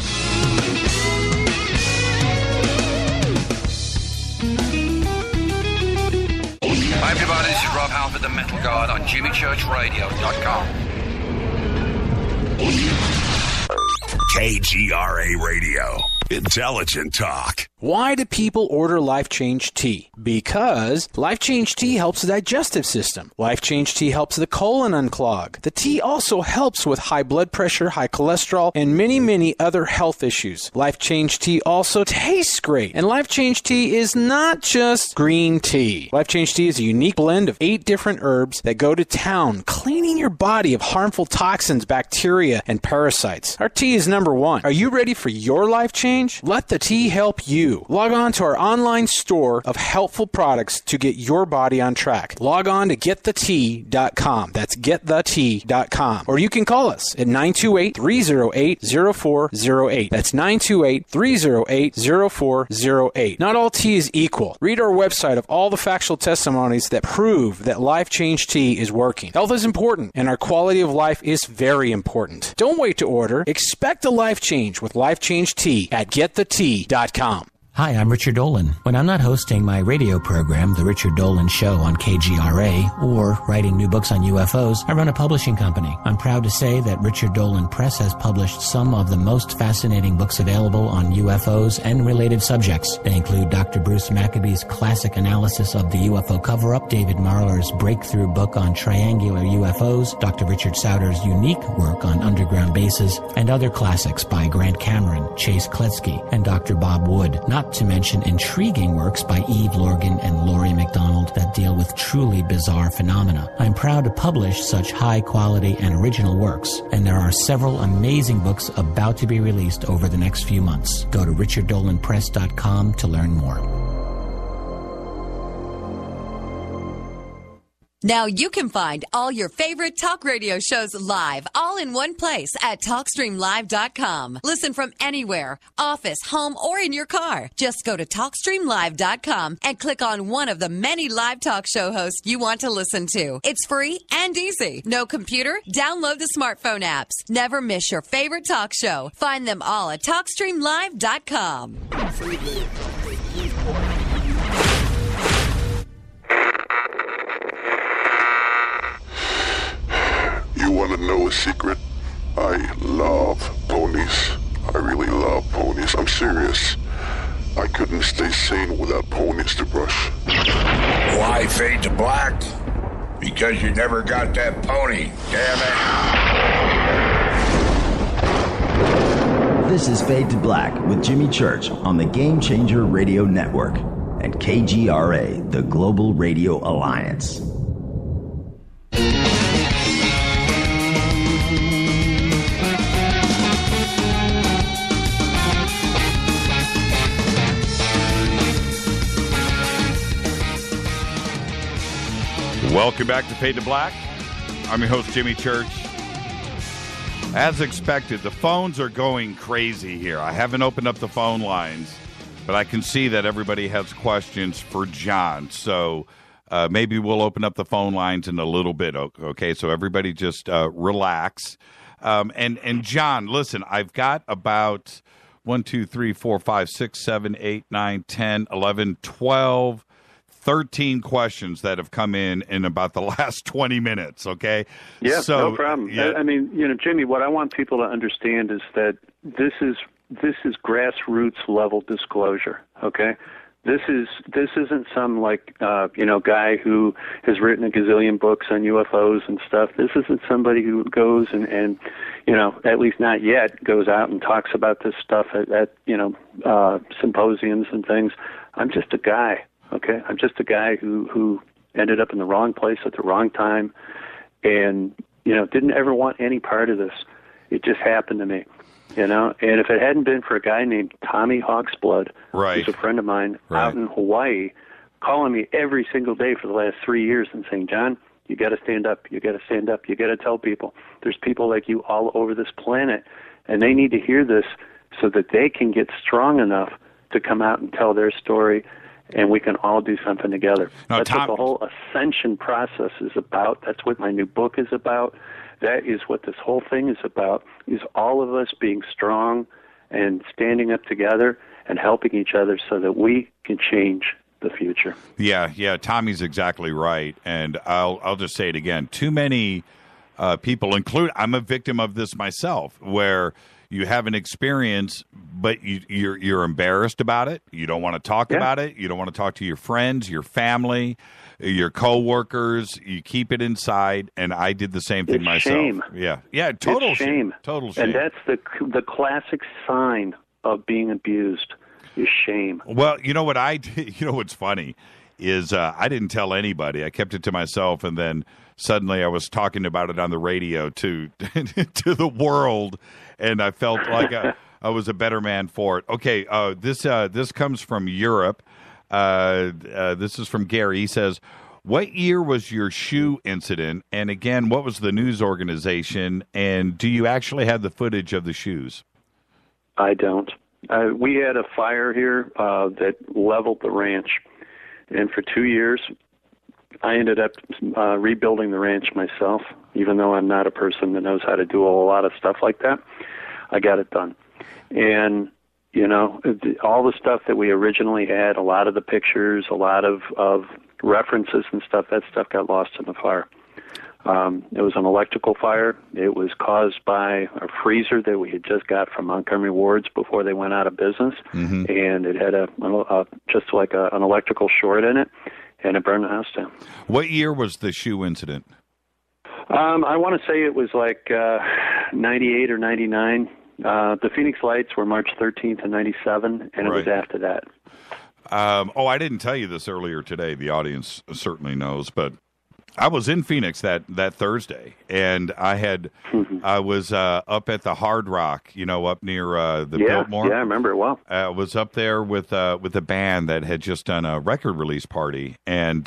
Hi, everybody. This is Rob Halford, the Metal God, on JimmyChurchRadio.com. KGRA Radio. Intelligent talk. Why do people order Life Change Tea? Because Life Change Tea helps the digestive system. Life Change Tea helps the colon unclog. The tea also helps with high blood pressure, high cholesterol, and many, many other health issues. Life Change Tea also tastes great. And Life Change Tea is not just green tea. Life Change Tea is a unique blend of 8 different herbs that go to town, cleaning your body of harmful toxins, bacteria, and parasites. Our tea is number 1. Are you ready for your life change? Let the tea help you. Log on to our online store of helpful products to get your body on track. Log on to getthetea.com. That's getthetea.com. Or you can call us at 928-308-0408. That's 928-308-0408. Not all tea is equal. Read our website of all the factual testimonies that prove that Life Change Tea is working. Health is important, and our quality of life is very important. Don't wait to order. Expect a life change with Life Change Tea at getthetea.com. Hi, I'm Richard Dolan. When I'm not hosting my radio program, The Richard Dolan Show on KGRA, or writing new books on UFOs, I run a publishing company. I'm proud to say that Richard Dolan Press has published some of the most fascinating books available on UFOs and related subjects. They include Dr. Bruce Maccabee's classic analysis of the UFO cover-up, David Marler's breakthrough book on triangular UFOs, Dr. Richard Sauter's unique work on underground bases, and other classics by Grant Cameron, Chase Kletsky, and Dr. Bob Wood. Not to mention intriguing works by Eve Lorgan and Laurie MacDonald that deal with truly bizarre phenomena. I'm proud to publish such high quality and original works, and there are several amazing books about to be released over the next few months. Go to richarddolanpress.com to learn more. Now you can find all your favorite talk radio shows live, all in one place at TalkStreamLive.com. Listen from anywhere, office, home, or in your car. Just go to TalkStreamLive.com and click on one of the many live talk show hosts you want to listen to. It's free and easy. No computer? Download the smartphone apps. Never miss your favorite talk show. Find them all at TalkStreamLive.com. You want to know a secret? I love ponies. I really love ponies. I'm serious. I couldn't stay sane without ponies to brush. Why fade to black? Because you never got that pony. Damn This is Fade to Black with Jimmy Church on the Game Changer Radio Network and KGRA, the Global Radio Alliance. Welcome back to Fade to Black. I'm your host, Jimmy Church. As expected, the phones are going crazy here. I haven't opened up the phone lines, but I can see that everybody has questions for John. So maybe we'll open up the phone lines in a little bit, okay? So everybody just relax. And John, listen, I've got about 1, 2, 3, 4, 5, 6, 7, 8, 9, 10, 11, 12, 13 questions that have come in about the last 20 minutes, okay? Yeah, so, no problem. Yeah. I mean, Jimmy, what I want people to understand is that this is grassroots level disclosure, okay? This isn't some guy who has written a gazillion books on UFOs and stuff. This isn't somebody who goes and at least not yet, goes out and talks about this stuff at symposiums and things. I'm just a guy. Okay, I'm just a guy who ended up in the wrong place at the wrong time, and didn't ever want any part of this. It just happened to me, And if it hadn't been for a guy named Tommy Hawksblood, who's a friend of mine out in Hawaii, calling me every single day for the last 3 years and saying, "John, you got to stand up. You got to stand up. You got to tell people. There's people like you all over this planet, and they need to hear this so that they can get strong enough to come out and tell their story." And we can all do something together. Now, that's what the whole ascension process is about. That's what my new book is about. That is what this whole thing is about, is all of us being strong and standing up together and helping each other so that we can change the future. Yeah, Tommy's exactly right. And I'll just say it again. Too many people, I'm a victim of this myself, where you have an experience, but you're embarrassed about it. You don't want to talk about it. You don't want to talk to your friends, your family, your coworkers. You keep it inside, and I did the same thing myself. Shame. Yeah, total it's shame. Total shame. And that's the classic sign of being abused is shame. Well, you know what I did? You know what's funny is I didn't tell anybody. I kept it to myself, and then suddenly I was talking about it on the radio to the world, and I felt like I was a better man for it. Okay, this comes from Europe. This is from Gary. He says, what year was your shoe incident? And again, what was the news organization? And do you actually have the footage of the shoes? I don't. We had a fire here that leveled the ranch. And for 2 years, I ended up rebuilding the ranch myself, even though I'm not a person that knows how to do a lot of stuff like that. I got it done. And, you know, all the stuff that we originally had, a lot of the pictures, a lot of references and stuff, that stuff got lost in the fire. It was an electrical fire. It was caused by a freezer that we had just got from Montgomery Ward's before they went out of business, and it had just like an electrical short in it, and it burned the house down. What year was the shoe incident? I want to say it was like 98 or 99. The Phoenix Lights were March 13th of 97, and it was after that. I didn't tell you this earlier today. The audience certainly knows, but I was in Phoenix that Thursday, and I was up at the Hard Rock, you know, up near the Biltmore. Yeah, I remember it well. I was up there with a band that had just done a record release party, and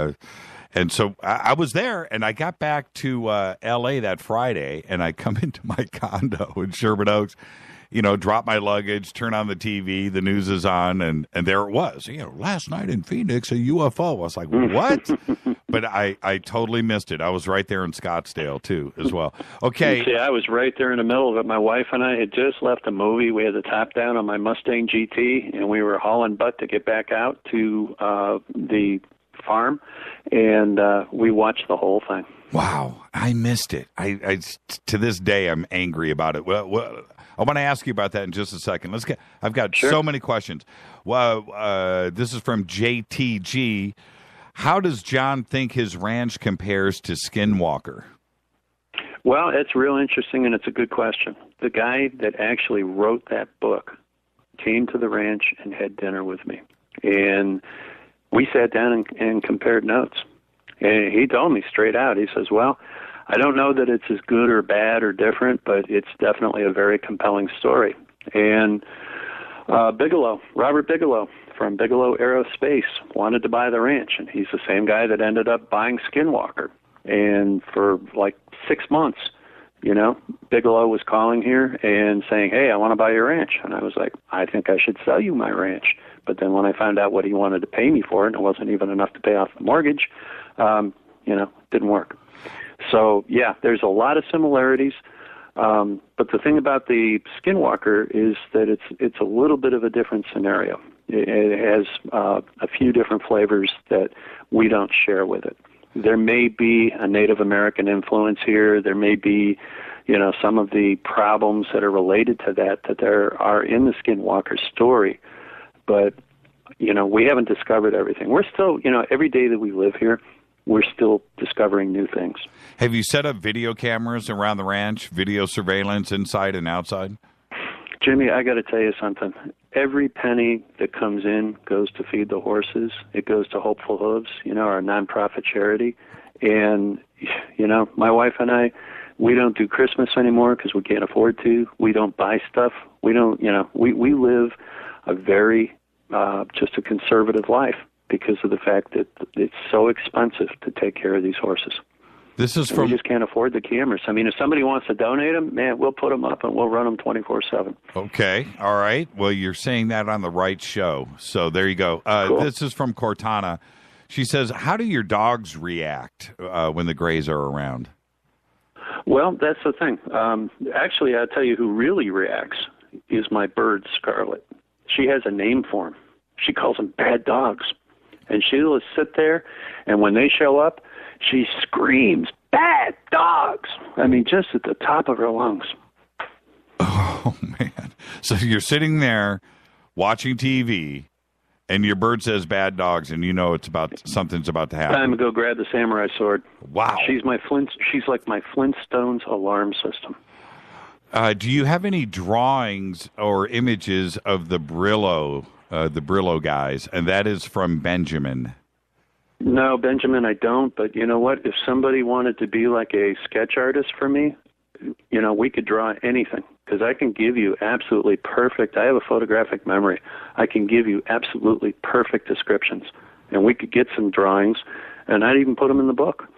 so I was there, and I got back to L.A. that Friday, and I come into my condo in Sherman Oaks, you know, drop my luggage, turn on the TV, the news is on, and there it was. You know, last night in Phoenix, a UFO. I was like, what? But I totally missed it. I was right there in Scottsdale, too, as well. Okay. See, I was right there in the middle of it. My wife and I had just left a movie. We had the top down on my Mustang GT, and we were hauling butt to get back out to the farm, and we watched the whole thing. Wow, I missed it. I to this day, I'm angry about it. Well, I want to ask you about that in just a second. I've got so many questions. Well, this is from JTG. How does John think his ranch compares to Skinwalker? Well, it's real interesting, and it's a good question. The guy that actually wrote that book came to the ranch and had dinner with me. And we sat down and compared notes. And he told me straight out, he says, well, I don't know that it's as good or bad or different, but it's definitely a very compelling story. And Robert Bigelow from Bigelow Aerospace wanted to buy the ranch, and he's the same guy that ended up buying Skinwalker. And for like 6 months, you know, Bigelow was calling here and saying, hey, I want to buy your ranch. And I was like, I think I should sell you my ranch. But then when I found out what he wanted to pay me for it, and it wasn't even enough to pay off the mortgage, didn't work. So, yeah, there's a lot of similarities. But the thing about the Skinwalker is that it's a little bit of a different scenario. It has a few different flavors that we don't share with it. There may be a Native American influence here. There may be, you know, some of the problems that are related to that there are in the Skinwalker story. But, you know, we haven't discovered everything. We're still, you know, every day that we live here, we're still discovering new things. Have you set up video cameras around the ranch, video surveillance inside and outside? Jimmy, I got to tell you something. Every penny that comes in goes to feed the horses. It goes to Hopeful Hooves, you know, our nonprofit charity. And, you know, my wife and I, we don't do Christmas anymore because we can't afford to. We don't buy stuff. We don't, you know, we live a very, just a conservative life because of the fact that it's so expensive to take care of these horses. This is we just can't afford the cameras. I mean, if somebody wants to donate them, man, we'll put them up and we'll run them 24/7. Okay. All right. Well, you're saying that on the right show. So there you go. Cool. This is from Cortana. She says, how do your dogs react when the Grays are around? Well, that's the thing. Actually, I'll tell you who really reacts is my bird, Scarlet. She has a name for them. She calls them bad dogs. And she'll sit there, and when they show up, she screams, bad dogs! I mean, just at the top of her lungs. Oh, man. So you're sitting there watching TV, and your bird says bad dogs, and you know something's about to happen. Time to go grab the samurai sword. Wow. She's like my Flintstones alarm system. Do you have any drawings or images of the Brillo guys? And that is from Benjamin. No, Benjamin, I don't. But you know what? If somebody wanted to be like a sketch artist for me, you know, we could draw anything. Because I can give you absolutely perfect, I have a photographic memory. I can give you absolutely perfect descriptions. And we could get some drawings, and I'd even put them in the book.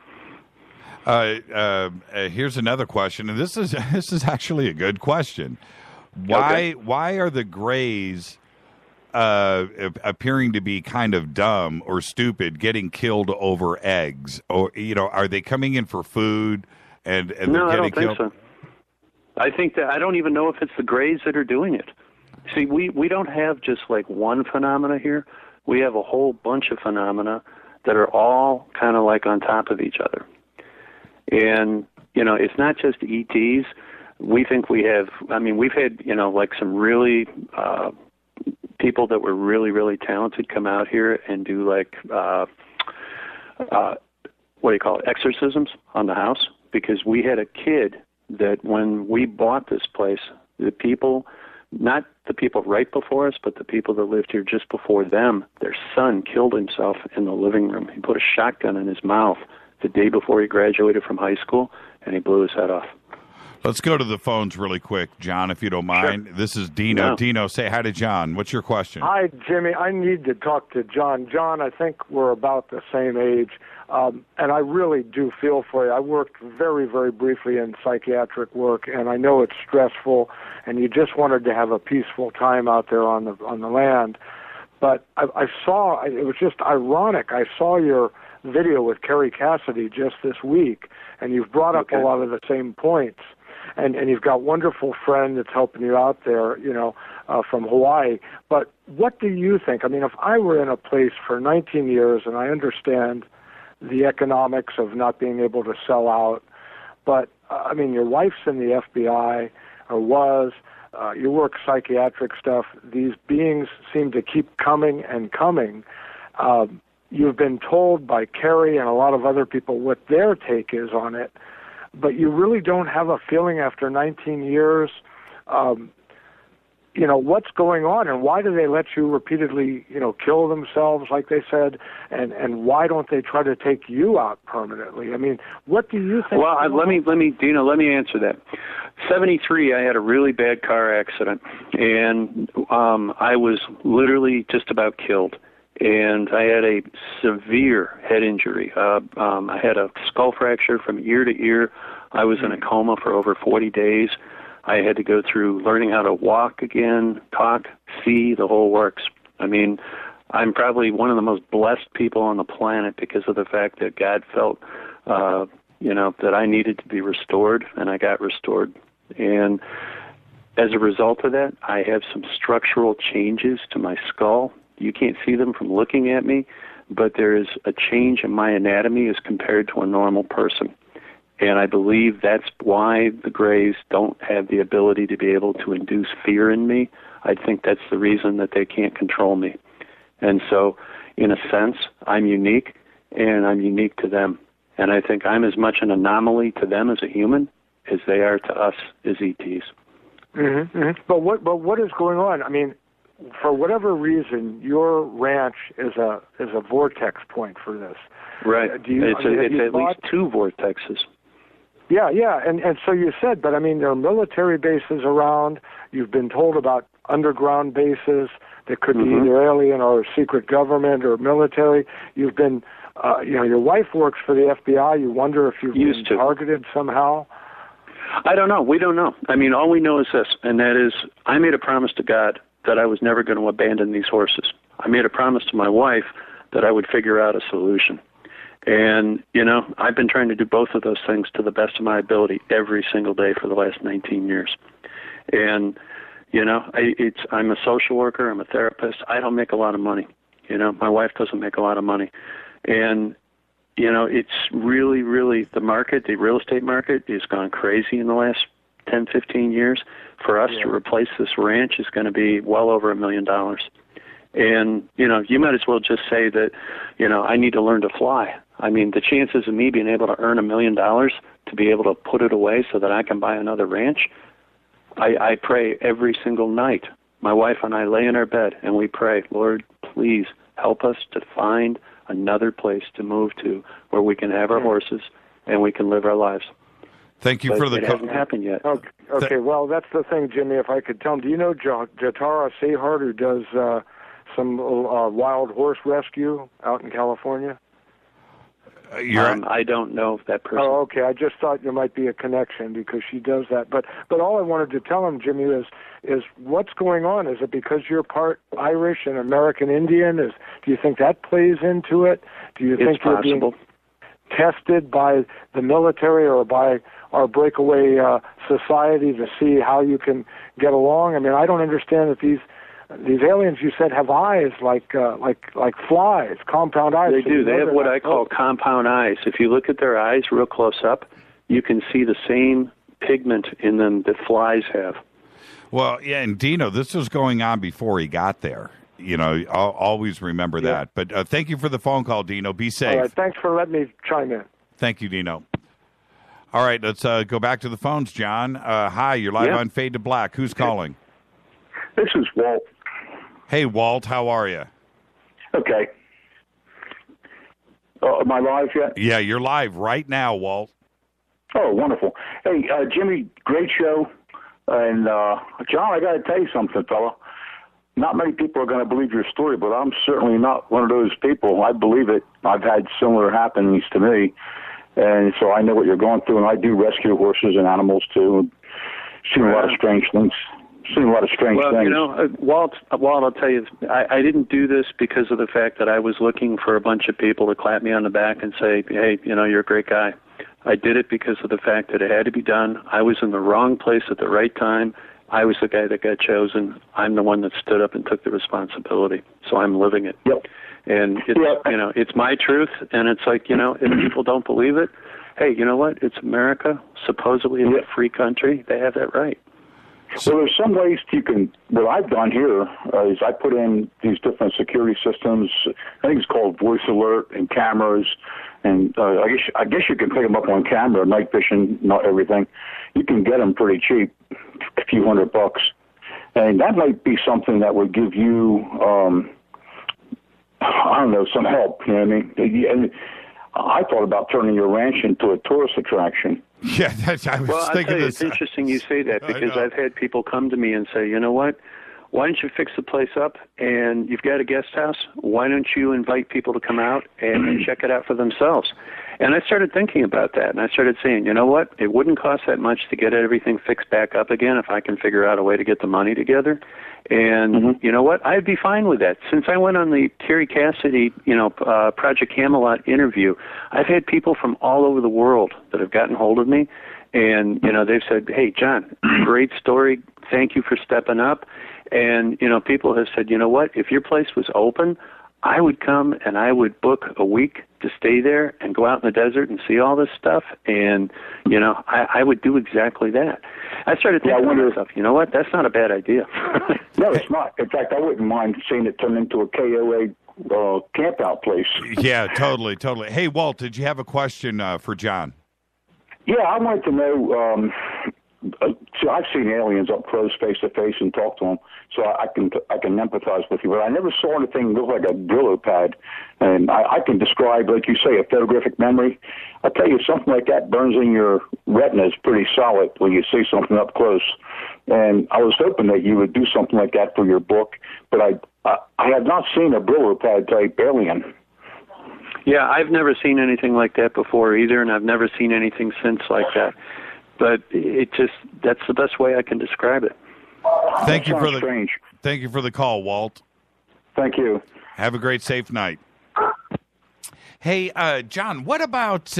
Here's another question, and this is actually a good question. Why are the Greys appearing to be kind of dumb or stupid, getting killed over eggs? Or, you know, are they coming in for food and they're No, getting I don't killed? think so. I think that I don't even know if it's the Greys that are doing it. See, we don't have just like one phenomena here. We have a whole bunch of phenomena that are all kind of like on top of each other. And, you know, it's not just ETs. We think we have, I mean, we've had, you know, like some really people that were really, really talented come out here and do like, what do you call it, exorcisms on the house. Because we had a kid that when we bought this place, the people, not the people right before us, but the people that lived here just before them, their son killed himself in the living room. He put a shotgun in his mouth the day before he graduated from high school, and he blew his head off. Let's go to the phones really quick, John, if you don't mind. Sure. This is Dino. No. Dino, say hi to John. What's your question? Hi, Jimmy. I need to talk to John. John, I think we're about the same age, and I really do feel for you. I worked very, very briefly in psychiatric work, and I know it's stressful, and you just wanted to have a peaceful time out there on the land. But I saw, it was just ironic, I saw your video with Kerry Cassidy just this week, and you've brought up a lot of the same points. And you've got a wonderful friend that's helping you out there, you know, from Hawaii. But what do you think? I mean, if I were in a place for 19 years, and I understand the economics of not being able to sell out, but, I mean, your wife's in the FBI, or was, you work psychiatric stuff. These beings seem to keep coming and coming. You've been told by Kerry and a lot of other people what their take is on it. But you really don't have a feeling after 19 years, you know, what's going on and why do they let you repeatedly, you know, kill themselves, like they said, and why don't they try to take you out permanently? I mean, what do you think? Well, let me, Dino, let me answer that. 73, I had a really bad car accident, and I was literally just about killed. And I had a severe head injury. I had a skull fracture from ear to ear. I was in a coma for over 40 days. I had to go through learning how to walk again, talk, see, the whole works. I mean, I'm probably one of the most blessed people on the planet because of the fact that God felt, you know, that I needed to be restored, and I got restored. And as a result of that, I have some structural changes to my skull. You can't see them from looking at me, but there is a change in my anatomy as compared to a normal person. And I believe that's why the Greys don't have the ability to be able to induce fear in me. I think that's the reason that they can't control me. And so, in a sense, I'm unique, and I'm unique to them. And I think I'm as much an anomaly to them as a human as they are to us as ETs. Mm-hmm, mm-hmm. But what is going on? I mean, for whatever reason, your ranch is a vortex point for this. Right. It's at least two vortexes. Yeah, and so you said, but I mean, there are military bases around. You've been told about underground bases that could be either alien or secret government or military. You've been, you know, your wife works for the FBI. You wonder if you've been targeted somehow. I don't know. We don't know. I mean, all we know is this, and that is I made a promise to God that I was never going to abandon these horses. I made a promise to my wife that I would figure out a solution. And, you know, I've been trying to do both of those things to the best of my ability every single day for the last 19 years. And, you know, I'm a social worker. I'm a therapist. I don't make a lot of money. You know, my wife doesn't make a lot of money. And, you know, it's really, really the market, the real estate market has gone crazy in the last 10, 15 years, for us to replace this ranch is going to be well over $1 million. And, you might as well just say that, I need to learn to fly. I mean, the chances of me being able to earn $1 million to be able to put it away so that I can buy another ranch, I pray every single night. My wife and I lay in our bed and we pray, Lord, please help us to find another place to move to where we can have our horses and we can live our lives. Thank you for the call. It hasn't happened yet. Okay, well, that's the thing, Jimmy, if I could tell him. Do you know Jatara Sehart, who does some wild horse rescue out in California? I don't know that person. Oh, okay. I just thought there might be a connection because she does that. But all I wanted to tell him, Jimmy, is what's going on? Is it because you're part Irish and American Indian? Do you think that plays into it? Do you think you're being tested by the military or by our breakaway society to see how you can get along? I mean, I don't understand that these aliens you said have eyes like flies, compound eyes. They do. They have what I call compound eyes. If you look at their eyes real close up, you can see the same pigment in them that flies have. Well, yeah, and Dino, this was going on before he got there. I'll always remember that. But thank you for the phone call, Dino. Be safe. All right, thanks for letting me chime in. Thank you, Dino. All right, let's go back to the phones, John. Hi, you're live on Fade to Black. Who's calling? This is Walt. Hey, Walt, how are you? Okay. Am I live yet? Yeah, you're live right now, Walt. Oh, wonderful. Hey, Jimmy, great show. And, John, I got to tell you something, fella. Not many people are going to believe your story, but I'm certainly not one of those people. I believe it. I've had similar happenings to me. And so I know what you're going through, and I do rescue horses and animals, too. And seen a lot of strange things. Walt, I'll tell you, I didn't do this because of the fact that I was looking for a bunch of people to clap me on the back and say, hey, you're a great guy. I did it because of the fact that it had to be done. I was in the wrong place at the right time. I was the guy that got chosen. I'm the one that stood up and took the responsibility. So I'm living it. Yep. And it's, it's my truth. And it's like, if people don't believe it, hey, you know what? It's America. Supposedly it's a free country. They have that right. So there's some ways what I've done here is I put in these different security systems. I think it's called voice alert and cameras. And I guess you can pick them up on camera, night vision, not everything. You can get them pretty cheap, a few $100. And that might be something that would give you, some help. You know what I mean? And I thought about turning your ranch into a tourist attraction. Yeah, I was thinking it's interesting you say that because I've had people come to me and say, you know what? Why don't you fix the place up and you've got a guest house? Why don't you invite people to come out and check it out for themselves? And I started thinking about that, and I started saying, you know what? It wouldn't cost that much to get everything fixed back up again if I can figure out a way to get the money together. And you know what? I'd be fine with that. Since I went on the Terry Cassidy, Project Camelot interview, I've had people from all over the world that have gotten hold of me, and, they've said, hey, John, great story. Thank you for stepping up. And, people have said, you know what? If your place was open, I would come and I would book a week to stay there and go out in the desert and see all this stuff. And, I would do exactly that. I started thinking to myself, you know what? That's not a bad idea. No, it's not. In fact, I wouldn't mind seeing it turn into a KOA camp out place. Yeah, totally. Hey, Walt, did you have a question for John? Yeah, I wanted to know, so I've seen aliens up close, face to face, and talk to them, so I can empathize with you. But I never saw anything look like a Brillo pad, and I can describe, like you say, a photographic memory. I'll tell you, something like that burns in your retinas pretty solid when you see something up close. And I was hoping that you would do something like that for your book, but I have not seen a Brillo pad type alien. Yeah, I've never seen anything like that before either, and I've never seen anything since like that. But that's the best way I can describe it. Thank you for the call, Walt. Thank you. Have a great, safe night. Hey, John, what about,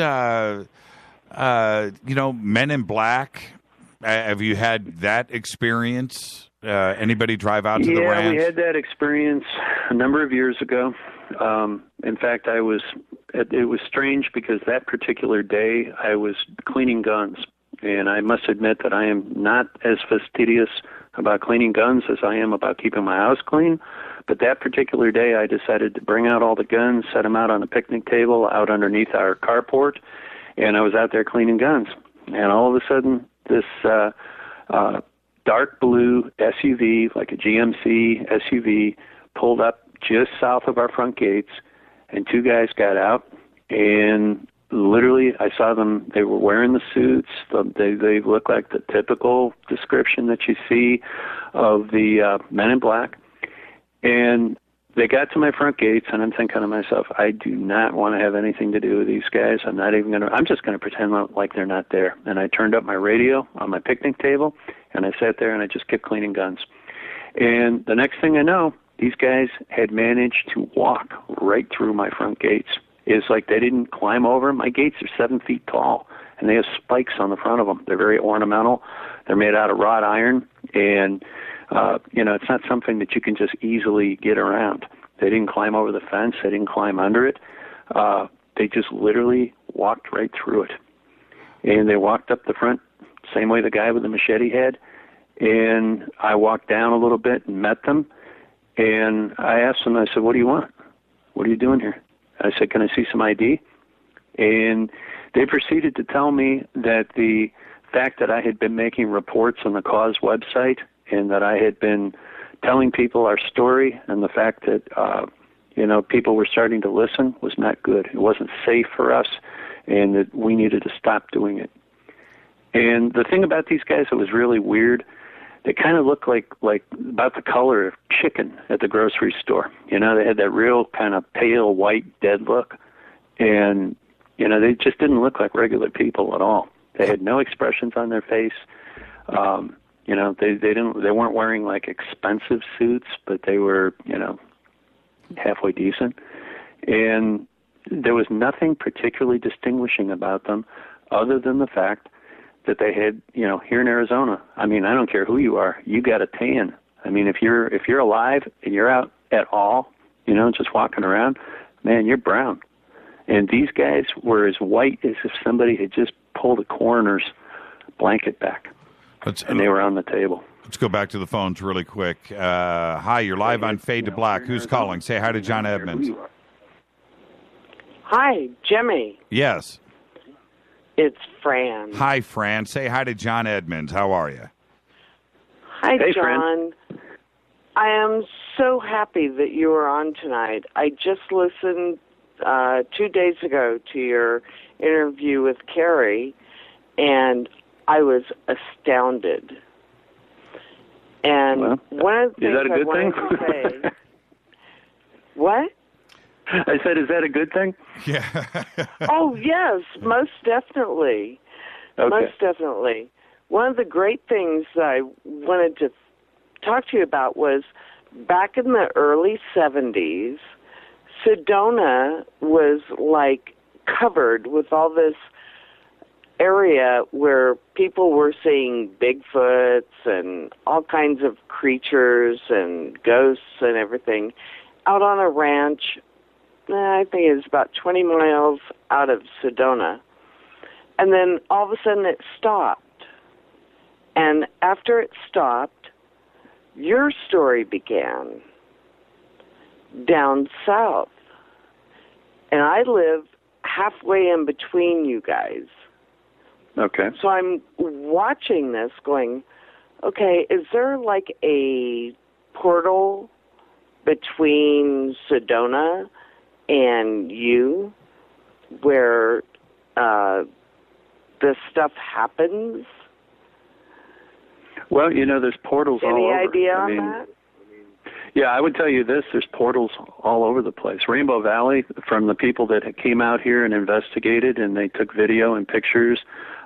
Men in Black? Have you had that experience? Anybody drive out to the ranch? Yeah, we had that experience a number of years ago. In fact, it was strange because that particular day I was cleaning guns. And I must admit that I am not as fastidious about cleaning guns as I am about keeping my house clean. But that particular day, I decided to bring out all the guns, set them out on a picnic table out underneath our carport, and I was out there cleaning guns. And all of a sudden, this dark blue SUV, like a GMC SUV, pulled up just south of our front gates, and two guys got out, and literally I saw them. They were wearing the suits. They looked like the typical description that you see of the men in black. And they got to my front gates, and I'm thinking to myself, I do not want to have anything to do with these guys. I'm just going to pretend like they're not there. And I turned up my radio on my picnic table, and I sat there and I just kept cleaning guns. And the next thing I know, these guys had managed to walk right through my front gates. It's like they didn't climb over. My gates are 7 feet tall, and they have spikes on the front of them. They're very ornamental. They're made out of wrought iron, and it's not something that you can just easily get around. They didn't climb over the fence. They didn't climb under it. They just literally walked right through it. And they walked up the front, same way the guy with the machete had. And I walked down a little bit and met them. And I asked them, I said, what do you want? What are you doing here? I said, can I see some ID? And they proceeded to tell me that the fact that I had been making reports on the Cause website and that I had been telling people our story and the fact that, people were starting to listen was not good. It wasn't safe for us, and that we needed to stop doing it. And the thing about these guys that was really weird, they kind of looked like about the color of chicken at the grocery store. They had that real kind of pale white dead look, and they just didn't look like regular people at all. They had no expressions on their face. They weren't wearing like expensive suits, but they were halfway decent, and there was nothing particularly distinguishing about them other than the fact that they had, here in Arizona, I don't care who you are, you got a tan. If you're alive and you're out at all, just walking around, man, you're brown. And these guys were as white as if somebody had just pulled a coroner's blanket back. And they were on the table. Let's go back to the phones really quick. Hi, you're live on Fade to Black. Who's calling? Say hi to John Edmonds. Hi, Jimmy. Yes. It's Fran. Hi, Fran. Say hi to John Edmonds. How are you? Hi, hey, John. Fran. I am so happy that you are on tonight. I just listened 2 days ago to your interview with Carrie, and I was astounded. And one of the things I wanted to say... What? I said, is that a good thing? Yeah. Oh, yes, most definitely. Okay. Most definitely. One of the great things that I wanted to talk to you about was back in the early 70s, Sedona was like covered with all this area where people were seeing Bigfoots and all kinds of creatures and ghosts and everything out on a ranch. I think it was about 20 miles out of Sedona. And then all of a sudden it stopped. And after it stopped, your story began down south. And I live halfway in between you guys. Okay. So I'm watching this going, okay, is there like a portal between Sedona and you where this stuff happens? Well, there's portals all over. Any idea on that? Yeah, I would tell you this. There's portals all over the place. Rainbow Valley, from the people that came out here and investigated, and they took video and pictures,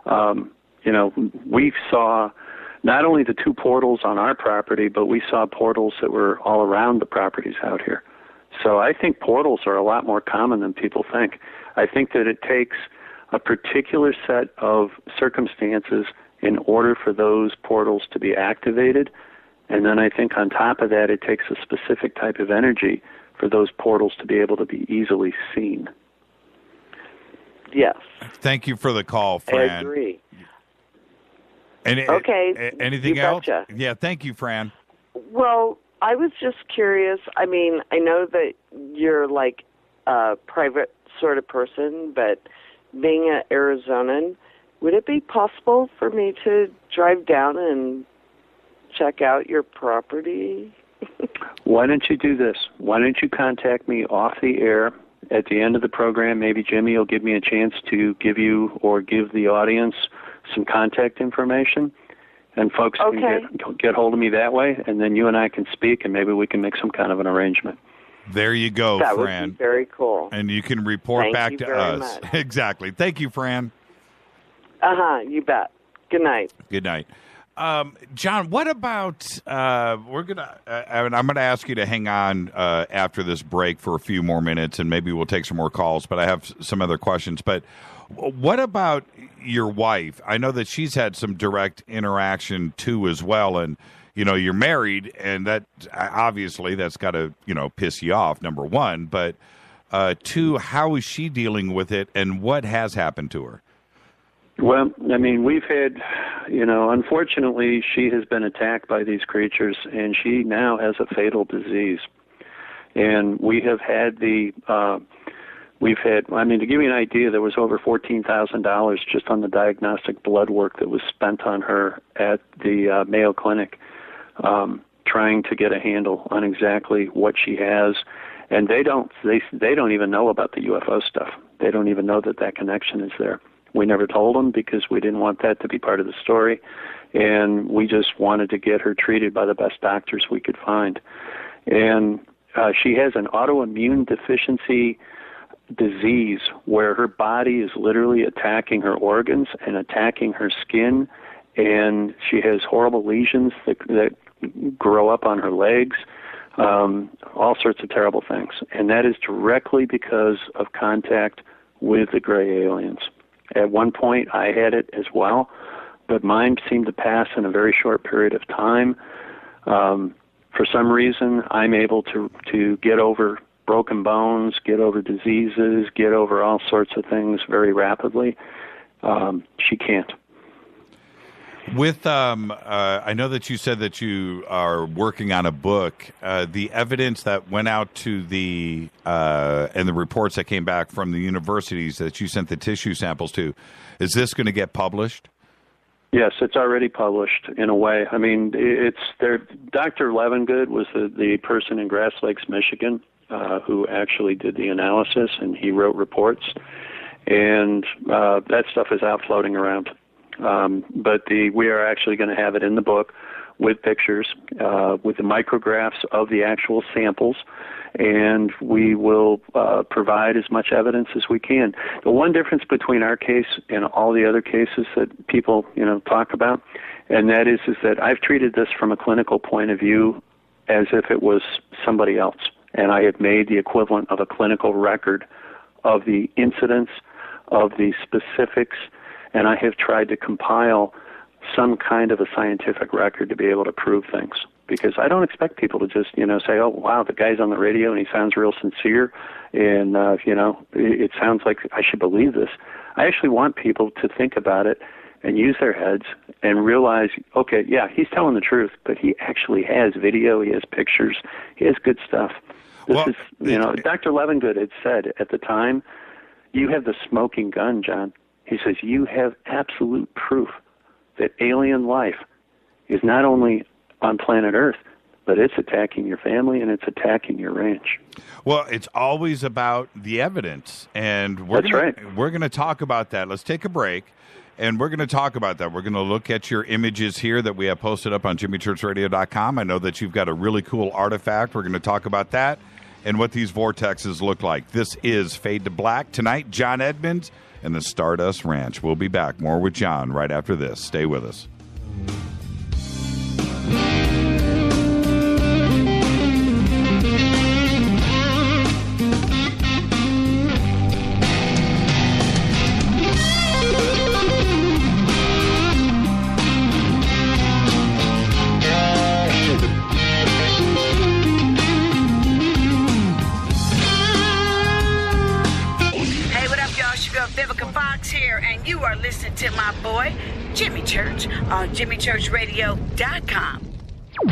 we saw not only the two portals on our property, but we saw portals that were all around the properties out here. So I think portals are a lot more common than people think. I think that it takes a particular set of circumstances in order for those portals to be activated. And then I think on top of that, it takes a specific type of energy for those portals to be able to be easily seen. Yes. Thank you for the call, Fran. I agree. Okay. Anything you else? betcha. Yeah, thank you, Fran. Well, I was just curious. I mean, I know that you're like a private sort of person, but being an Arizonan, would it be possible for me to drive down and check out your property? Why don't you do this? Why don't you contact me off the air at the end of the program? Maybe Jimmy will give me a chance to give you or give the audience some contact information, and folks can get hold of me that way, and then you and I can speak, and maybe we can make some kind of an arrangement. There you go, that Fran. Would be very cool. And you can report back to us. Much. Exactly. Thank you, Fran. You bet. Good night. Good night. John, what about I'm going to ask you to hang on after this break for a few more minutes, and maybe we'll take some more calls, but I have some other questions. But what about your wife? I know that she's had some direct interaction too as well, and you're married, and that obviously that's got to piss you off, number one, but two, how is she dealing with it, and what has happened to her? Well, I mean, we've had, unfortunately, she has been attacked by these creatures, and she now has a fatal disease. And we have had to give you an idea, there was over $14,000 just on the diagnostic blood work that was spent on her at the Mayo Clinic, trying to get a handle on exactly what she has. And they don't even know about the UFO stuff. They don't even know that connection is there. We never told them because we didn't want that to be part of the story, and we just wanted to get her treated by the best doctors we could find. And she has an autoimmune deficiency disease where her body is literally attacking her organs and attacking her skin, and she has horrible lesions that grow up on her legs, all sorts of terrible things. And that is directly because of contact with the gray aliens. At one point, I had it as well, but mine seemed to pass in a very short period of time. For some reason, I'm able to get over broken bones, get over diseases, get over all sorts of things very rapidly. She can't. With I know that you said that you are working on a book. The evidence that went out to the and the reports that came back from the universities that you sent the tissue samples to, is this going to get published? Yes, it's already published in a way. I mean, it's there. Dr. Levengood was the person in Grass Lakes, Michigan, who actually did the analysis, and he wrote reports, and that stuff is out floating around. But we are actually going to have it in the book with pictures, with the micrographs of the actual samples, and we will provide as much evidence as we can. The one difference between our case and all the other cases that people, talk about, and that is that I've treated this from a clinical point of view as if it was somebody else, and I have made the equivalent of a clinical record of the incidents, of the specifics, and I have tried to compile some kind of a scientific record to be able to prove things. Because I don't expect people to just, say, oh, wow, the guy's on the radio and he sounds real sincere, and, it sounds like I should believe this. I actually want people to think about it and use their heads and realize, okay, yeah, he's telling the truth, but he actually has video, he has pictures, he has good stuff. Dr. Levengood had said at the time, you have the smoking gun, John. He says, you have absolute proof that alien life is not only on planet Earth, but it's attacking your family and it's attacking your ranch. Well, it's always about the evidence, and we're going to talk about that. Let's take a break, and we're going to talk about that. We're going to look at your images here that we have posted up on jimmychurchradio.com. I know that you've got a really cool artifact. We're going to talk about that and what these vortexes look like. This is Fade to Black. Tonight, John Edmonds and the StarDust Ranch. We'll be back. More with John right after this. Stay with us. Rebecca Fox here, and you are listening to my boy, Jimmy Church, on JimmyChurchRadio.com.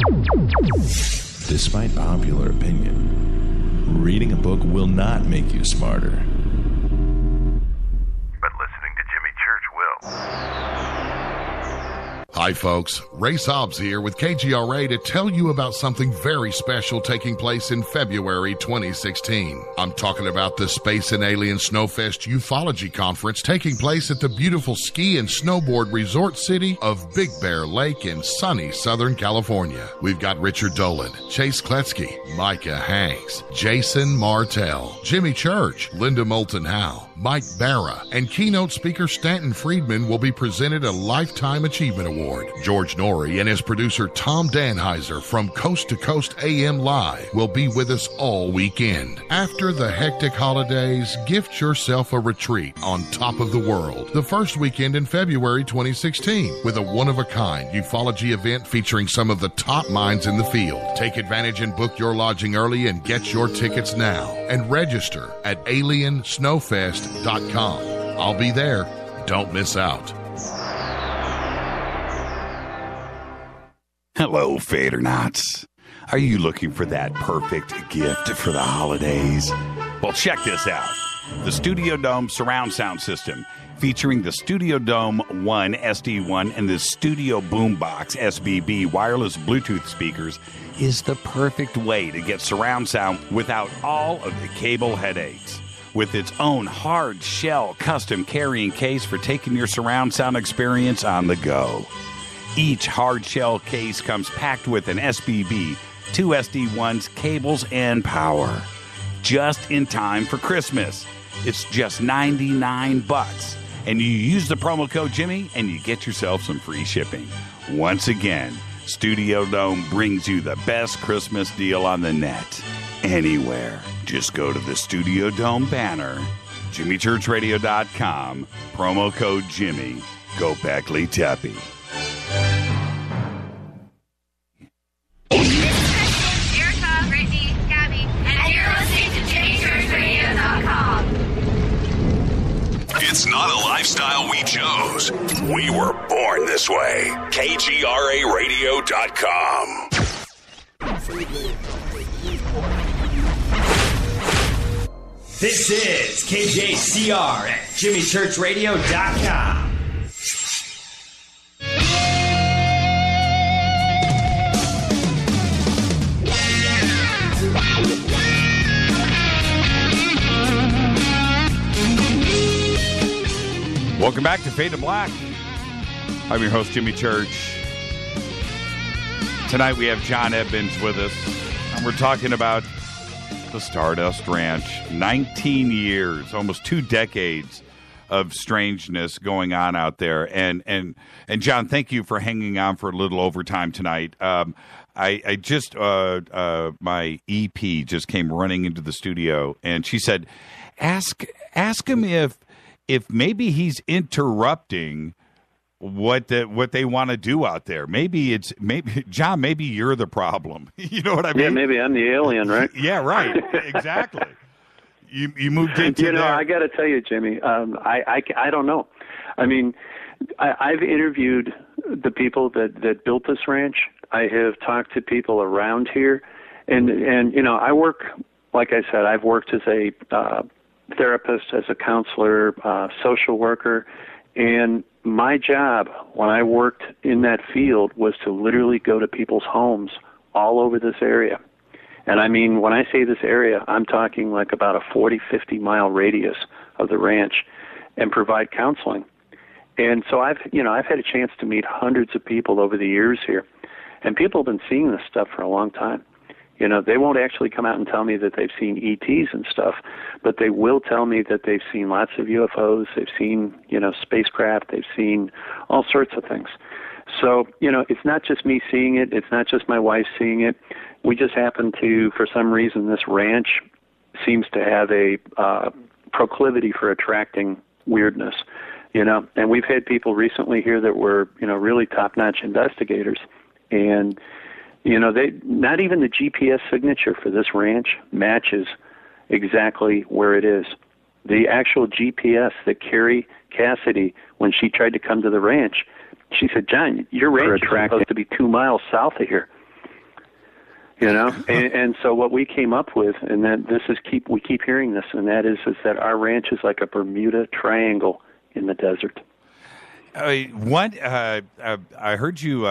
Despite popular opinion, reading a book will not make you smarter. But listening to Jimmy Church will. Hi, folks. Ray Sobbs here with KGRA to tell you about something very special taking place in February 2016. I'm talking about the Space and Alien Snowfest Ufology Conference taking place at the beautiful ski and snowboard resort city of Big Bear Lake in sunny Southern California. We've got Richard Dolan, Chase Kletzky, Micah Hanks, Jason Martell, Jimmy Church, Linda Moulton Howe, Mike Barra, and keynote speaker Stanton Friedman will be presented a Lifetime Achievement Award. George Norrie and his producer Tom Danheiser from Coast to Coast AM Live will be with us all weekend. After the hectic holidays, gift yourself a retreat on top of the world the first weekend in February 2016 with a one-of-a-kind ufology event featuring some of the top minds in the field. Take advantage and book your lodging early and get your tickets now and register at aliensnowfest.com. I'll be there. Don't miss out. Hello, Fadernauts. Are you looking for that perfect gift for the holidays? Well, check this out. The Studio Dome surround sound system featuring the Studio Dome 1 SD1 and the Studio Boombox SBB wireless Bluetooth speakers is the perfect way to get surround sound without all of the cable headaches. With its own hard shell custom carrying case for taking your surround sound experience on the go. Each hard shell case comes packed with an SBB, 2 SD1s, cables, and power. Just in time for Christmas. It's just $99. And you use the promo code Jimmy and you get yourself some free shipping. Once again, Studio Dome brings you the best Christmas deal on the net. Anywhere. Just go to the Studio Dome banner, JimmyChurchRadio.com, promo code Jimmy. Go Beckley Teppy. Erica, Brittany, Gabby, and you're listening to JimmyChurchRadio.com. It's not a lifestyle we chose. We were born this way. KGRARadio.com. This is KJCR at JimmyChurchRadio.com. Welcome back to Fade to Black. I'm your host, Jimmy Church. Tonight we have John Edmonds with us, and we're talking about the StarDust Ranch. 19 years, almost 2 decades of strangeness going on out there. And John, thank you for hanging on for a little overtime tonight. I just, my EP just came running into the studio, and she said, ask him if maybe he's interrupting what they want to do out there. Maybe John, maybe you're the problem. You know what I mean? Yeah, maybe I'm the alien, right? Yeah, right. Exactly. You moved into there. I got to tell you, Jimmy, I don't know. I mean, I've interviewed the people that built this ranch. I have talked to people around here, and I work, like I said, I've worked as a therapist, as a counselor, social worker, and my job when I worked in that field was to literally go to people's homes all over this area. And I mean, when I say this area, I'm talking like about a 40, 50-mile radius of the ranch and provide counseling. And so I've had a chance to meet hundreds of people over the years here, and people have been seeing this stuff for a long time. They won't actually come out and tell me that they've seen ETs and stuff, but they will tell me that they've seen lots of UFOs, they've seen, spacecraft, they've seen all sorts of things. So, it's not just me seeing it, it's not just my wife seeing it. We just happen to, for some reason, this ranch seems to have a proclivity for attracting weirdness, and we've had people recently here that were, really top-notch investigators, and they not even the GPS signature for this ranch matches exactly where it is. The actual GPS that Carrie Cassidy, when she tried to come to the ranch, she said, "John, your ranch is supposed to be 2 miles south of here." You know, and so what we came up with, and then we keep hearing this, and that is that our ranch is like a Bermuda Triangle in the desert. I heard you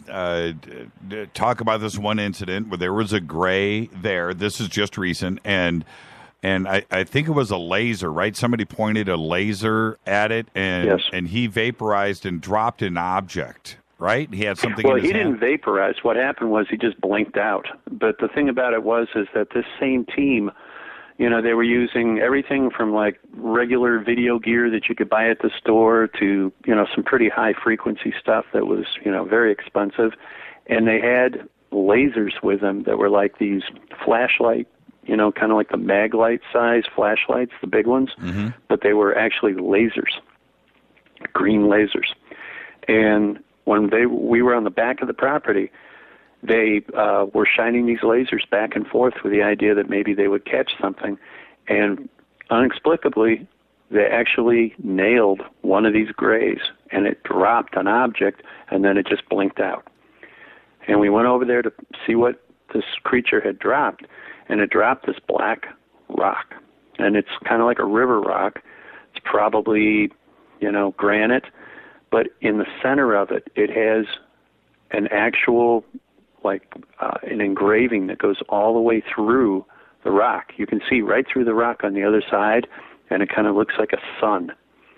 talk about this one incident where there was a gray there. This is just recent, and I think it was a laser, right? Somebody pointed a laser at it, and he vaporized and dropped an object, right? He had something in his hand. Well, he didn't vaporize. What happened was he just blinked out. But the thing about it is that this same team, you know, they were using everything from like regular video gear that you could buy at the store to, you know, some pretty high frequency stuff that was, you know, very expensive. And they had lasers with them that were like these flashlight, you know, kind of like the mag light size flashlights, the big ones, but they were actually lasers, green lasers. And when we were on the back of the property, they were shining these lasers back and forth with the idea that maybe they would catch something. And inexplicably, they actually nailed one of these grays, and it dropped an object, and then it just blinked out. And we went over there to see what this creature had dropped, and it dropped this black rock. And it's kind of like a river rock. It's probably, you know, granite, but in the center of it, it has an actual, like an engraving that goes all the way through the rock. You can see right through the rock on the other side, and it kind of looks like a sun.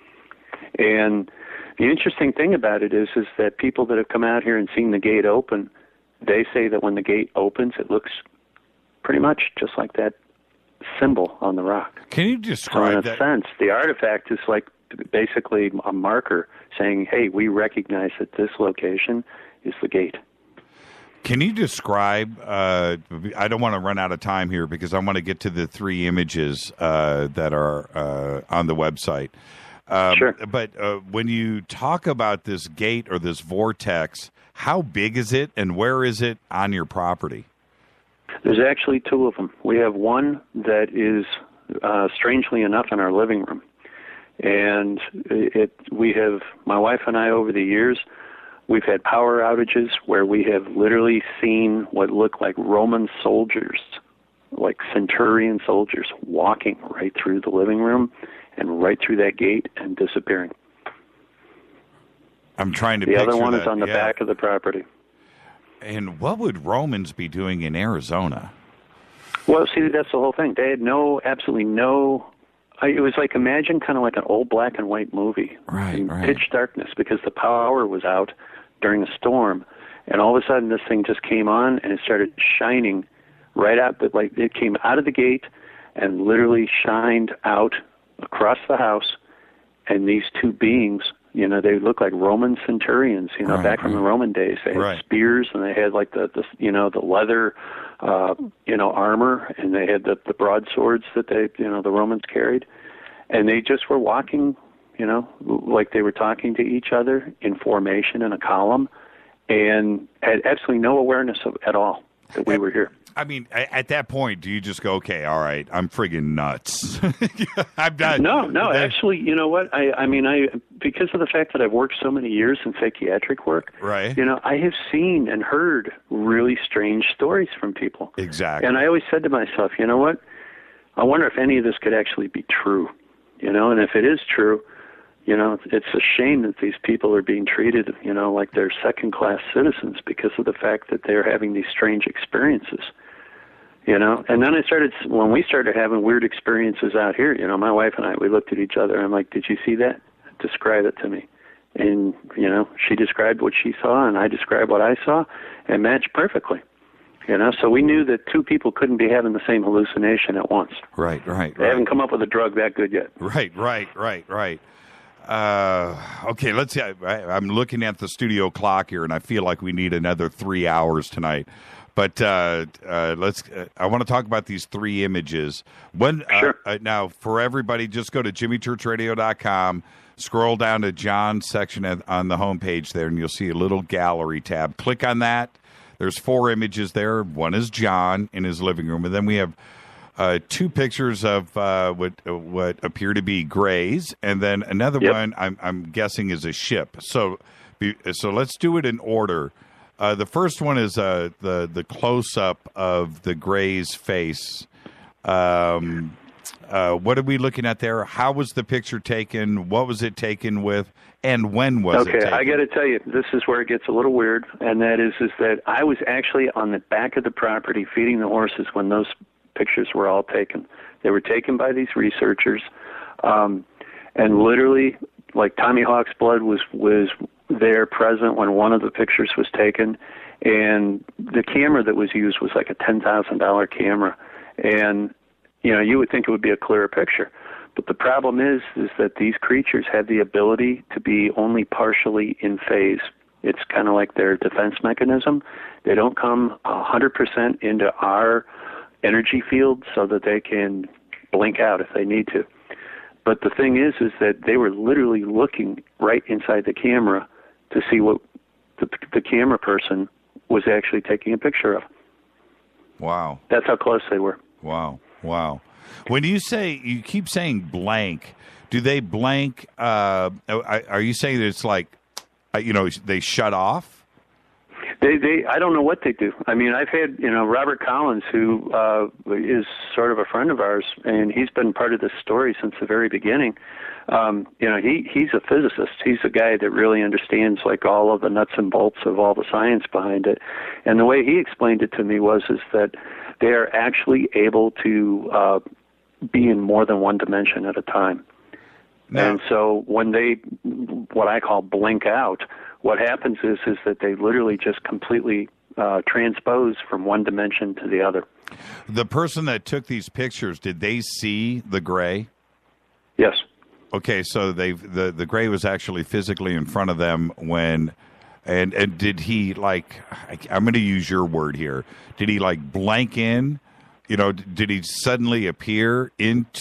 And the interesting thing about it is that people that have come out here and seen the gate open, they say that when the gate opens, it looks pretty much just like that symbol on the rock. Can you describe that? So in a sense, the artifact is like basically a marker saying, hey, we recognize that this location is the gate. Can you describe, I don't want to run out of time here because I want to get to the 3 images that are on the website. Sure. But when you talk about this gate or this vortex, how big is it and where is it on your property? There's actually 2 of them. We have one that is, strangely enough, in our living room. And we have, my wife and I, over the years, we've had power outages where we have literally seen what look like Roman soldiers, like centurion soldiers, walking right through the living room and right through that gate and disappearing. I'm trying to The picture other one that, is on the back of the property. And what would Romans be doing in Arizona? Well, see, that's the whole thing. They had absolutely no... It was like, imagine kind of like an old black and white movie. Right. Pitch darkness because the power was out during a storm. And all of a sudden this thing just came on and it started shining right out. But like it came out of the gate and literally shined out across the house. And these 2 beings, you know, they look like Roman centurions, you know, back from the Roman days. They had spears and they had like the you know, the leather, you know, armor, and they had the broadswords that the Romans carried. And they just were walking, you know, like they were talking to each other in formation in a column and had absolutely no awareness of at all that we were here. I mean, at that point, do you just go, okay, all right, I'm friggin' nuts? I'm done. No, actually, you know what? I mean, because of the fact that I've worked so many years in psychiatric work, right? You know, I have seen and heard really strange stories from people. Exactly. And I always said to myself, you know what? I wonder if any of this could actually be true, you know? And if it is true, you know, it's a shame that these people are being treated, you know, like they're second-class citizens because of the fact that they're having these strange experiences, you know. And then when we started having weird experiences out here, you know, my wife and I, we looked at each other and I'm like, did you see that? Describe it to me. And, you know, she described what she saw and I described what I saw and matched perfectly. You know, so we knew that 2 people couldn't be having the same hallucination at once. Right. They haven't come up with a drug that good yet. Right. Okay, let's see. I'm looking at the studio clock here, and I feel like we need another 3 hours tonight. But I want to talk about these 3 images. Sure. Now, for everybody, just go to jimmychurchradio.com, scroll down to John's section on the homepage there, and you'll see a little gallery tab. Click on that. There's 4 images there. One is John in his living room, and then we have two pictures of what appear to be grays, and then another one I'm guessing is a ship. So let's do it in order. The first one is the close up of the gray's face. What are we looking at there? How was the picture taken? What was it taken with? And when was it taken? Okay, I got to tell you, this is where it gets a little weird, and that is that I was actually on the back of the property feeding the horses when those pictures were all taken. They were taken by these researchers, and literally, like Tommy Hawk's blood was there present when one of the pictures was taken, and the camera that was used was like a $10,000 camera, and you would think it would be a clearer picture. But the problem is that these creatures have the ability to be only partially in phase. It's kind of like their defense mechanism. They don't come 100% into our energy field so that they can blink out if they need to. But the thing is that they were literally looking right inside the camera to see what the camera person was actually taking a picture of. Wow. That's how close they were. Wow. When you keep saying blank, do they blank? Are you saying that it's like, they shut off? I don't know what they do. I mean, I've had, Robert Collins, who is sort of a friend of ours, and he's been part of this story since the very beginning. He's a physicist. He's a guy that really understands like all of the nuts and bolts of all the science behind it. And the way he explained it to me is that they are actually able to be in more than one dimension at a time. No. And so when they, what I call blink out, what happens is that they literally just completely transpose from one dimension to the other. The person that took these pictures, did they see the gray? Yes. Okay, so the gray was actually physically in front of them when, and did he I'm going to use your word here. Did he blank in? Did he suddenly appear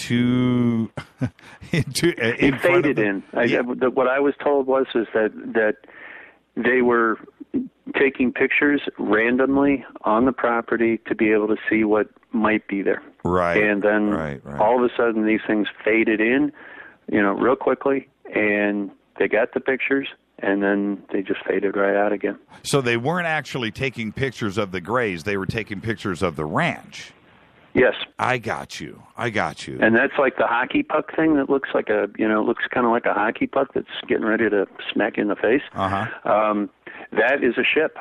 into he faded in. What I was told was that they were taking pictures randomly on the property to be able to see what might be there. Right. And then all of a sudden these things faded in, real quickly, and they got the pictures, and then they just faded right out again. So they weren't actually taking pictures of the grays; they were taking pictures of the ranch. Yes. I got you. And that's like the hockey puck thing that looks like looks kind of like a hockey puck that's getting ready to smack you in the face. Uh-huh. That is a ship.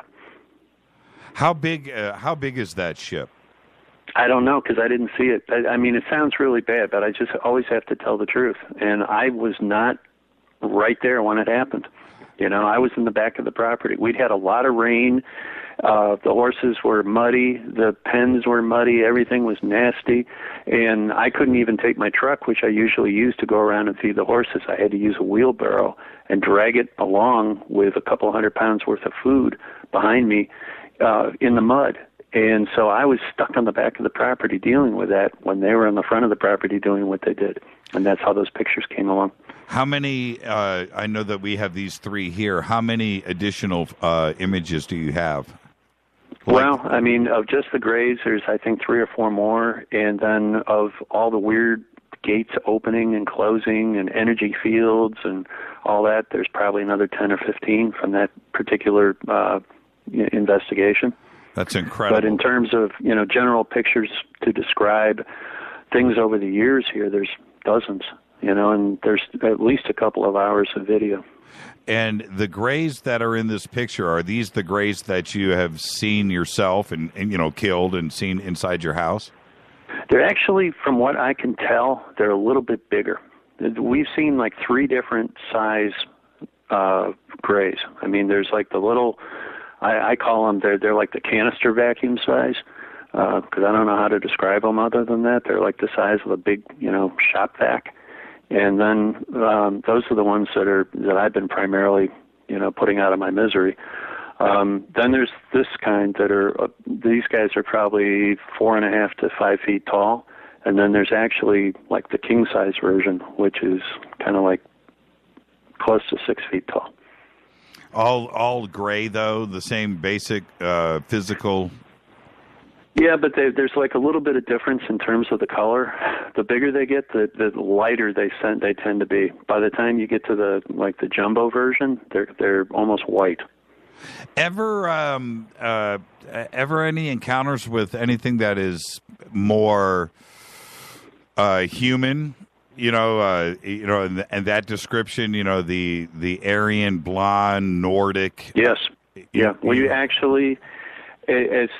How big is that ship? I don't know because I didn't see it. I mean, it sounds really bad, but I just always have to tell the truth. And I was not right there when it happened. I was in the back of the property. We'd had a lot of rain. The horses were muddy. The pens were muddy. Everything was nasty. And I couldn't even take my truck, which I usually use to go around and feed the horses. I had to use a wheelbarrow and drag it along with a couple 100 pounds worth of food behind me in the mud. And so I was stuck on the back of the property dealing with that when they were on the front of the property doing what they did. And that's how those pictures came along. How many, I know that we have these three here, how many additional images do you have? Well, I mean, of just the grays, there's, I think, 3 or 4 more. And then of all the weird gates opening and closing and energy fields and all that, there's probably another 10 or 15 from that particular investigation. That's incredible. But in terms of, general pictures to describe things over the years here, there's dozens, and there's at least a couple of hours of video. And the grays that are in this picture, are these the grays that you have seen yourself and killed and seen inside your house? They're actually, from what I can tell, they're a little bit bigger. We've seen 3 different size grays. I mean, there's the little, I call them, they're like the canister vacuum size, because I don't know how to describe them other than that. They're like the size of a big, shop vac. And then those are the ones that I've been primarily, putting out of my misery. Then there's this kind that these guys are probably 4.5 to 5 feet tall. And then there's actually the king size version, which is kind of close to 6 feet tall. All gray, though, the same basic physical Yeah, but there's like a little bit of difference in terms of the color. The bigger they get, the lighter they tend to be. By the time you get to the jumbo version, they're almost white. Ever any encounters with anything that is more human? And that description. The Aryan, blonde, Nordic. Yes. Yeah. Well, you actually. This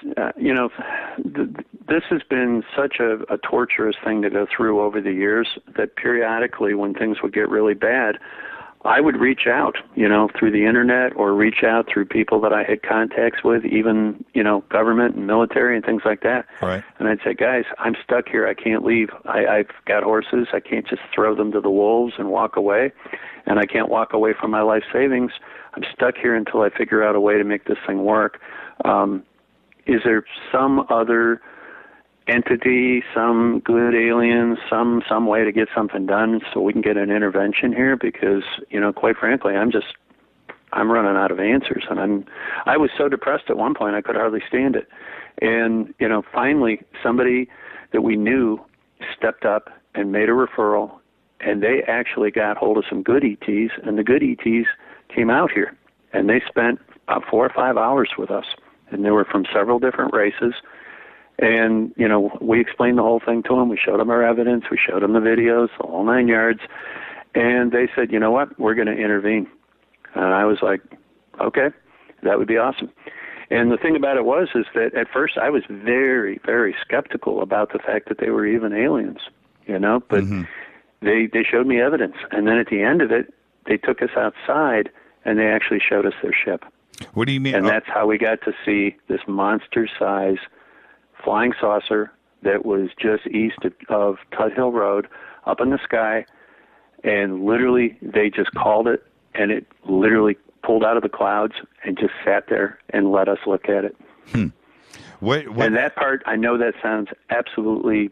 has been such a torturous thing to go through over the years that periodically when things would get really bad, I would reach out, through the internet or reach out through people that I had contacts with, even, government and military and things like that. Right. And I'd say, guys, I'm stuck here. I can't leave. I've got horses. I can't just throw them to the wolves and walk away. And I can't walk away from my life savings. I'm stuck here until I figure out a way to make this thing work. Is there some other entity, some good alien, some way to get something done so we can get an intervention here? Because, quite frankly, I'm running out of answers. And I was so depressed at one point I could hardly stand it. And, finally somebody that we knew stepped up and made a referral, and they actually got hold of some good ETs, and the good ETs came out here, and they spent about 4 or 5 hours with us. And they were from several different races. And, we explained the whole thing to them. We showed them our evidence. We showed them the videos, the whole 9 yards. And they said, you know what, we're going to intervene. And I was like, okay, that would be awesome. And the thing about it is that at first I was very, very skeptical about the fact that they were even aliens, But they showed me evidence. And then at the end of it, they took us outside and they actually showed us their ship. What do you mean? And that's how we got to see this monster-size flying saucer that was just east of Tut Hill Road, up in the sky, and literally they just called it, and it literally pulled out of the clouds and just sat there and let us look at it. What? And that part, I know that sounds absolutely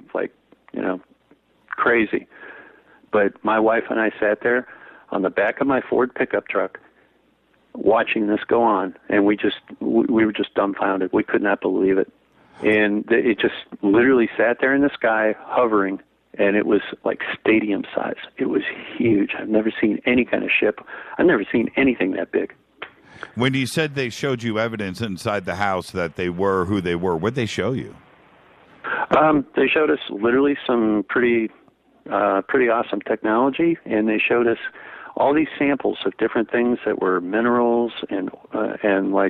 crazy, but my wife and I sat there on the back of my Ford pickup truck watching this go on, and we were just dumbfounded. We could not believe it. And it just literally sat there in the sky, hovering, and it was like stadium size. It was huge. I've never seen any kind of ship. I've never seen anything that big. When you said they showed you evidence inside the house that they were who they were, what did they show you? They showed us literally some pretty awesome technology, and they showed us all these samples of different things that were minerals and like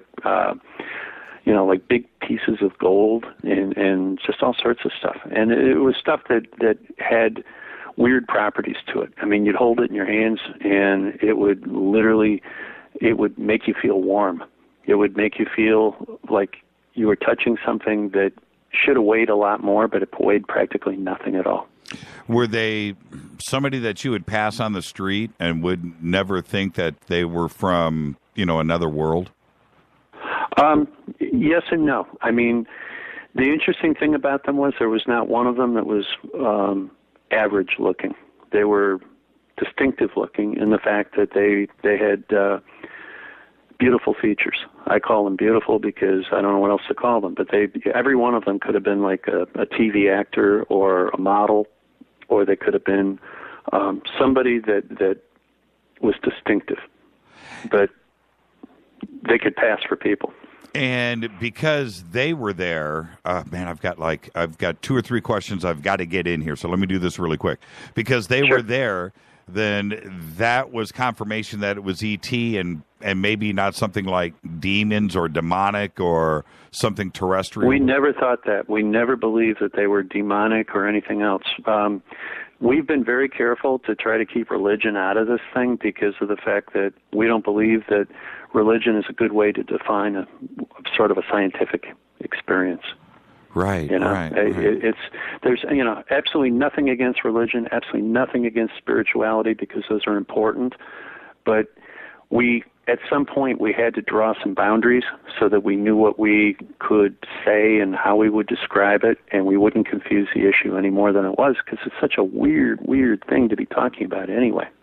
big pieces of gold and just all sorts of stuff. And it was stuff that had weird properties to it. I mean, you'd hold it in your hands and it would make you feel warm. It would make you feel like you were touching something that should have weighed a lot more, but it weighed practically nothing at all. Were they somebody that you would pass on the street and would never think that they were from, another world? Yes and no. I mean, the interesting thing about them was there was not one of them that was average looking. They were distinctive looking in the fact that they had beautiful features. I call them beautiful because I don't know what else to call them, but every one of them could have been like a TV actor or a model, or they could have been somebody that was distinctive, but they could pass for people. And because they were there, I've got 2 or 3 questions I've got to get in here. So let me do this really quick. Because they were there, then that was confirmation that it was ET and maybe not something like demons or demonic or something terrestrial. We never thought that. We never believed that they were demonic or anything else. We've been very careful to try to keep religion out of this thing because of the fact that we don't believe that religion is a good way to define a sort of a scientific experience. Right, right. There's absolutely nothing against religion, absolutely nothing against spirituality because those are important, but at some point we had to draw some boundaries so that we knew what we could say and how we would describe it, and we wouldn't confuse the issue any more than it was because it's such a weird thing to be talking about anyway.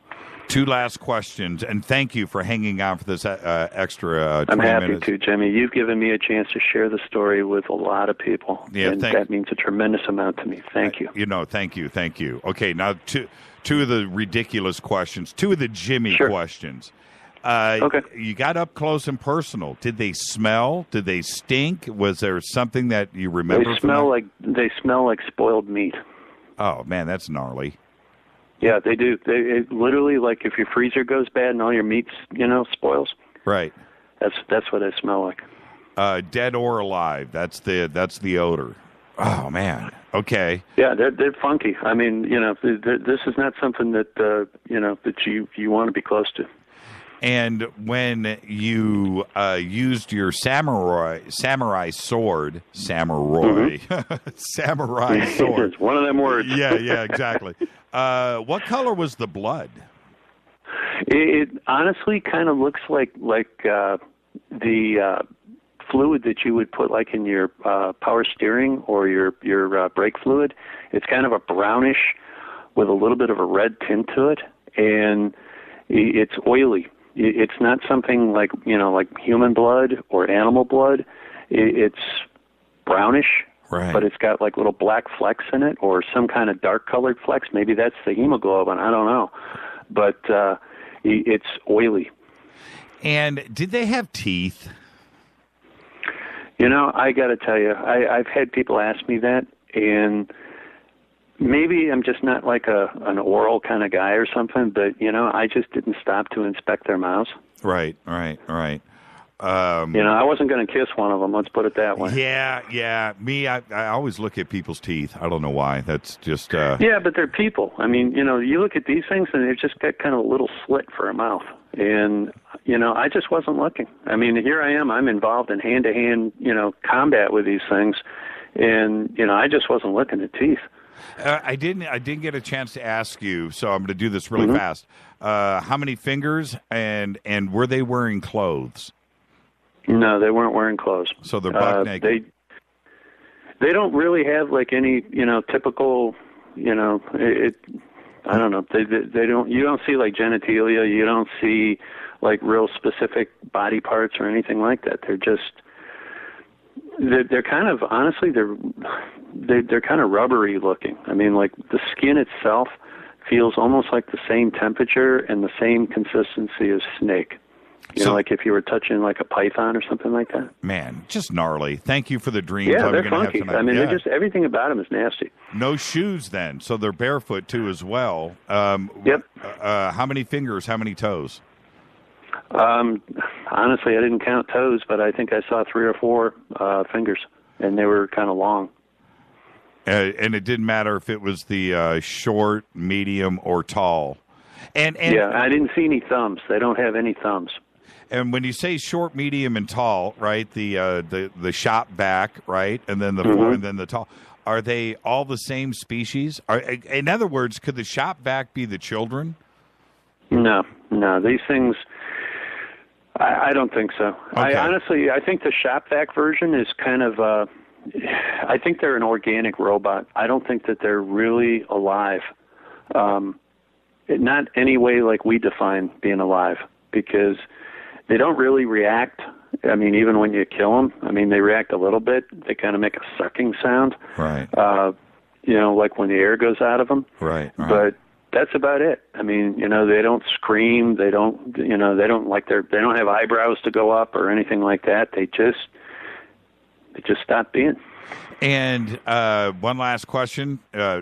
2 last questions, and thank you for hanging out for this extra 20 I'm happy minutes. to, Jimmy. You've given me a chance to share the story with a lot of people, and that means a tremendous amount to me. Thank you. Thank you. Okay, now two of the ridiculous questions, 2 of the Jimmy questions. Okay. You got up close and personal. Did they smell? Did they stink? Was there something that you remember? They smell like spoiled meat. Oh man, that's gnarly. Yeah, they do. It literally, like if your freezer goes bad and all your meat, spoils. Right. That's what they smell like. Dead or alive. That's the odor. Oh man. Okay. Yeah, they're funky. I mean, this is not something that that you want to be close to. And when you used your samurai sword, samurai sword. It's one of them words. Yeah, exactly. What color was the blood? It honestly kind of looks like the fluid that you would put like in your power steering or your brake fluid. It's kind of a brownish with a little bit of a red tint to it, and it's oily. It's not something like human blood or animal blood. It's brownish, right? But it's got like little black flecks in it, or some kind of dark colored flecks. Maybe that's the hemoglobin. I don't know, but it's oily. And did they have teeth? I got to tell you, I've had people ask me that, and maybe I'm just not like an oral kind of guy or something, but, I just didn't stop to inspect their mouths. Right. I wasn't going to kiss one of them, let's put it that way. Yeah. Me, I always look at people's teeth. I don't know why. That's just... Yeah, but they're people. I mean, you look at these things, and they've just got kind of a little slit for a mouth. And, I just wasn't looking. I mean, here I am. I'm involved in hand-to-hand, combat with these things. And, I just wasn't looking at teeth. I didn't get a chance to ask you, so I'm going to do this really fast. How many fingers, and were they wearing clothes? No, they weren't wearing clothes. So they're buck naked. They don't really have like any, typical, I don't know. They don't. You don't see like genitalia. You don't see like real specific body parts or anything like that. They're just. They're kind of honestly they're kind of rubbery looking. I mean, like the skin itself feels almost like the same temperature and the same consistency as snake. Like if you were touching like a python or something like that. Man, just gnarly. Thank you for the dreams. Yeah, they're funky. I mean, they're just everything about them is nasty. No shoes then, so they're barefoot too as well. Yep. How many fingers? How many toes? Honestly, I didn't count toes, but I think I saw 3 or 4 fingers, and they were kind of long. And it didn't matter if it was the short, medium, or tall. And yeah, I didn't see any thumbs. They don't have any thumbs. And when you say short, medium, and tall, right? The shop back, right, and then the and then the tall. Are they all the same species? In other words, could the shop back be the children? No. These things. I don't think so. Okay. I think the shopvac version is kind of, I think they're an organic robot. I don't think that they're really alive. Not any way like we define being alive, because they don't really react. I mean, even when you kill them, they react a little bit. They kind of make a sucking sound. Right. Like when the air goes out of them. Right. But that's about it. They don't scream. They don't, they don't have eyebrows to go up or anything like that. They just stop being. And one last question: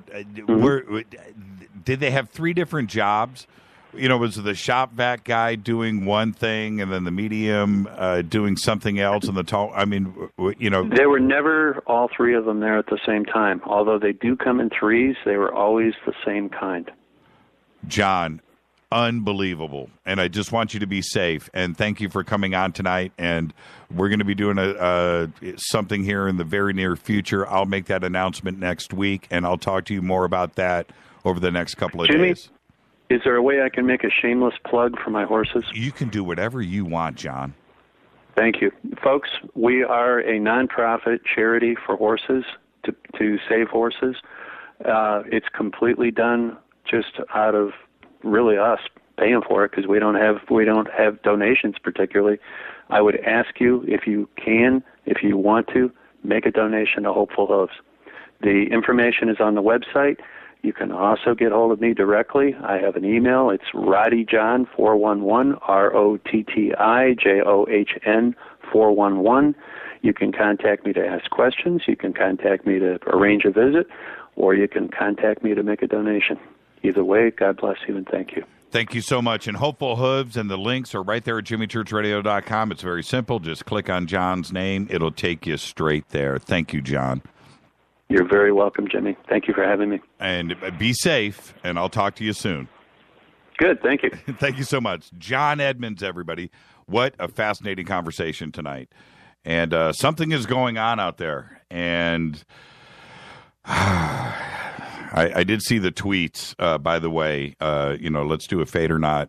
did they have 3 different jobs? Was the shop vac guy doing one thing, and then the medium doing something else, and the tall? There were never all 3 of them there at the same time. Although they do come in threes, they were always the same kind. John, unbelievable. And I just want you to be safe. And thank you for coming on tonight. And we're going to be doing something here in the very near future. I'll make that announcement next week, and I'll talk to you more about that over the next couple of days. Is there a way I can make a shameless plug for my horses? You can do whatever you want, John. Thank you. Folks, we are a nonprofit charity for horses, to save horses. It's completely done just out of really us paying for it because we don't have donations particularly. I would ask you if you want to, make a donation to Hopeful Hooves. The information is on the website. You can also get hold of me directly. I have an email. It's RottyJohn411, ROTTIJOHN 411. You can contact me to ask questions. You can contact me to arrange a visit, or you can contact me to make a donation. Either way, God bless you and thank you. Thank you so much. And Hopeful Hooves and the links are right there at jimmychurchradio.com. It's very simple. Just click on John's name. It'll take you straight there. Thank you, John. You're very welcome, Jimmy. Thank you for having me. And be safe, and I'll talk to you soon. Good. Thank you. Thank you so much. John Edmonds, everybody. What a fascinating conversation tonight. And something is going on out there. And I did see the tweets, by the way, let's do a fade or not,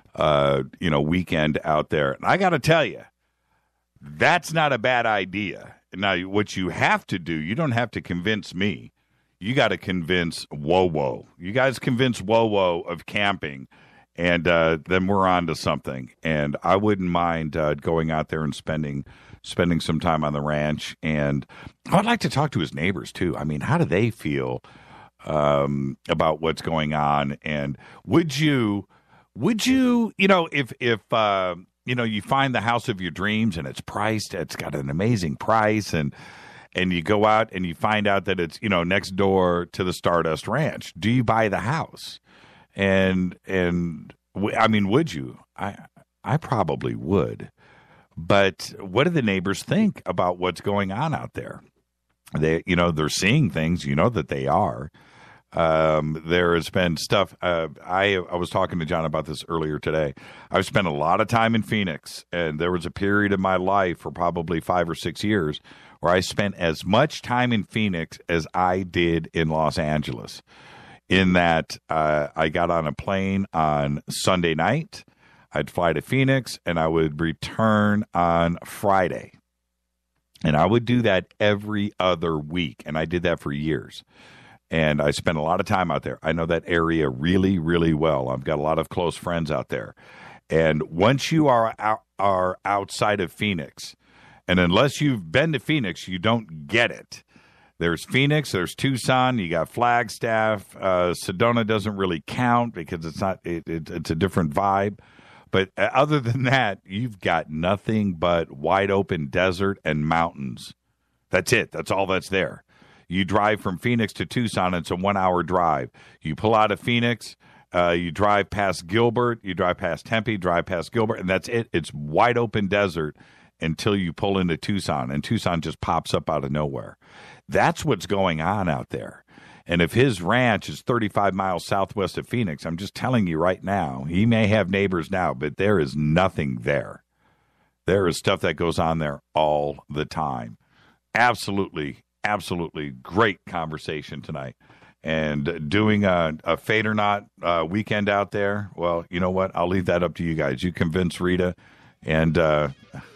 weekend out there. And I got to tell you, that's not a bad idea. Now, what you have to do, you don't have to convince me. You got to convince Wowo. You guys convince Wowo of camping, and then we're on to something. And I wouldn't mind going out there and spending some time on the ranch. And I'd like to talk to his neighbors, too. I mean, how do they feel about what's going on? And would you, if you find the house of your dreams and it's priced, it's got an amazing price, and you go out and you find out that it's, next door to the StarDust Ranch, do you buy the house? And I mean, would you? I probably would. But what do the neighbors think about what's going on out there? They're seeing things, that they are. There has been stuff. I was talking to John about this earlier today. I've spent a lot of time in Phoenix, and there was a period of my life for probably 5 or 6 years where I spent as much time in Phoenix as I did in Los Angeles. In that, I got on a plane on Sunday night. I'd fly to Phoenix, and I would return on Friday. And I would do that every other week, and I did that for years. And I spent a lot of time out there. I know that area really, really well. I've got a lot of close friends out there. And once you are outside of Phoenix, and unless you've been to Phoenix, you don't get it. There's Phoenix, there's Tucson, you got Flagstaff. Sedona doesn't really count because it's not. It's a different vibe. But other than that, you've got nothing but wide open desert and mountains. That's it. That's all that's there. You drive from Phoenix to Tucson, it's a 1-hour drive. You pull out of Phoenix, you drive past Gilbert, you drive past Tempe, drive past Gilbert, and that's it. It's wide open desert until you pull into Tucson, and Tucson just pops up out of nowhere. That's what's going on out there. And if his ranch is 35 miles southwest of Phoenix, I'm just telling you right now, he may have neighbors now, but there is nothing there. There is stuff that goes on there all the time. Absolutely great conversation tonight. And doing a fade or not weekend out there, well, you know what? I'll leave that up to you guys. You convince Rita, and and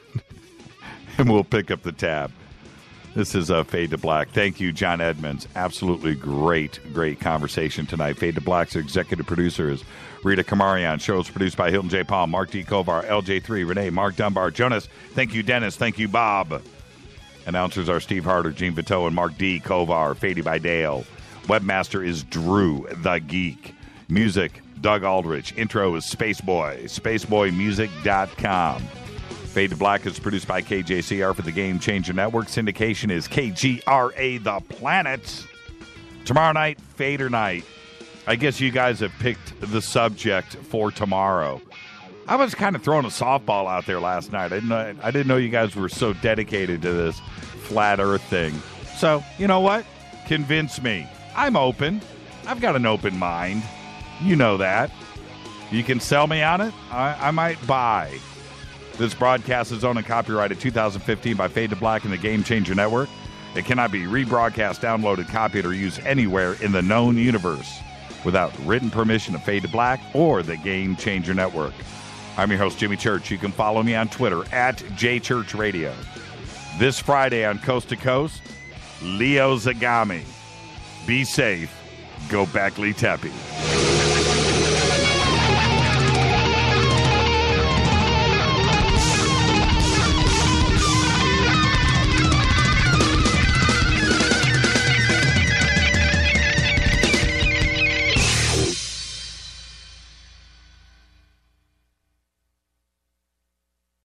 we'll pick up the tab. This is Fade to Black. Thank you, John Edmonds. Absolutely great conversation tonight. Fade to Black's executive producer is Rita Kamarian. Show is produced by Hilton J. Palm, Mark D. Kovar, LJ3, Renee, Mark Dunbar, Jonas. Thank you, Dennis. Thank you, Bob. Announcers are Steve Harder, Gene Vito, and Mark D. Kovar. Fadey by Dale. Webmaster is Drew the Geek. Music, Doug Aldrich. Intro is Spaceboy. SpaceboyMusic.com. Fade to Black is produced by KJCR for the Game Changer Network. Syndication is KGRA The Planet. Tomorrow night, Fader Night. I guess you guys have picked the subject for tomorrow. I was kind of throwing a softball out there last night. I didn't know you guys were so dedicated to this flat earth thing. So, you know what? Convince me. I'm open. I've got an open mind. You know that. You can sell me on it. I might buy. This broadcast is owned and copyrighted 2015 by Fade to Black and the Game Changer Network. It cannot be rebroadcast, downloaded, copied, or used anywhere in the known universe without written permission of Fade to Black or the Game Changer Network. I'm your host, Jimmy Church. You can follow me on Twitter at JChurchRadio. This Friday on Coast to Coast, Leo Zagami. Be safe. Go back, Lee Tepe.